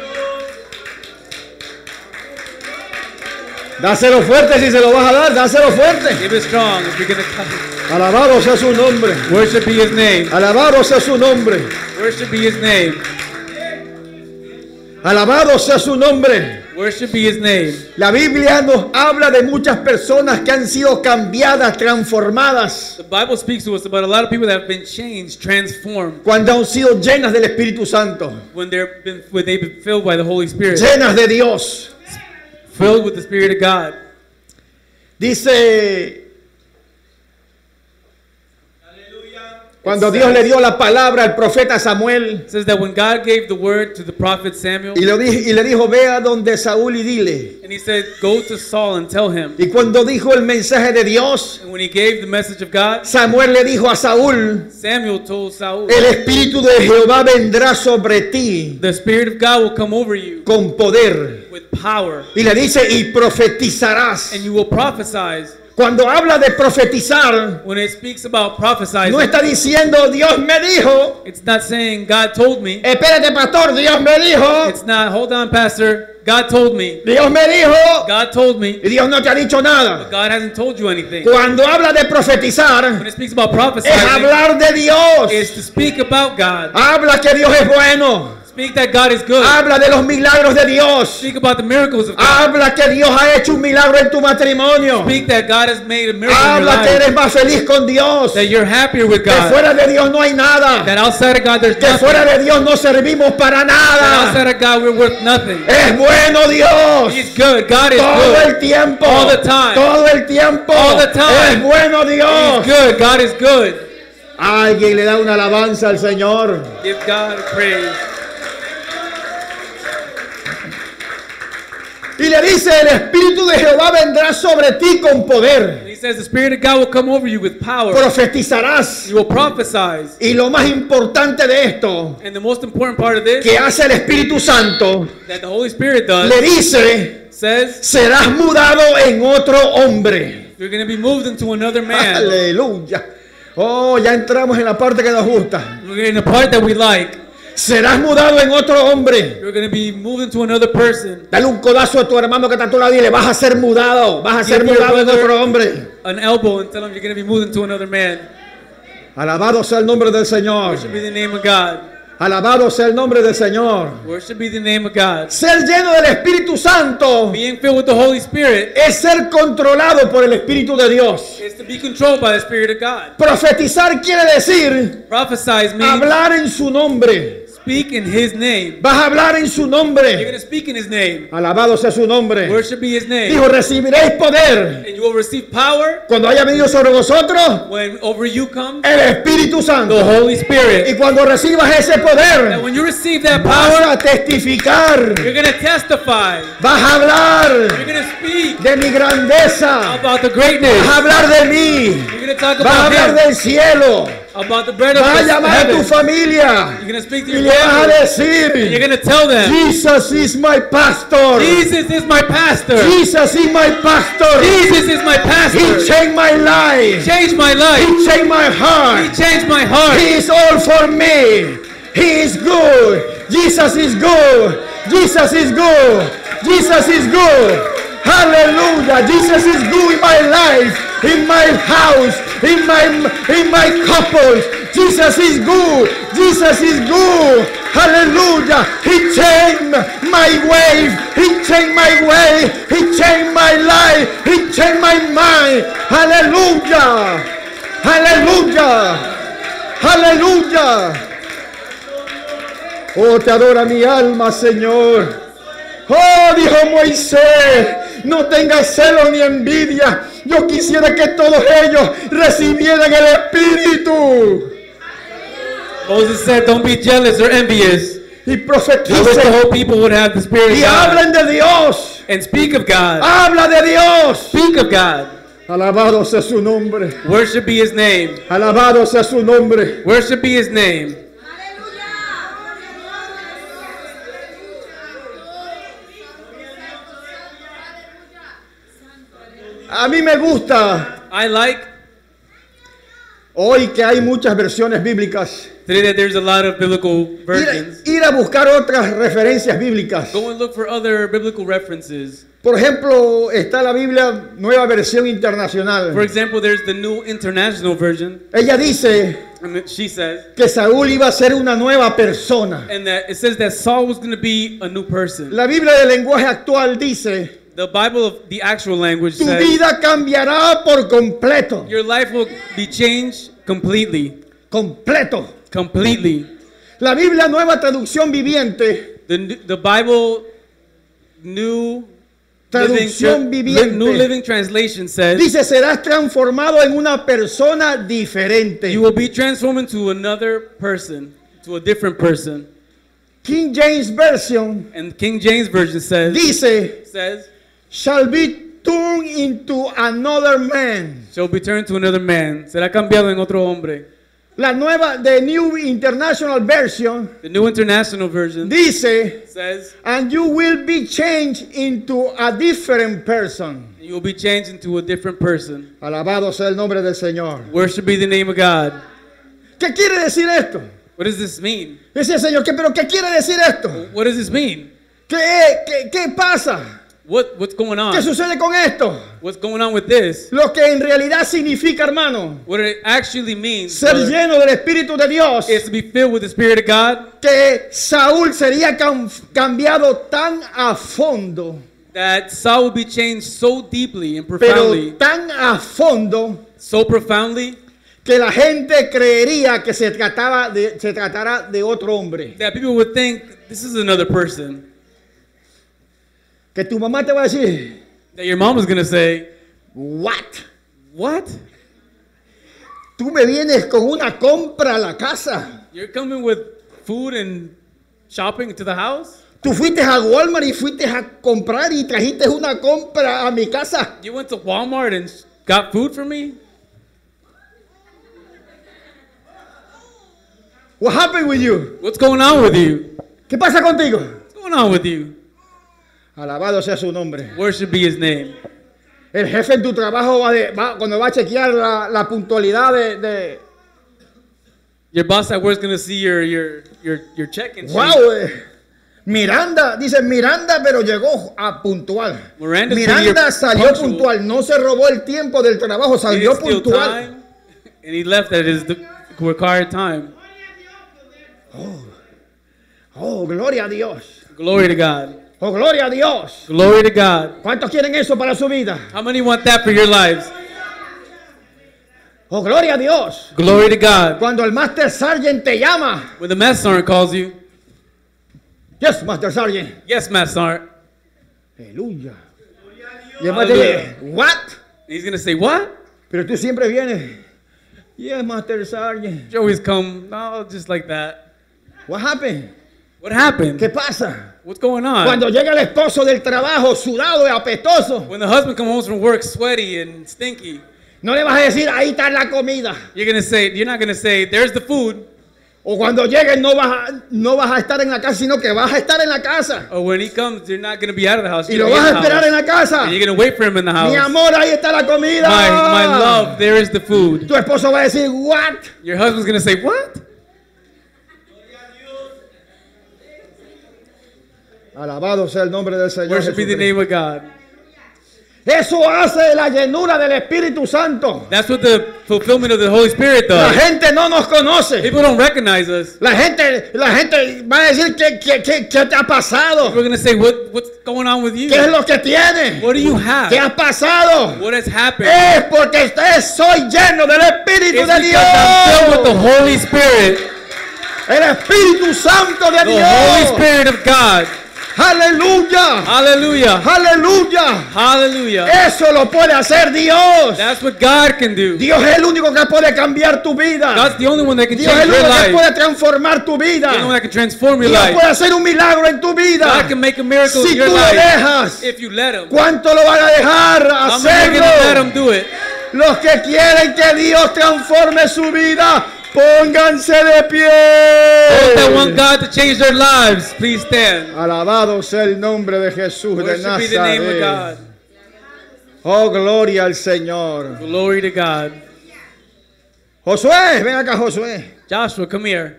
Dáselo fuerte si se lo vas a dar, dáselo fuerte. Give it strong if you're going to come. Alabado sea su nombre. Worship be His name. Alabado sea su nombre. Worship be His name. Alabado sea su nombre. Worship be His name. La Biblia nos habla de muchas personas que han sido cambiadas, transformadas, The Bible speaks to us about a lot of people that have been changed, transformed, cuando han sido llenas del Espíritu Santo, when they've been filled by the Holy Spirit, llenas de Dios. filled with the Spirit of God. Dice, cuando Dios le dio la palabra al profeta Samuel It says that when God gave the word to the prophet Samuel, y le dijo, ve a donde Saúl y dile. and he said, go to Saul and tell him. Y cuando dijo el mensaje de Dios, And when he gave the message of God, Samuel le dijo a Saúl, Samuel told Saul, el Espíritu de Jehová vendrá sobre ti the Spirit of God will come over you con poder. with power, Y le dice, y profetizarás. and you will prophesy. Cuando habla de profetizar, When it speaks about prophesying, no está diciendo Dios me dijo. it's not saying God told me. Espérate, pastor, Dios me dijo. It's not, hold on, Pastor, God told me. Dios me dijo. God told me. Y Dios no te ha dicho nada. God hasn't told you anything. Cuando habla de profetizar, When it speaks about es prophesying, hablar de Dios. is to speak about God. Habla que Dios es bueno. Speak that God is good. Habla de los milagros de Dios. Speak about the miracles of God. Habla que Dios ha hecho un milagro en tu matrimonio. Speak that God has made a miracle in your Habla que life. eres más feliz con Dios. That you're happier with Que God. fuera de Dios no hay nada. That outside of God there's Que nothing. fuera de Dios no servimos para That nada. outside of God we're worth nothing. Es bueno Dios. He's good. God is Todo good. el tiempo. All the time. Todo el tiempo. All the time. Es bueno Dios. He's good. God is good. Alguien le da una alabanza al Señor. Give God praise. Y le dice, el Espíritu de Jehová vendrá sobre ti con poder. And he says the Spirit of God will come over you with power. Profetizarás. You will prophesy. Y lo más importante de esto, And the most important part of this que hace el Espíritu Santo, that the Holy Spirit does le dice, says serás mudado en otro hombre. you're going to be moved into another man. Aleluya. Oh, ya entramos en la parte que nos gusta. We're in the part that we like. Serás mudado en otro hombre. You're going to be moved into another person. Dale un codazo a tu hermano que está a tu lado y dile, vas a ser mudado. Vas a ser Give your mudado en brother otro hombre. An elbow and tell him you're going to be moved into another man. Alabado sea el nombre del Señor. Worship be the name of God. Alabado sea el nombre del Señor. Worship be the name of God. Ser lleno del Espíritu Santo Being filled with the Holy Spirit es ser controlado por el Espíritu de Dios. is to be controlled by the Spirit of God. Profetizar quiere decir Prophesize means hablar en su nombre. speak in His name. Vas a hablar en su You're nombre. going to speak in His name. Alabado sea su nombre. Worship be His name. Dijo, recibiréis poder And you will receive power cuando haya venido sobre vosotros when over you comes el Espíritu Santo. the Holy Spirit. Y cuando recibas ese And poder, when you receive that vas power, a testificar. you're going to testify. Vas a hablar You're going to speak de mi grandeza. about the greatness. Vas a hablar de mí. You're going to talk Vas a about hablar Him, del cielo. about the bread of Vas a the llamar a tu heaven. familia. You're going to speak to Y your le vas a family. You're decir, going to tell them, Jesus is my pastor. Jesus is my pastor. Jesus is my pastor. Jesus is my He pastor. changed my life. Changed my life. He changed my He heart. changed my heart. He is all for me. He is good. Jesus is good. Jesus is good. Jesus is good. Hallelujah. Jesus is good in my life, in my house, in my couples. Jesus is good. Jesus is good. Hallelujah. He changed my way. He changed my way. He changed my life. He changed my mind. Hallelujah. Hallelujah. Hallelujah. Oh, te adora mi alma, Señor. Oh, dijo Moisés, no tengas celo ni envidia. Yo quisiera que todos ellos recibieran el Espíritu. Moses said, don't be jealous or envious. Y I wish the profeticen whole people would have the Spirit of y God. hablen de Dios. And speak of God. Habla de Dios. Speak of God. Alabado sea su nombre. Worship be His name. Alabado sea su nombre. Worship be His name. A mí me gusta I like hoy que hay muchas versiones bíblicas. today that there's a lot of biblical versions. Ir a buscar otras referencias bíblicas. Go and look for other biblical references. Por ejemplo, está la Biblia Nueva Versión Internacional. For example, there's the New International Version. Ella dice And she says, que Saúl iba a ser una nueva persona. and that it says that Saul was going to be a new person. La Biblia del lenguaje actual dice, The Bible of the actual language tu says, vida cambiará por completo. your life will be changed completely. Completo. Completely. La Biblia Nueva Traducción Viviente, The Bible New Traducción Viviente, New Living Translation says, dice, serás transformado en una persona diferente. you will be transformed into another person, to a different person. King James Version And King James Version says, shall be turned into another man. shall be turned to another man. Será cambiado en otro hombre. La nueva, the New International Version, The New International Version dice, says, and you will be changed into a different person. you will be changed into a different person. Alabado sea el nombre del Señor. Worship be the name of God. ¿Qué quiere decir esto? What does this mean? Dice el Señor, ¿pero qué quiere decir esto? What does this mean? ¿Qué pasa? What's going on? ¿Qué sucede con esto? What's going on with this? Lo que en realidad significa, hermano, What it actually means ser brother, lleno del Espíritu de Dios, is to be filled with the Spirit of God, que Saúl sería cambiado tan a fondo, that Saul will be changed so deeply and pero profoundly, tan a fondo, so profoundly, que la gente creería que se tratara de otro hombre. that people would think this is another person. Que tu mamá te va a decir, That your mom was going to say, what? what? Tú me vienes con una compra a la casa. You're coming with food and shopping to the house? Tú fuiste a Walmart y fuiste a comprar y trajiste una compra a mi casa. You went to Walmart and got food for me? What happened with you? What's going on with you? ¿Qué pasa contigo? What's going on with you? Alabado sea su nombre. Worship be His name. El jefe en tu trabajo cuando va a chequear la puntualidad de Your boss at work is going to see your check-in sheet. wow, Miranda, dice Miranda, pero llegó a puntual. Miranda's Miranda pretty salió punctual. puntual, no se robó el tiempo del trabajo, He salió didn't steal puntual. time, and he left at his required time. Oh, gloria a Dios. Glory to God. Oh, gloria a Dios. Glory to God. ¿Cuántos quieren eso para su vida? How many want that for your lives? Oh, gloria a Dios. Glory to God. Cuando el Master Sergeant te llama. When the Master Sergeant calls you, Yes, Master Sergeant. yes, Master Sergeant. Aleluya. Y el Master dice, what? He's going to say, what? Pero tú siempre vienes. Yes, Master Sergeant. You always come, no, just like that. What happened? What happened? ¿Qué pasa? What's going on? Cuando llega el esposo del trabajo, sudado y apestoso, When the husband comes home from work sweaty and stinky, no le vas a decir, ahí está la comida. you're not going to say, there's the food. O cuando llegues no vas a estar en la casa, sino que vas a estar en la casa. Or when he comes, you're not going to be out of the house. Y You're lo gonna vas be a in the esperar en house. la casa. And you're going to wait for him in the house. Mi amor, ahí está la comida. My love, there is the food. Tu esposo va a decir, what? Your husband's going to say, what? Alabado sea el nombre del Señor. Worship be the Jesucristo. name of God. Eso hace la llenura del Espíritu Santo. That's what the fulfillment of the Holy Spirit La does. gente no nos conoce. People don't recognize us. La gente va a decir, ¿qué te ha pasado? We're going to say, what's going on with you? ¿Qué es lo que tienes? What do you ¿Qué have? ha pasado? What has happened? Es porque soy lleno del Espíritu It's de because I'm filled with the Dios. Holy Spirit. El Espíritu Santo de The Holy Dios. Spirit of God. Aleluya. Hallelujah. Aleluya. Hallelujah. Eso lo puede hacer Dios. That's what God can do. Dios es el único que puede cambiar tu vida. God's the only one that can Dios es change el your único que life. puede transformar tu vida. The only one that can transform your Dios life. puede hacer un milagro en tu vida. God can make a miracle Si in your tú lo life dejas. if you let Him. ¿Cuánto lo van a dejar How many are going to let Him hacerlo? do it? Los que quieren que Dios transforme su vida, pónganse de Those that want pie. God to change their lives, please stand. Alabado sea el nombre de Jesús de Worship be the name of Nazaret. God. Oh, gloria al Señor. Glory to God. Josué, ven acá, Josué. Joshua, come here.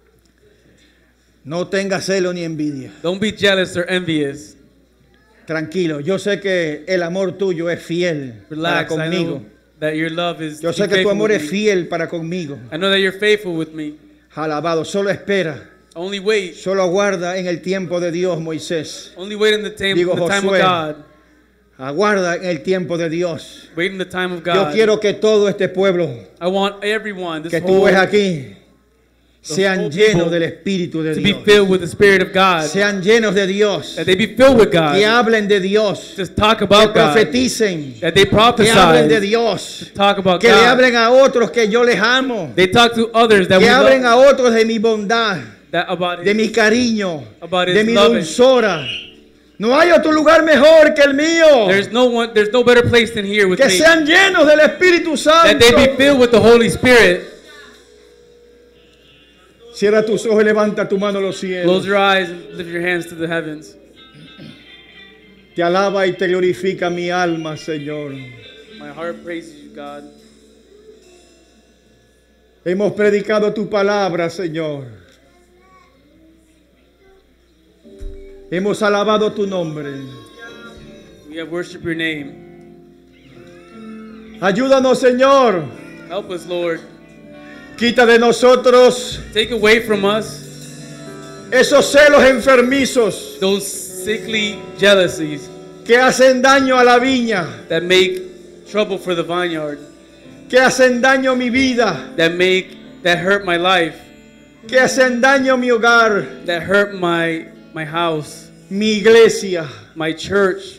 No tengas celo ni envidia. Don't be jealous or envious. Tranquilo, yo sé que el amor tuyo es fiel para Relax. I conmigo. know that your love is Yo sé que tu faithful amor with es me. fiel para conmigo. I know that you're faithful with me. Alabado, solo espera. Only wait. Solo aguarda en el tiempo de Dios, Moisés. Only wait in the time, Digo, the time of Josué, God. Aguarda en el tiempo de Dios. Wait in the time of Yo God. quiero que todo este pueblo I want everyone, this que tú whole, ves aquí, sean whole llenos people del Espíritu de to be Dios. filled with the Spirit of God. Sean llenos de Dios. That they be filled with God. Que hablen de Dios. Just talk Que about God. profeticen. That they Que hablen de prophesy. Dios. Talk about Que le God. hablen a otros que yo les amo. They talk to others that Que we hablen love. a otros de mi bondad, That about de mi cariño, About his de mi loving. dulzura. No hay otro lugar mejor que el mío. There's no better place than here with Que me. sean llenos del Espíritu That Santo. they be filled with the Holy Spirit. Cierra tus ojos y levanta tu mano a los Close cielos. your eyes and lift your hands to the heavens. Te alaba y te glorifica mi alma, Señor. My heart praises you, God. Hemos predicado tu palabra, Señor. Hemos alabado tu nombre. We have worshiped your name. Ayúdanos, Señor. Help us, Lord. Quita de nosotros Take away from us esos celos enfermizos those sickly jealousies que hacen daño a la viña, that make trouble for the vineyard, que hacen daño a mi vida, that hurt my life, que hacen daño a mi hogar, that hurt my house, mi iglesia. my church.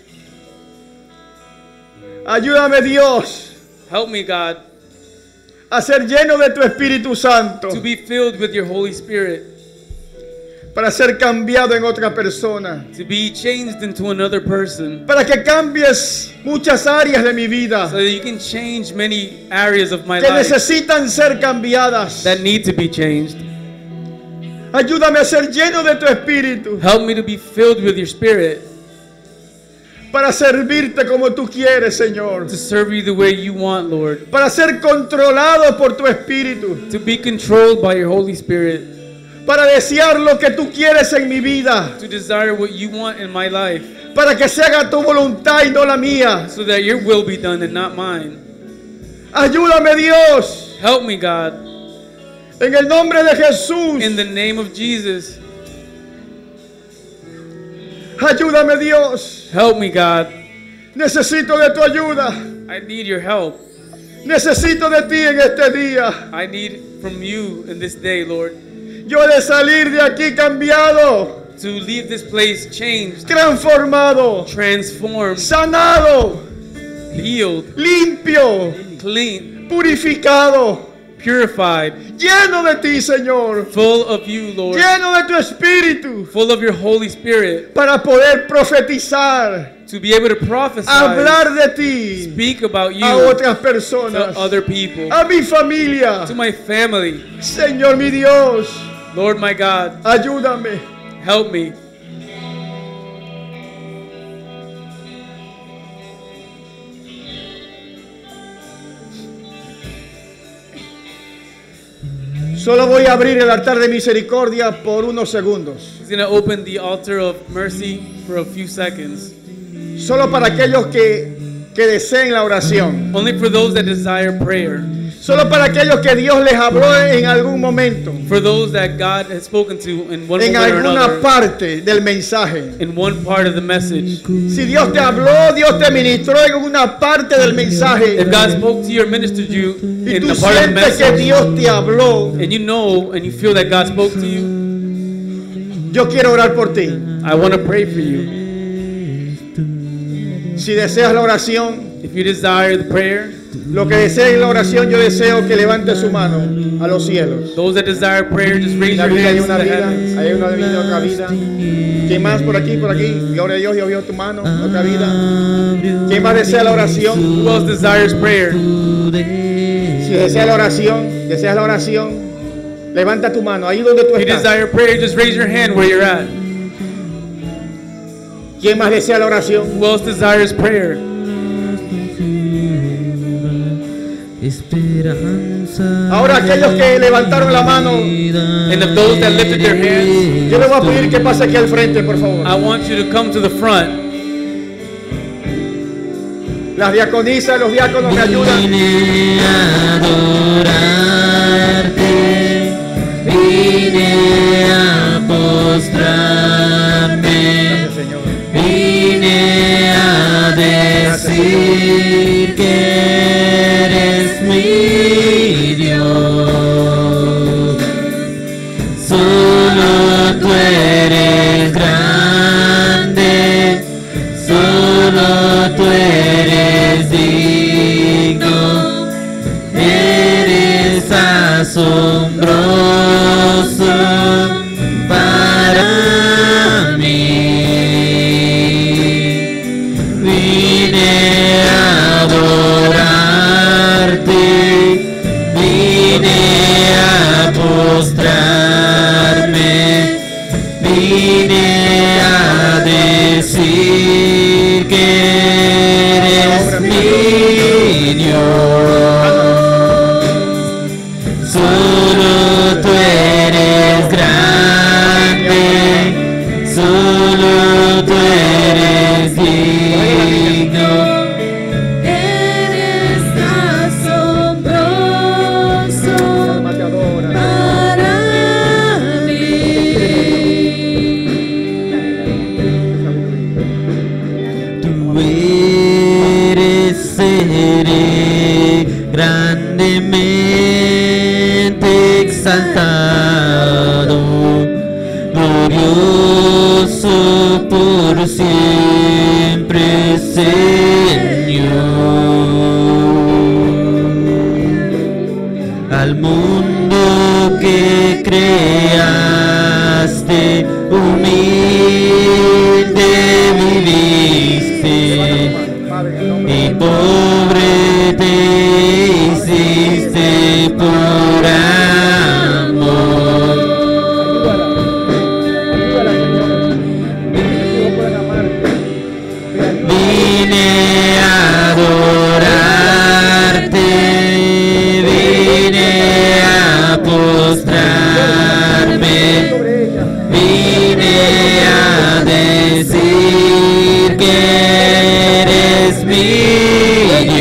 Ayúdame, Dios, Help me, God, a ser lleno de tu Espíritu Santo to be filled with your Holy Spirit, para ser cambiado en otra persona, to be changed into another person, para que cambies muchas áreas de mi vida so that you can change many areas of my que life necesitan ser cambiadas. that need to be changed. Ayúdame a ser lleno de tu Espíritu Help me to be filled with your Spirit, para servirte como tú quieres, Señor, to serve you the way you want, Lord, para ser controlado por tu Espíritu, to be controlled by your Holy Spirit, para desear lo que tú quieres en mi vida, to desire what you want in my life, para que se haga tu voluntad y no la mía. so that your will be done and not mine. Ayúdame, Dios, Help me, God, en el nombre de Jesús. in the name of Jesus. Ayúdame, Dios. Help me, God. Necesito de tu ayuda. I need your help. Necesito de ti en este día. I need from you in this day, Lord, Yo he de salir de aquí cambiado, to leave this place changed, transformado, transformed, sanado, healed, limpio, clean, purificado, purified, lleno de ti, Señor, full of you, Lord, lleno de tu Espíritu, full of your Holy Spirit, para poder profetizar, to be able to prophesy, hablar de ti speak about you a otras to personas, other people, a mi familia. to my family. Señor mi Dios, Lord my God, ayúdame. help me. Solo voy a abrir el altar de misericordia por unos segundos. He's going to open the altar of mercy for a few seconds. Solo para aquellos que deseen la oración. Only for those that desire prayer. Solo para aquellos que Dios les habló en algún momento, For those that God has spoken to in one en moment or alguna another, parte del mensaje. in one part of the message. Si Dios te habló, Dios te ministró en una parte del mensaje, If God spoke to you or ministered to you y in tú the part of the sientes que message, Dios te habló, and you know and you feel that God spoke to you, yo quiero orar por ti. I want to pray for you. Si deseas la oración, If you desire the prayer, lo que desees la oración, yo deseo que levante su mano a los cielos. those that desire prayer, just raise La your vida, hay hands to una the vida, heavens. hay una vida, otra vida. ¿Quién más por aquí, por aquí? Gloria a Dios, yo veo tu mano, otra vida. ¿Quién más desea la oración? Who else desires prayer? Si deseas la oración, levanta tu mano, ahí donde tú If you estás. desire prayer, just raise your hand where you're at. ¿Quién más desea la oración? Who else desires prayer? Ahora aquellos que levantaron la mano, And of those that lifted their hands, yo les voy a pedir que pase aquí al frente, por favor. I want you to come to the front. Las diaconisas, los diáconos me ayudan. Vine a adorarte, vine a postrarme, Gracias, Señor. vine a decir que eres mi Dios. Solo tú eres grande, solo tú eres digno, eres asombroso para mí. Vine a adorarte, vine a postrarme, vine a decir que eres mi Dios. Solo tú eres grande, solo tú eres digno, eres asombroso Alma te adora. para mí. Tú eres, seré grandemente exaltado, glorioso por siempre, Señor. Al mundo que creaste, humilde viviste, Padre, en el nombre y pobre te hiciste por amor. ayúdala, Señor. Tus hijos puedan amarte. Vine a adorarte, vine a postrarme, Sobre ella. vine a decir que eres mi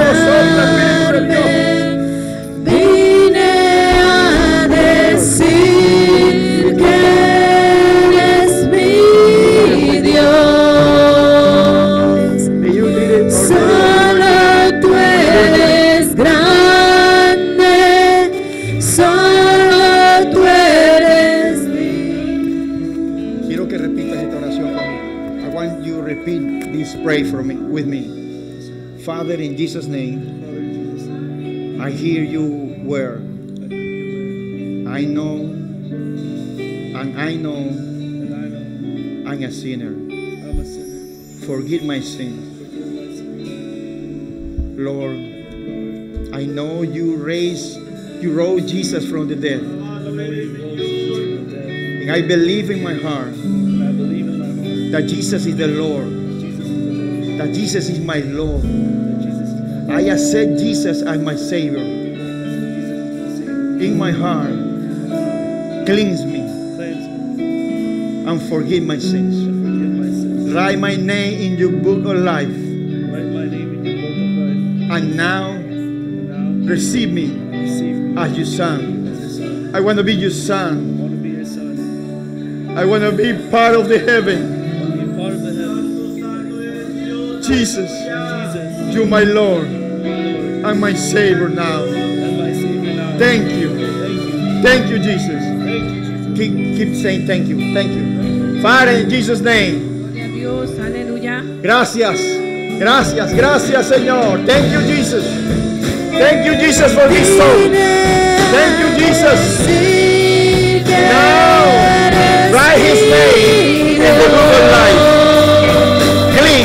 sopla, Espíritu de Dios. Vine a decir que eres mi Dios. You did it for me. Solo tú eres grande, solo tú eres Quiero que repitas esta oración conmigo. I want you to repeat this prayer for me, with me. Father, in Jesus' name, I hear you where I know I'm a sinner. Forgive my sins. Lord, I know you rose Jesus from the dead. And I believe in my heart that Jesus is the Lord, that Jesus is my Lord. I accept Jesus as my Savior. In my heart, cleanse me and forgive my sins. Write my name in your book of life. And now, receive me as your son. I want to be your son. I want to be part of the heaven. Jesus, you're my Lord and my Savior now. Thank you. Thank you, Jesus. Keep saying thank you. Thank you. Father, in Jesus' name. Gloria a Dios, aleluya. Gracias. Gracias. Gracias, Señor. Thank you, Jesus. Thank you, Jesus, for this soul. Thank you, Jesus. Now, write his name in the book of life. Clean.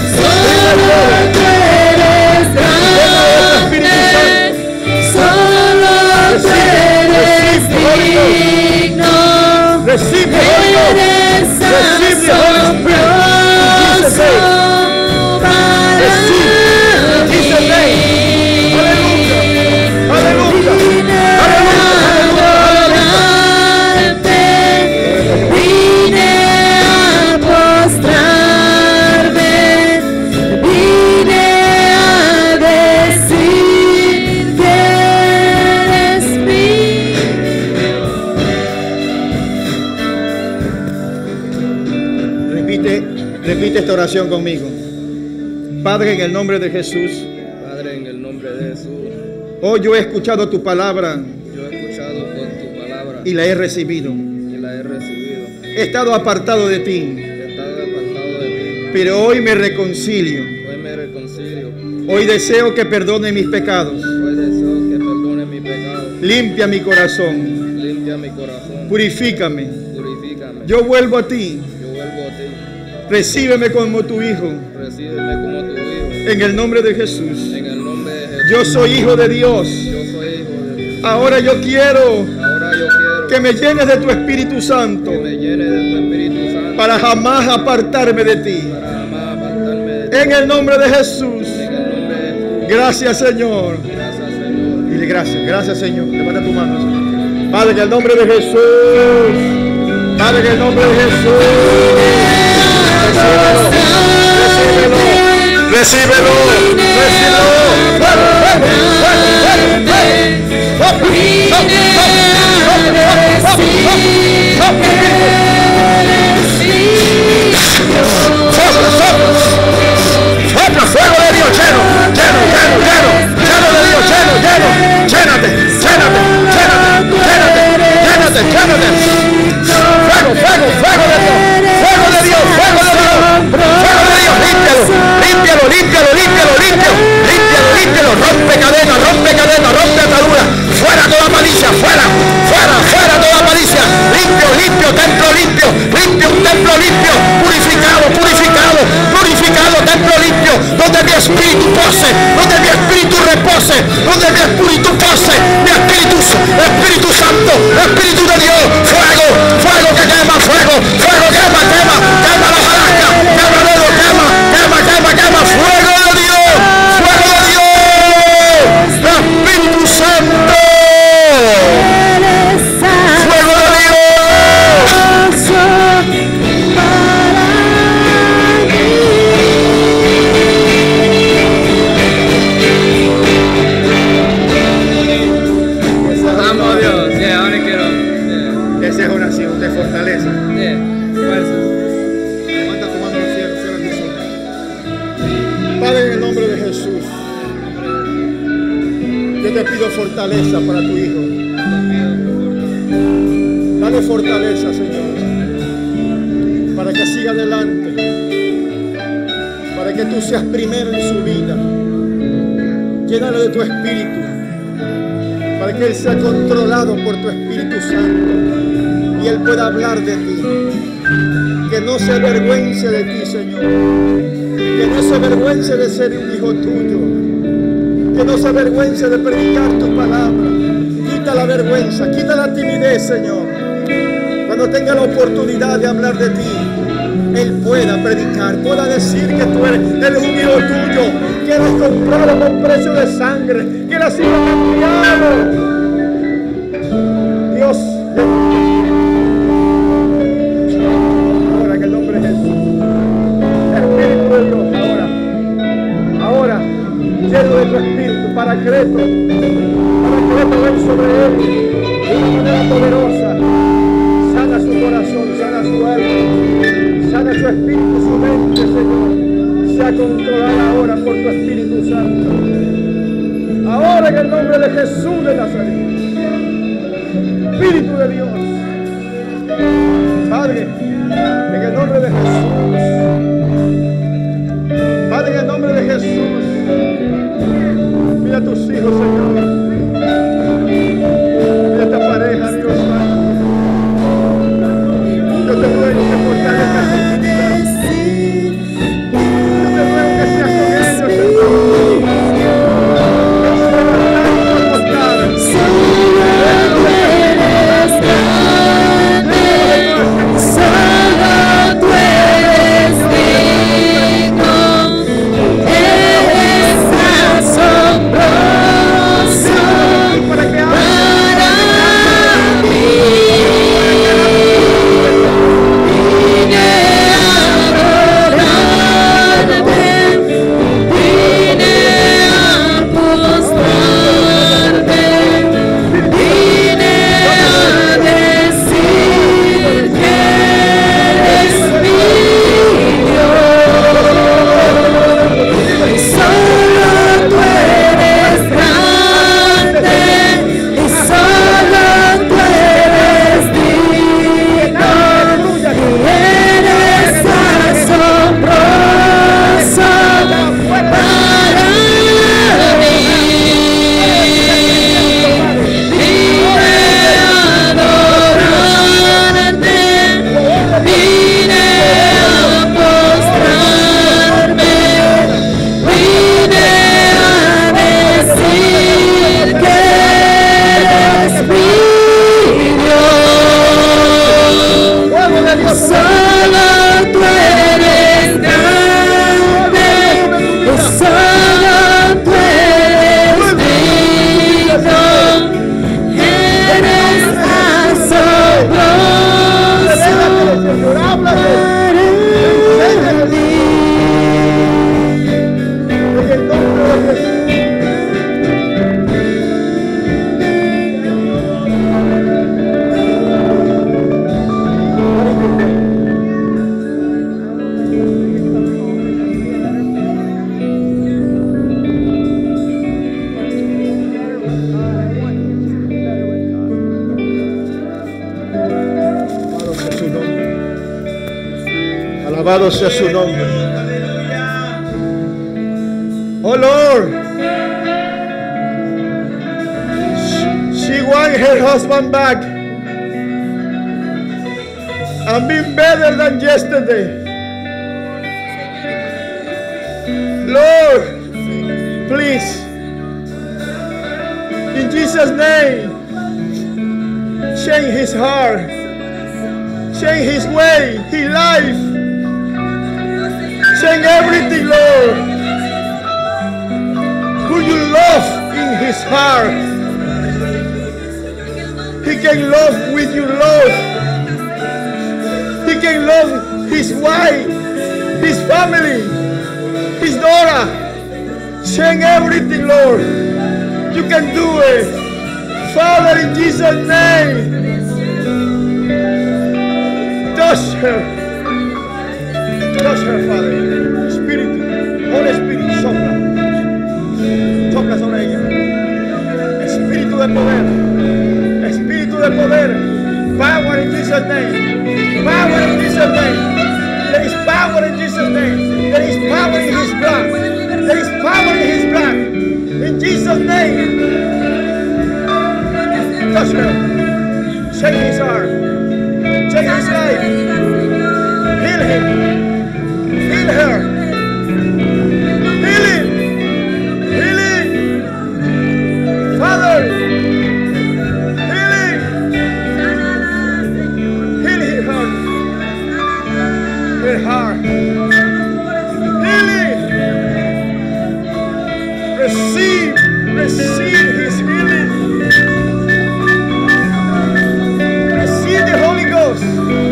Receive the Holy Ghost. Receive the Holy Spirit. In Jesus' name. Receive in Jesus' name. Hallelujah. Hallelujah. Vine a postrarme, vine a decir que eres Repite esta oración conmigo. Padre, en el nombre de Jesús. Padre, en el nombre de Jesús, Hoy yo he escuchado tu palabra yo he escuchado por tu palabra y la he recibido. y la he recibido. He estado apartado de ti, He estado apartado de ti. pero hoy me reconcilio. Hoy me reconcilio. Hoy deseo que perdone mis pecados. Hoy deseo que perdone mi pecado. Limpia mi corazón. Limpia mi corazón. Purifícame. Purifícame. Yo vuelvo a ti. Yo vuelvo a ti. Recíbeme como tu hijo. Recíbeme como tu hijo. En el nombre de Jesús. En el nombre de Jesús. Yo soy hijo de Dios. Yo soy hijo de Dios. Ahora yo quiero Ahora yo quiero que me llenes de tu Espíritu Santo que me llene de tu Espíritu Santo para jamás apartarme de ti. para jamás apartarme de ti. En el nombre de Jesús. En el nombre de Jesús. Gracias, Señor. Gracias, Señor. Dile gracias. Gracias, Señor. Levanta tu mano. Padre, en el nombre de Jesús. Padre, en el nombre de Jesús. Recíbelo. Recíbelo. Sopla fuego de Dios, lleno de Dios, lleno. Llénate. Fuego de Dios. Límpialo. Rompe cadena, rompe atadura. Fuera toda malicia, fuera toda malicia. Limpio, templo limpio, un templo limpio, purificado, templo limpio, donde mi espíritu pose, donde mi espíritu repose, donde mi espíritu pose, mi Espíritu Santo, Espíritu de Dios, fuego que quema, fuego quema la palanca, quema, fuego de Dios, Espíritu Santo, fuego de Dios. Yo te pido fortaleza para tu hijo. Dale fortaleza, Señor, para que siga adelante, para que tú seas primero en su vida. Llénalo de tu espíritu, para que él sea controlado por tu Espíritu Santo y él pueda hablar de ti. Que no se avergüence de ti, Señor. Que no se avergüence de ser un hijo tuyo. Que no se avergüence de predicar tu palabra. Quita la vergüenza, quita la timidez, Señor. Cuando tenga la oportunidad de hablar de ti, él pueda predicar, pueda decir que tú eres un hijo tuyo, que eres comprado con precio de sangre, que eres sido cambiado. Dios, ahora en el nombre de Jesús, Espíritu de Dios, ahora, lleno de tu Espíritu, Paracleto, ven sobre él de una manera poderosa. Sana su corazón, sana su alma, sana su espíritu, su mente, Señor. Sea controlada ahora por tu Espíritu Santo. Ahora en el nombre de Jesús de Nazaret. Espíritu de Dios. Padre, en el nombre de Jesús. Padre, en el nombre de Jesús. Mira a tus hijos, Señor. Mira a esta pareja, Dios Santo. Yo te ruego que fortalezcas sus vidas. Yo te ruego que seas con ellos, Señor. Que sean tanto apostar. Solo tú eres digno, eres asombroso para mí. Alabado sea su nombre. Oh Lord, she won her husband back and been better than yesterday. Lord, please, in Jesus' name, change his heart, change his way, his life. Change everything, Lord. Who you love in his heart. He can love with your love. He can love his wife, his family, his daughter. Change everything, Lord. You can do it. Father, in Jesus' name. Touch her. Touch her, Father. Espíritu, Holy Spirit, sopla. Sopla sobre ella. Jesus' name. Power in Jesus' name. There is power in Jesus' name. There is power in His blood. There is power in His blood. In Jesus' name. Touch her. Shake His arm. Shake His life. Heal him. Heal her. Healing. Healing. Father. Healing. Heal her heart. Her heart. Healing. Receive His healing. Receive the Holy Ghost.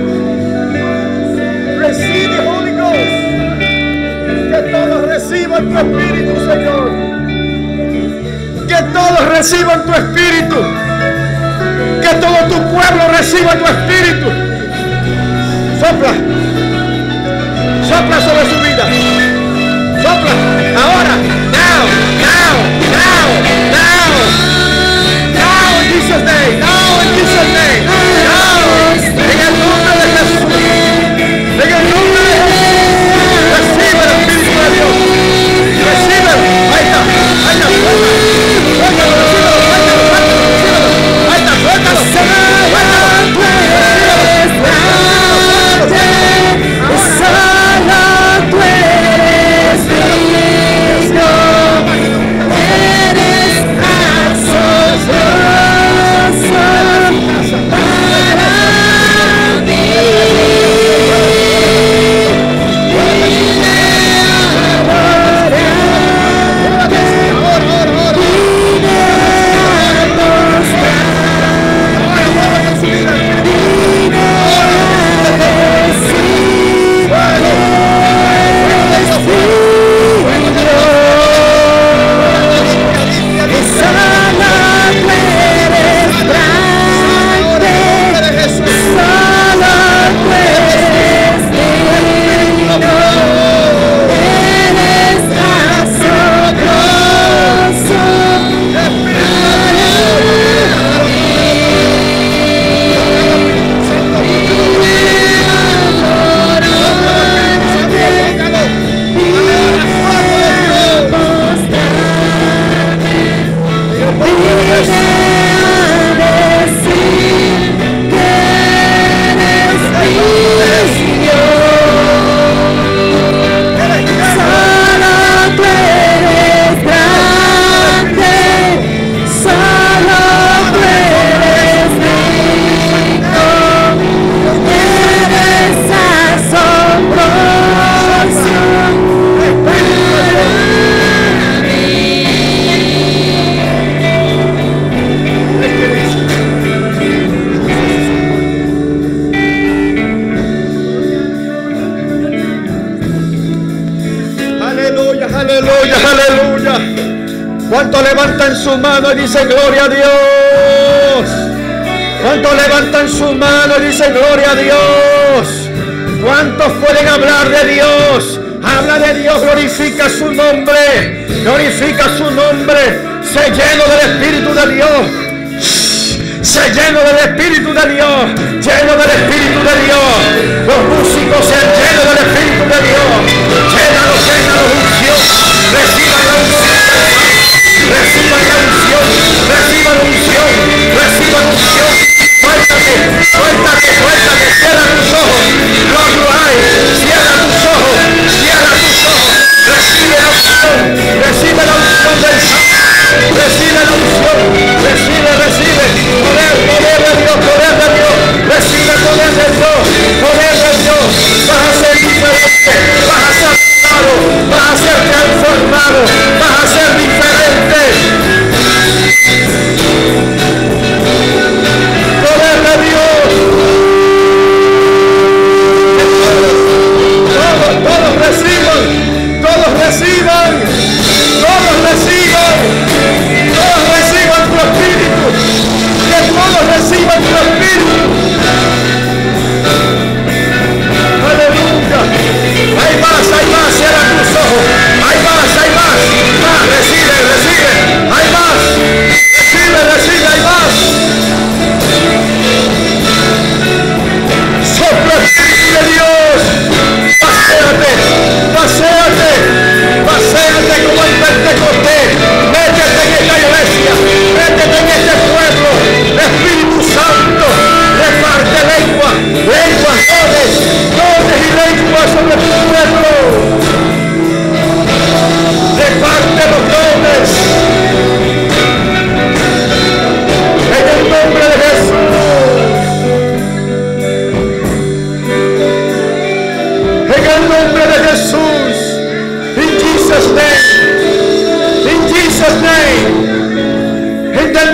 Receive the Holy Ghost. Que todos reciban tu espíritu, Señor. Que todos reciban tu espíritu. Que todo tu pueblo reciba tu espíritu. Sopla. Sopla sobre su vida. Sopla. Ahora. Now. Now. Now. Now. Now in Jesus' name. Now in Jesus' name. Now. En el nombre de Jesús. En el nombre de Jesús. Recibe el Espíritu de Dios. Recibe. Ahí está. Ahí está. Suéltalo. Ahí está. Suéltalo. ¿Cuántos levantan su mano y dicen gloria a Dios? ¿Cuántos levantan su mano y dicen gloria a Dios? ¿Cuántos pueden hablar de Dios? Habla de Dios, glorifica su nombre, glorifica su nombre. Sé lleno del Espíritu de Dios. Sé lleno del Espíritu de Dios, lleno del Espíritu de Dios. Los músicos sean llenos del Espíritu de Dios. Llénalos, llénalos, unción. Reciban la unción. Reciban la unción. Reciban unción. Reciban unción. Suéltate, suéltate, suéltate. Cierra tus ojos. Close your eyes. Cierra tus ojos. Cierra tus ojos. Recibe la unción. Recibe la unción del Santo. Recibe la unción. Recibe, recibe. Poder, poder de Dios, poder de Dios. Recibe poder de Dios. Poder de Dios. Vas a ser diferente. Vas a ser sanado. Vas a ser transformado. Vas a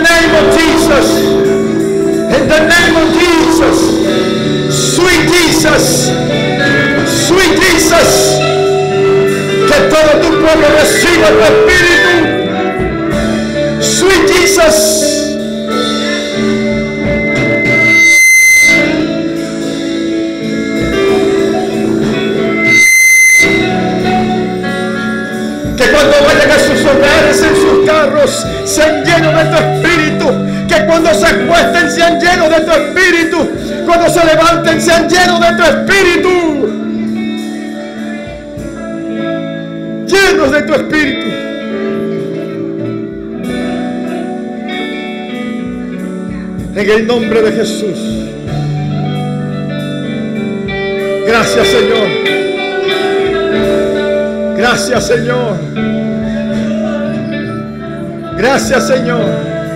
name of Jesus. In the name of Jesus. Sweet Jesus. Sweet Jesus. Que todo tu pueblo reciba tu espíritu. Sweet Jesus. Que cuando vayan a sus hogares, en sus carros, sean llenos de tu espíritu. Que cuando se acuesten sean llenos de tu espíritu. Cuando se levanten sean llenos de tu espíritu. Llenos de tu espíritu. En el nombre de Jesús. Gracias, Señor. Gracias, Señor. Gracias, Señor.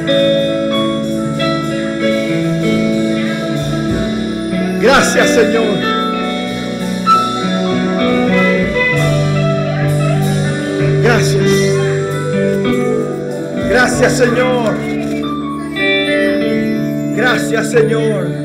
Gracias, Señor. Gracias. Gracias, Señor. Gracias, Señor.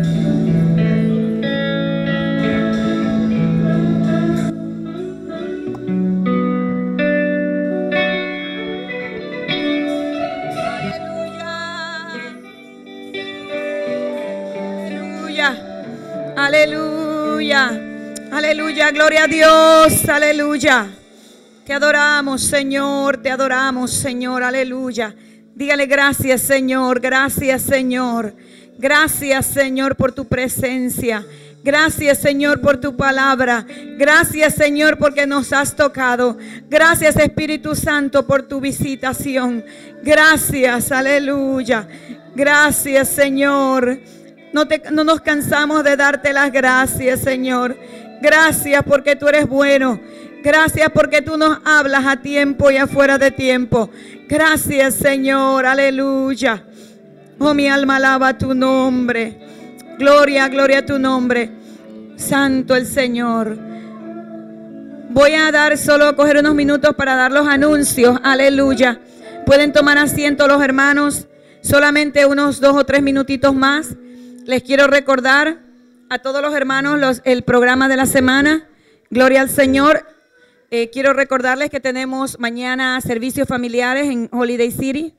Aleluya, aleluya, gloria a Dios, aleluya. Te adoramos, Señor, te adoramos, Señor, aleluya. Dígale gracias, Señor, gracias, Señor. Gracias, Señor, por tu presencia. Gracias, Señor, por tu palabra. Gracias, Señor, porque nos has tocado. Gracias, Espíritu Santo, por tu visitación. Gracias, aleluya. Gracias, Señor. No nos cansamos de darte las gracias, Señor. Gracias porque tú eres bueno. Gracias porque tú nos hablas a tiempo y afuera de tiempo. Gracias, Señor. Aleluya. Oh, mi alma alaba tu nombre. Gloria, gloria a tu nombre. Santo el Señor. Voy a coger unos minutos para dar los anuncios. Aleluya. Pueden tomar asiento los hermanos. Solamente unos 2 o 3 minutitos más. Les quiero recordar a todos los hermanos el programa de la semana. Gloria al Señor. Quiero recordarles que tenemos mañana servicios familiares en Holiday City.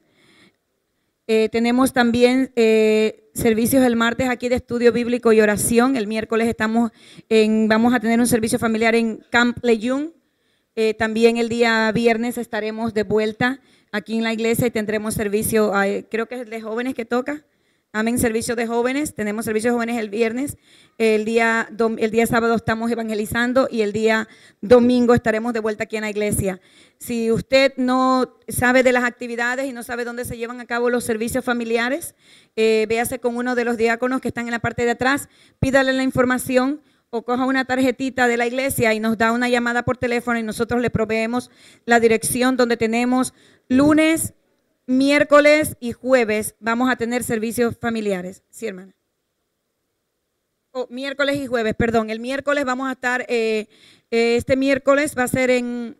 Tenemos también servicios el martes aquí de estudio bíblico y oración. El miércoles vamos a tener un servicio familiar en Camp Lejeune. También el día viernes estaremos de vuelta aquí en la iglesia y tendremos servicio, creo que es de jóvenes que toca. Amén, servicio de jóvenes. Tenemos servicio de jóvenes el viernes. El día sábado estamos evangelizando y el día domingo estaremos de vuelta aquí en la iglesia. Si usted no sabe de las actividades y no sabe dónde se llevan a cabo los servicios familiares, véase con uno de los diáconos que están en la parte de atrás, pídale la información o coja una tarjetita de la iglesia y nos da una llamada por teléfono y nosotros le proveemos la dirección donde tenemos lunes, miércoles y jueves vamos a tener servicios familiares. Sí, hermana. Miércoles y jueves, perdón. El miércoles vamos a estar, este miércoles va a ser el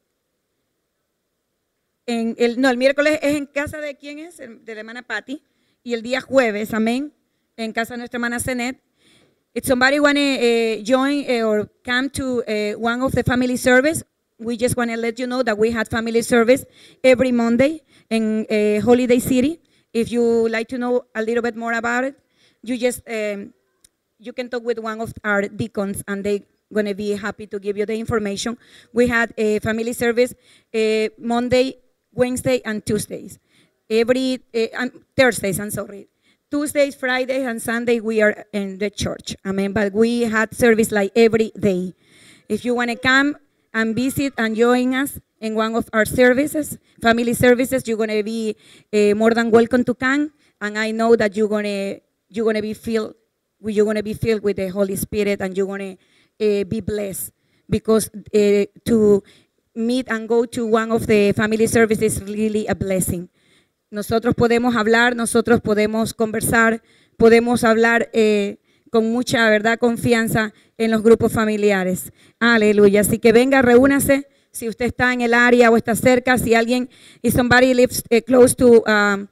miércoles es en casa de ¿quién es? De la hermana Patty. Y el día jueves, amén, en casa de nuestra hermana Zenet. If somebody want to join or come to one of the family service, we just want to let you know that we had family service every Monday in Holiday City. If you like to know a little bit more about it, you just you can talk with one of our deacons and they're going to be happy to give you the information. We had a family service Monday, Wednesday, and Tuesdays. Thursdays, I'm sorry. Tuesdays, Fridays, and Sunday we are in the church. Amen. But we had service like every day. If you want to come and visit and join us in one of our services, family services, you're going to be more than welcome to come. And I know that you're going to be filled with the Holy Spirit, and you're going to be blessed, because to meet and go to one of the family services is really a blessing. Nosotros podemos hablar, nosotros podemos conversar, podemos hablar con mucha verdad, confianza en los grupos familiares. Aleluya. Así que venga, reúnase. Si usted está en el área o está cerca, si alguien, if somebody lives close to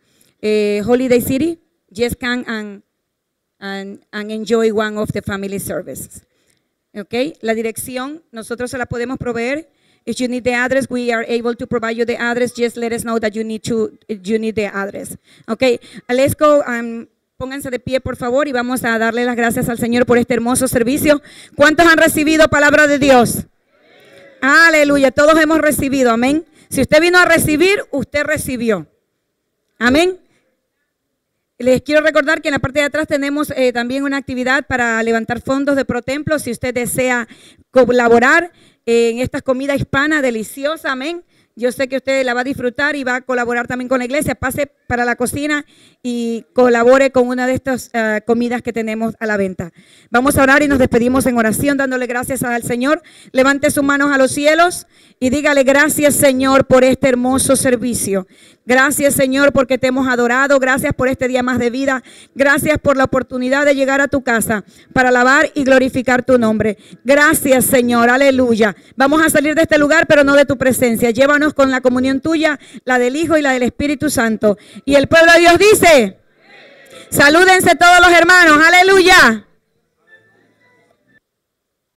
Holiday City, just come and enjoy one of the family services. Okay, la dirección nosotros se la podemos proveer. If you need the address, we are able to provide you the address. Just let us know that you need the address. Okay, let's go. Pónganse de pie, por favor, y vamos a darle las gracias al Señor por este hermoso servicio. ¿Cuántos han recibido palabra de Dios? Aleluya, todos hemos recibido, amén. Si usted vino a recibir, usted recibió. Amén. Les quiero recordar que en la parte de atrás tenemos también una actividad para levantar fondos de ProTemplo. Si usted desea colaborar en esta comida hispana deliciosa, amén. Yo sé que usted la va a disfrutar y va a colaborar también con la iglesia. Pase para la cocina y colabore con una de estas comidas que tenemos a la venta. Vamos a orar y nos despedimos en oración dándole gracias al Señor. Levante sus manos a los cielos y dígale gracias, Señor, por este hermoso servicio. Gracias, Señor, porque te hemos adorado. Gracias por este día más de vida. Gracias por la oportunidad de llegar a tu casa para alabar y glorificar tu nombre. Gracias, Señor. Aleluya. Vamos a salir de este lugar, pero no de tu presencia. Llévanos con la comunión tuya, la del Hijo y la del Espíritu Santo. Y el pueblo de Dios dice, salúdense todos los hermanos. Aleluya.